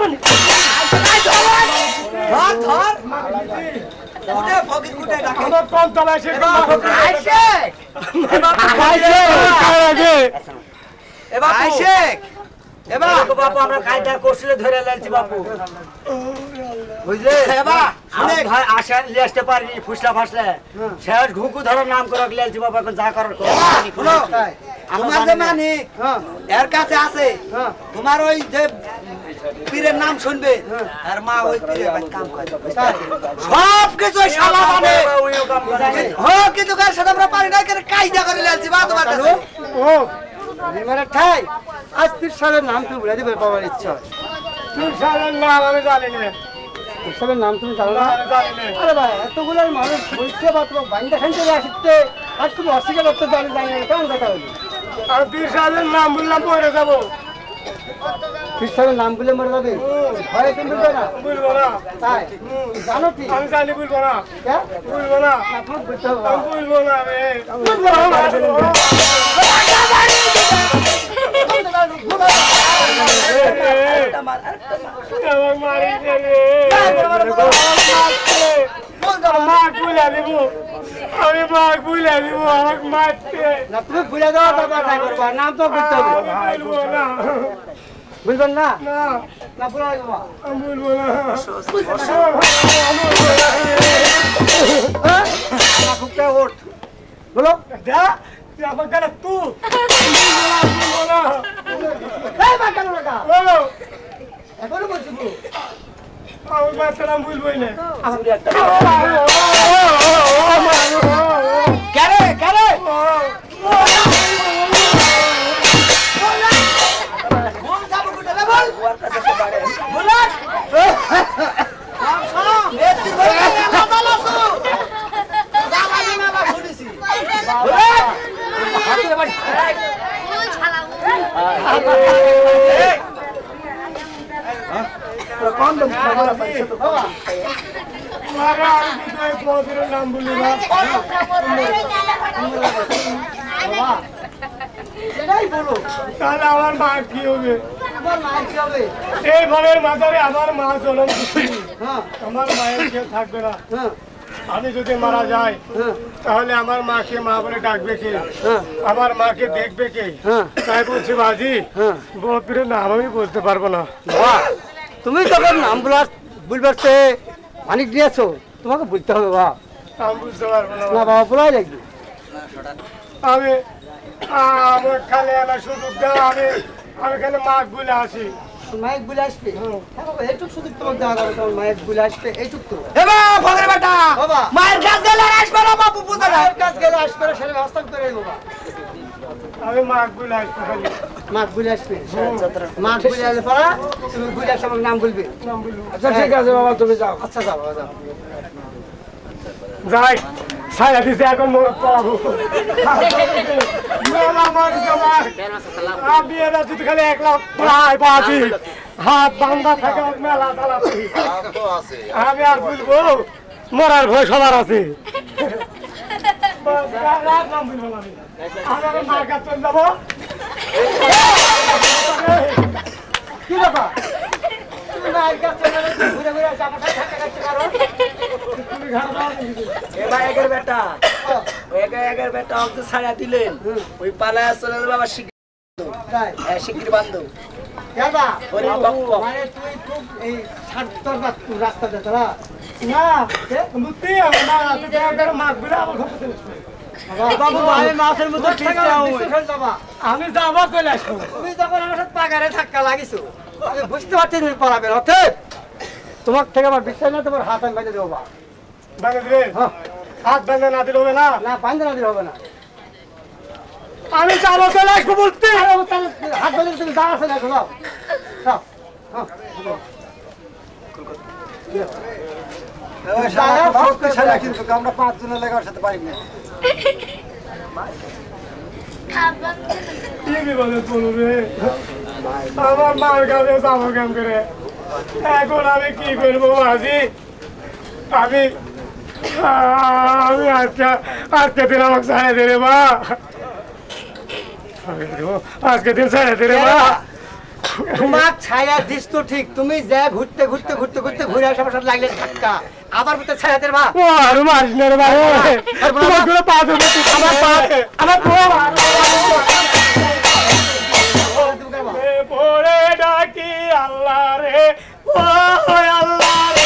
ধর ধর কুটে ফকির কুটে ডাকে আমার কোন তলায় সে আইছে আগে এবার আইছে এবার দেখো বাপু আমরা কায়দা করছিলে ধরে লাইছি বাপু বুঝলে এবার আমি ভাই আশা লিয়ে পারিনি ফুসলা ফাসলে শেষ ঘুঘু ধরার নাম করে লাইছি বাপু এখন যা করার করো। শুনো তোমার যে মানিক এর কাছে আছে তোমার ওই যে পীরের নাম শুনবে আর মা ওই পীরের বাড়ি কাম করে সব কিছু শালা মানে ওইও কাম করে। হ্যাঁ কিন্তু কার সাথে আমরা পারি না কেন কায়দা করে লালছি বা তোমার কাছে ও মানে ঠাই আজ তির সালের নাম তুমি বলে দিবে বাবার ইচ্ছা তুই সারের নাম আমি জানি না তির সালের নাম তুমি জানো না আমি জানি না আরে ভাই এতগুলো মানুষ বলছে বা তোমার বাইন্দা খান থেকে আসতে আর তুমি অস্বীকার করতে জানি জানি না কেমন কথা হলো আর তুই সারের নাম বললাম পড়ে যাবো তির সালের নাম বলে মরে যাবে ভয় তুমি বলবে না বলবো না তাই জানো কি আমি জানি বলবো না হ্যাঁ? বলবো না আপনার বুঝতে হবে আমি বলবো না রে আমার মারি দে রে মাক বুলা দিব আমি মাক বুলা দিব আমাকে মারতে না তুমি ভুলে দেওয়ার ব্যাপার না করবা নাম তো বলতে হবে আমি বলবো না বুঝবেন না না না বলা লাগবে আমি বলবো না ওঠ বলো দা তুই আমার গালে তু বলবো না এই বাটা লাগা ও এখনো বলছি গো আমি বাচ্চারা বলবোই না কেরে কেরে বল যাব কুটে বল বল সাম সাম মেতি বল না বালা তো বাবা নি বাবা শুনেছি হাতে বাড়ি কন্ডম খাওয়া পাইছে তো বাবা মারা আমি তো এই পদের নাম বলি না এটাই বলো তাহলে আমার মা কি হবে তোমার মায়ের কি হবে এই ঘরের মাঝারে আমার মা জন্ম দিচ্ছি হ্যাঁ আমার মায়ের কেউ থাকবে না হ্যাঁ আমি যদি মারা যাই হ্যাঁ তাহলে আমার মাকে মা বলে ডাকবে কে হ্যাঁ আমার মাকে দেখবে কে হ্যাঁ তাই বলছি বাজি হ্যাঁ বপিরের নাম আমি বলতে পারবো না বাহ তুমি যখন নাম বলার বলবার সে অনেক দিয়েছো তোমাকে বলতে হবে বাবা আমি বুঝতে পারবো না না বাবা বলাই লাগবে আমি আমার খালে আমার সুযোগ দেওয়া আমি আমি খালি মাছ বলে আসি মাইক বলে আসবে হ্যাঁ বাবা এইটুক শুধু তোমাকে দেওয়া যাবে তোমার মাইক বলে আসবে এইটুক তো এবা ফকরে বেটা বাবা। মায়ের কাছ গেলে আর আসবে না বাবু বুঝা না মায়ের কাজ গেলে আসবে না সেটা ব্যবস্থা করে বাবা আমি মাছ বলে আসবো খালি মাক বলে আসবে মাক বলে আসলে পড়া তুমি বলে আসে আমার নাম বলবে নাম বলবো আচ্ছা ঠিক আছে বাবা তুমি যাও আচ্ছা যাও বাবা, যাও যাই ছায়া দিছে এখন মোর পড়াবো মেলা মার জমার আমি এরা যদি খালি এক লাখ প্রায় বাজি হাত বান্ধা থাকে মেলা চালাচ্ছি আমি আর বলবো মরার ভয় সবার আছে বাস, আর- আর নাম বলবো না আমি। আমি আমার মার কাছে চলে যাবো কি বাবা তুমি মায়ের কাছে চলে যাবে, তুমি ঘুরে ঘুরে আসে আমার সাথে থাকা কাছে কারণ তুমি ঘাড় দাও দিদি। এবার একের বেটা ওই একের একের বেটা ওকে ছাড়া দিলেন ওই পালায় চলে যাবে বাবা শিগগির তাই শিগগির বান্ধব দাদা ওরে বাবা। মানে তুই খুব এই সাতটার রাস্তা দে তোরা না মুক্তি আমার মা আছে, একবার মাছ বলে আমার ঘরে চলে আসবে। বাবু আমি মাছের মতো ঠিক না যাবা আমি যাবো চলে আসবো তুমি যখন আমার সাথে পাগারে ধাক্কা লাগিছো আমি বুঝতে পারছি তুমি পালাবেন অতএব তোমার থেকে আমার বিশ্বাস না তোমার হাত আমি বেঁধে দেবো বা বেঁধে দিবে হ্যাঁ হাত বেঁধে না দিলে হবে না না বাঁধতে না দিলে হবে না আমি যাবো চলে আসবো বলতে আরে ও তাহলে হাত বেঁধে তুমি দাঁড়া চলে আসো যাও যাও হ্যাঁ কিন্তু আমরা পাঁচ জনের লেগার সাথে পারি না কি বিপদে পড়বে আমার মার কাছে যাবো কেন করে এখন আমি কি করবো মাঝি আমি আমি আজকে আজকে দিন আমাকে ছাড়া দে রে মা আজকে দিন ছাড়া দে রে মা তোমার ছায়া দিস তো ঠিক তুমি যা ঘুরতে ঘুরতে ঘুরতে ঘুরতে ঘুরে আসার সাথে লাগলে ধাক্কা আবার ভিতরে ছায়া দে মা ও আর মারিস না রে ভাই তোমার গুলো পা দেবো আমার পা আমার পড়ে ডাকি আল্লাহ রে ও আল্লাহ রে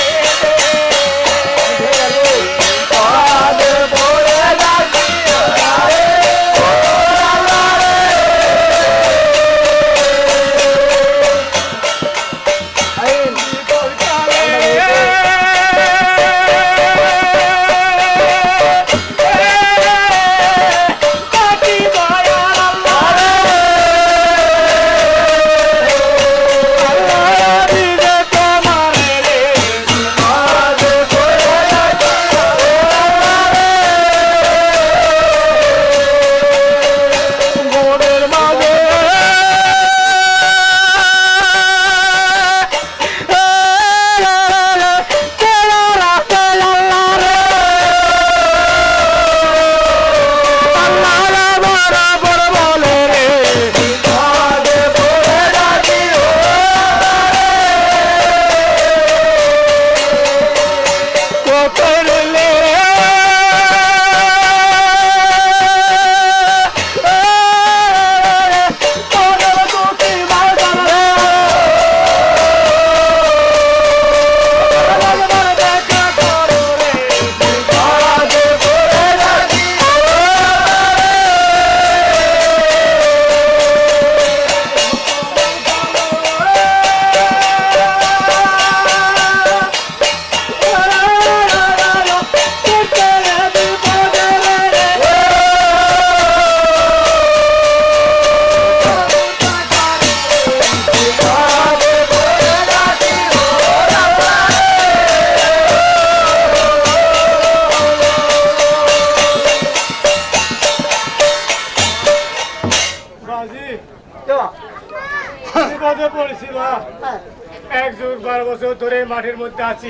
এক যুগ বারো বছর ধরে মাঠের মধ্যে আছি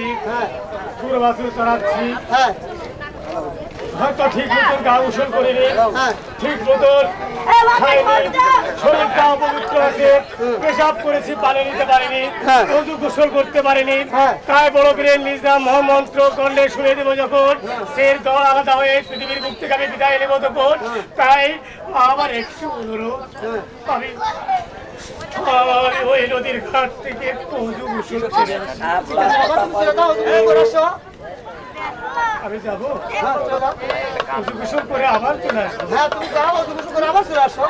পুরো বছর চড়াচ্ছি হয়তো ঠিক মতন গা গোসল করিনি ঠিক মতন শরীরটা অপবিত্র আছে পেশাব করেছি পানি নিতে পারিনি অজু গোসল করতে পারিনি তাই বড় বীরের নিজাম মহামন্ত্র করলে শুনে দেবো যখন সের দল আলাদা হয়ে পৃথিবীর মুখ থেকে আমি বিদায় নেবো তখন তাই আমার একটু অনুরোধ আমি ওই নদীর ঘাট থেকে অজু গোসল করে আমি যাবো অজু গোসল করে আবার চলে আসবো হ্যাঁ তুমি যাও অজু গোসল করে আবার চলে আসো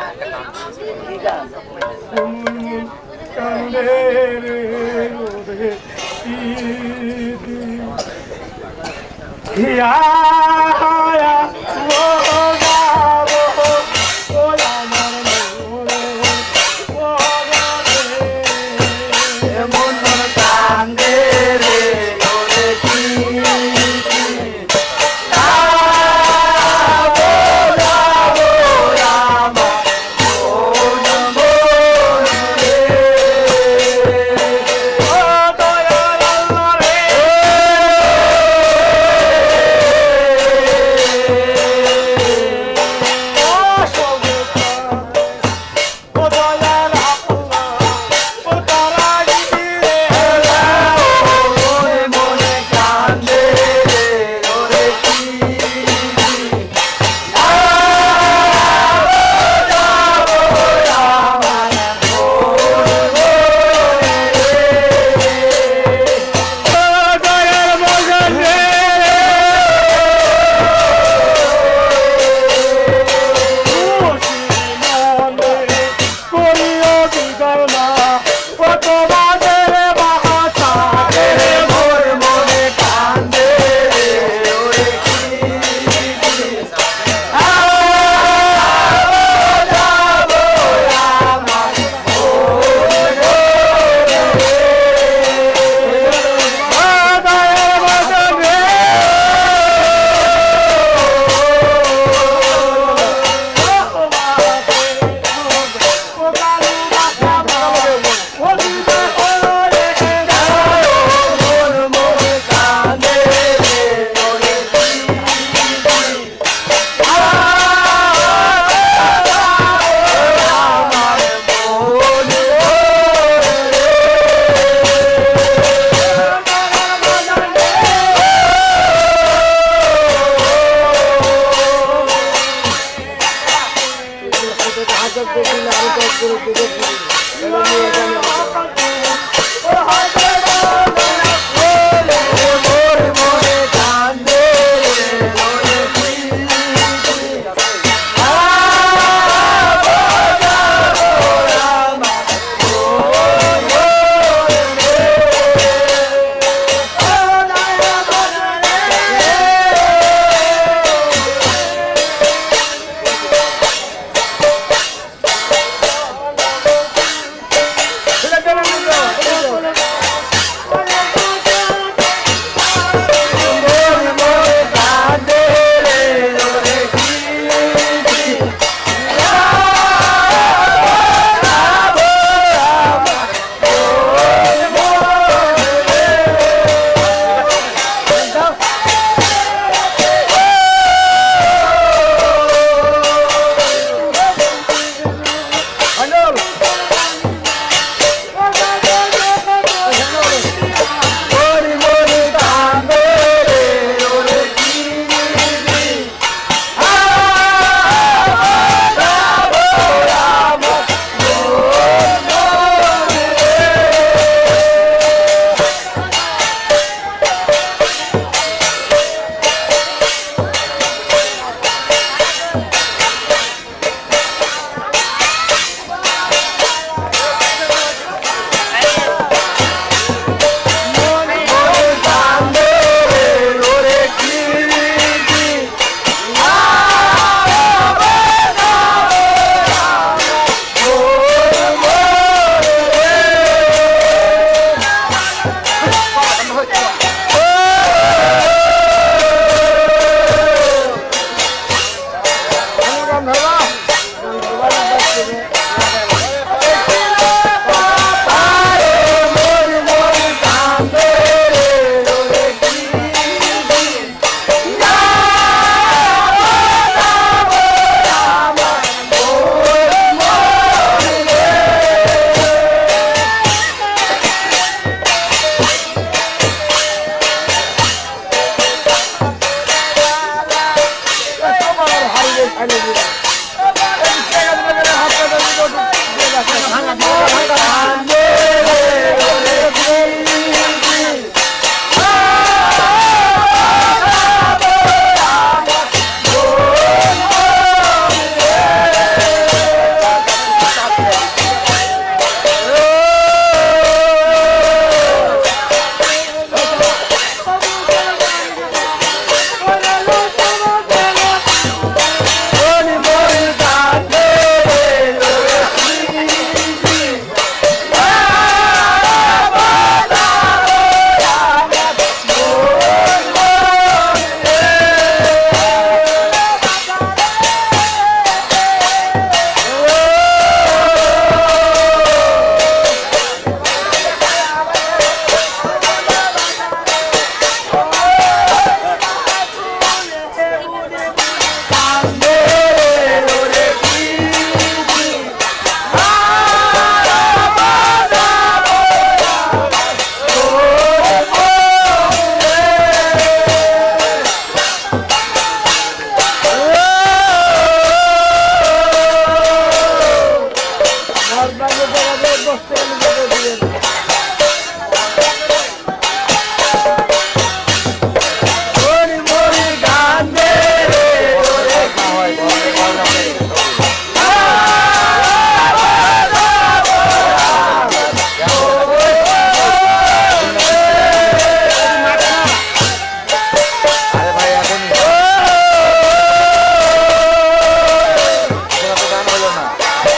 ও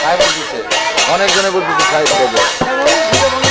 সাহেব বলতেছে অনেকজনে বলতেছে সাহেব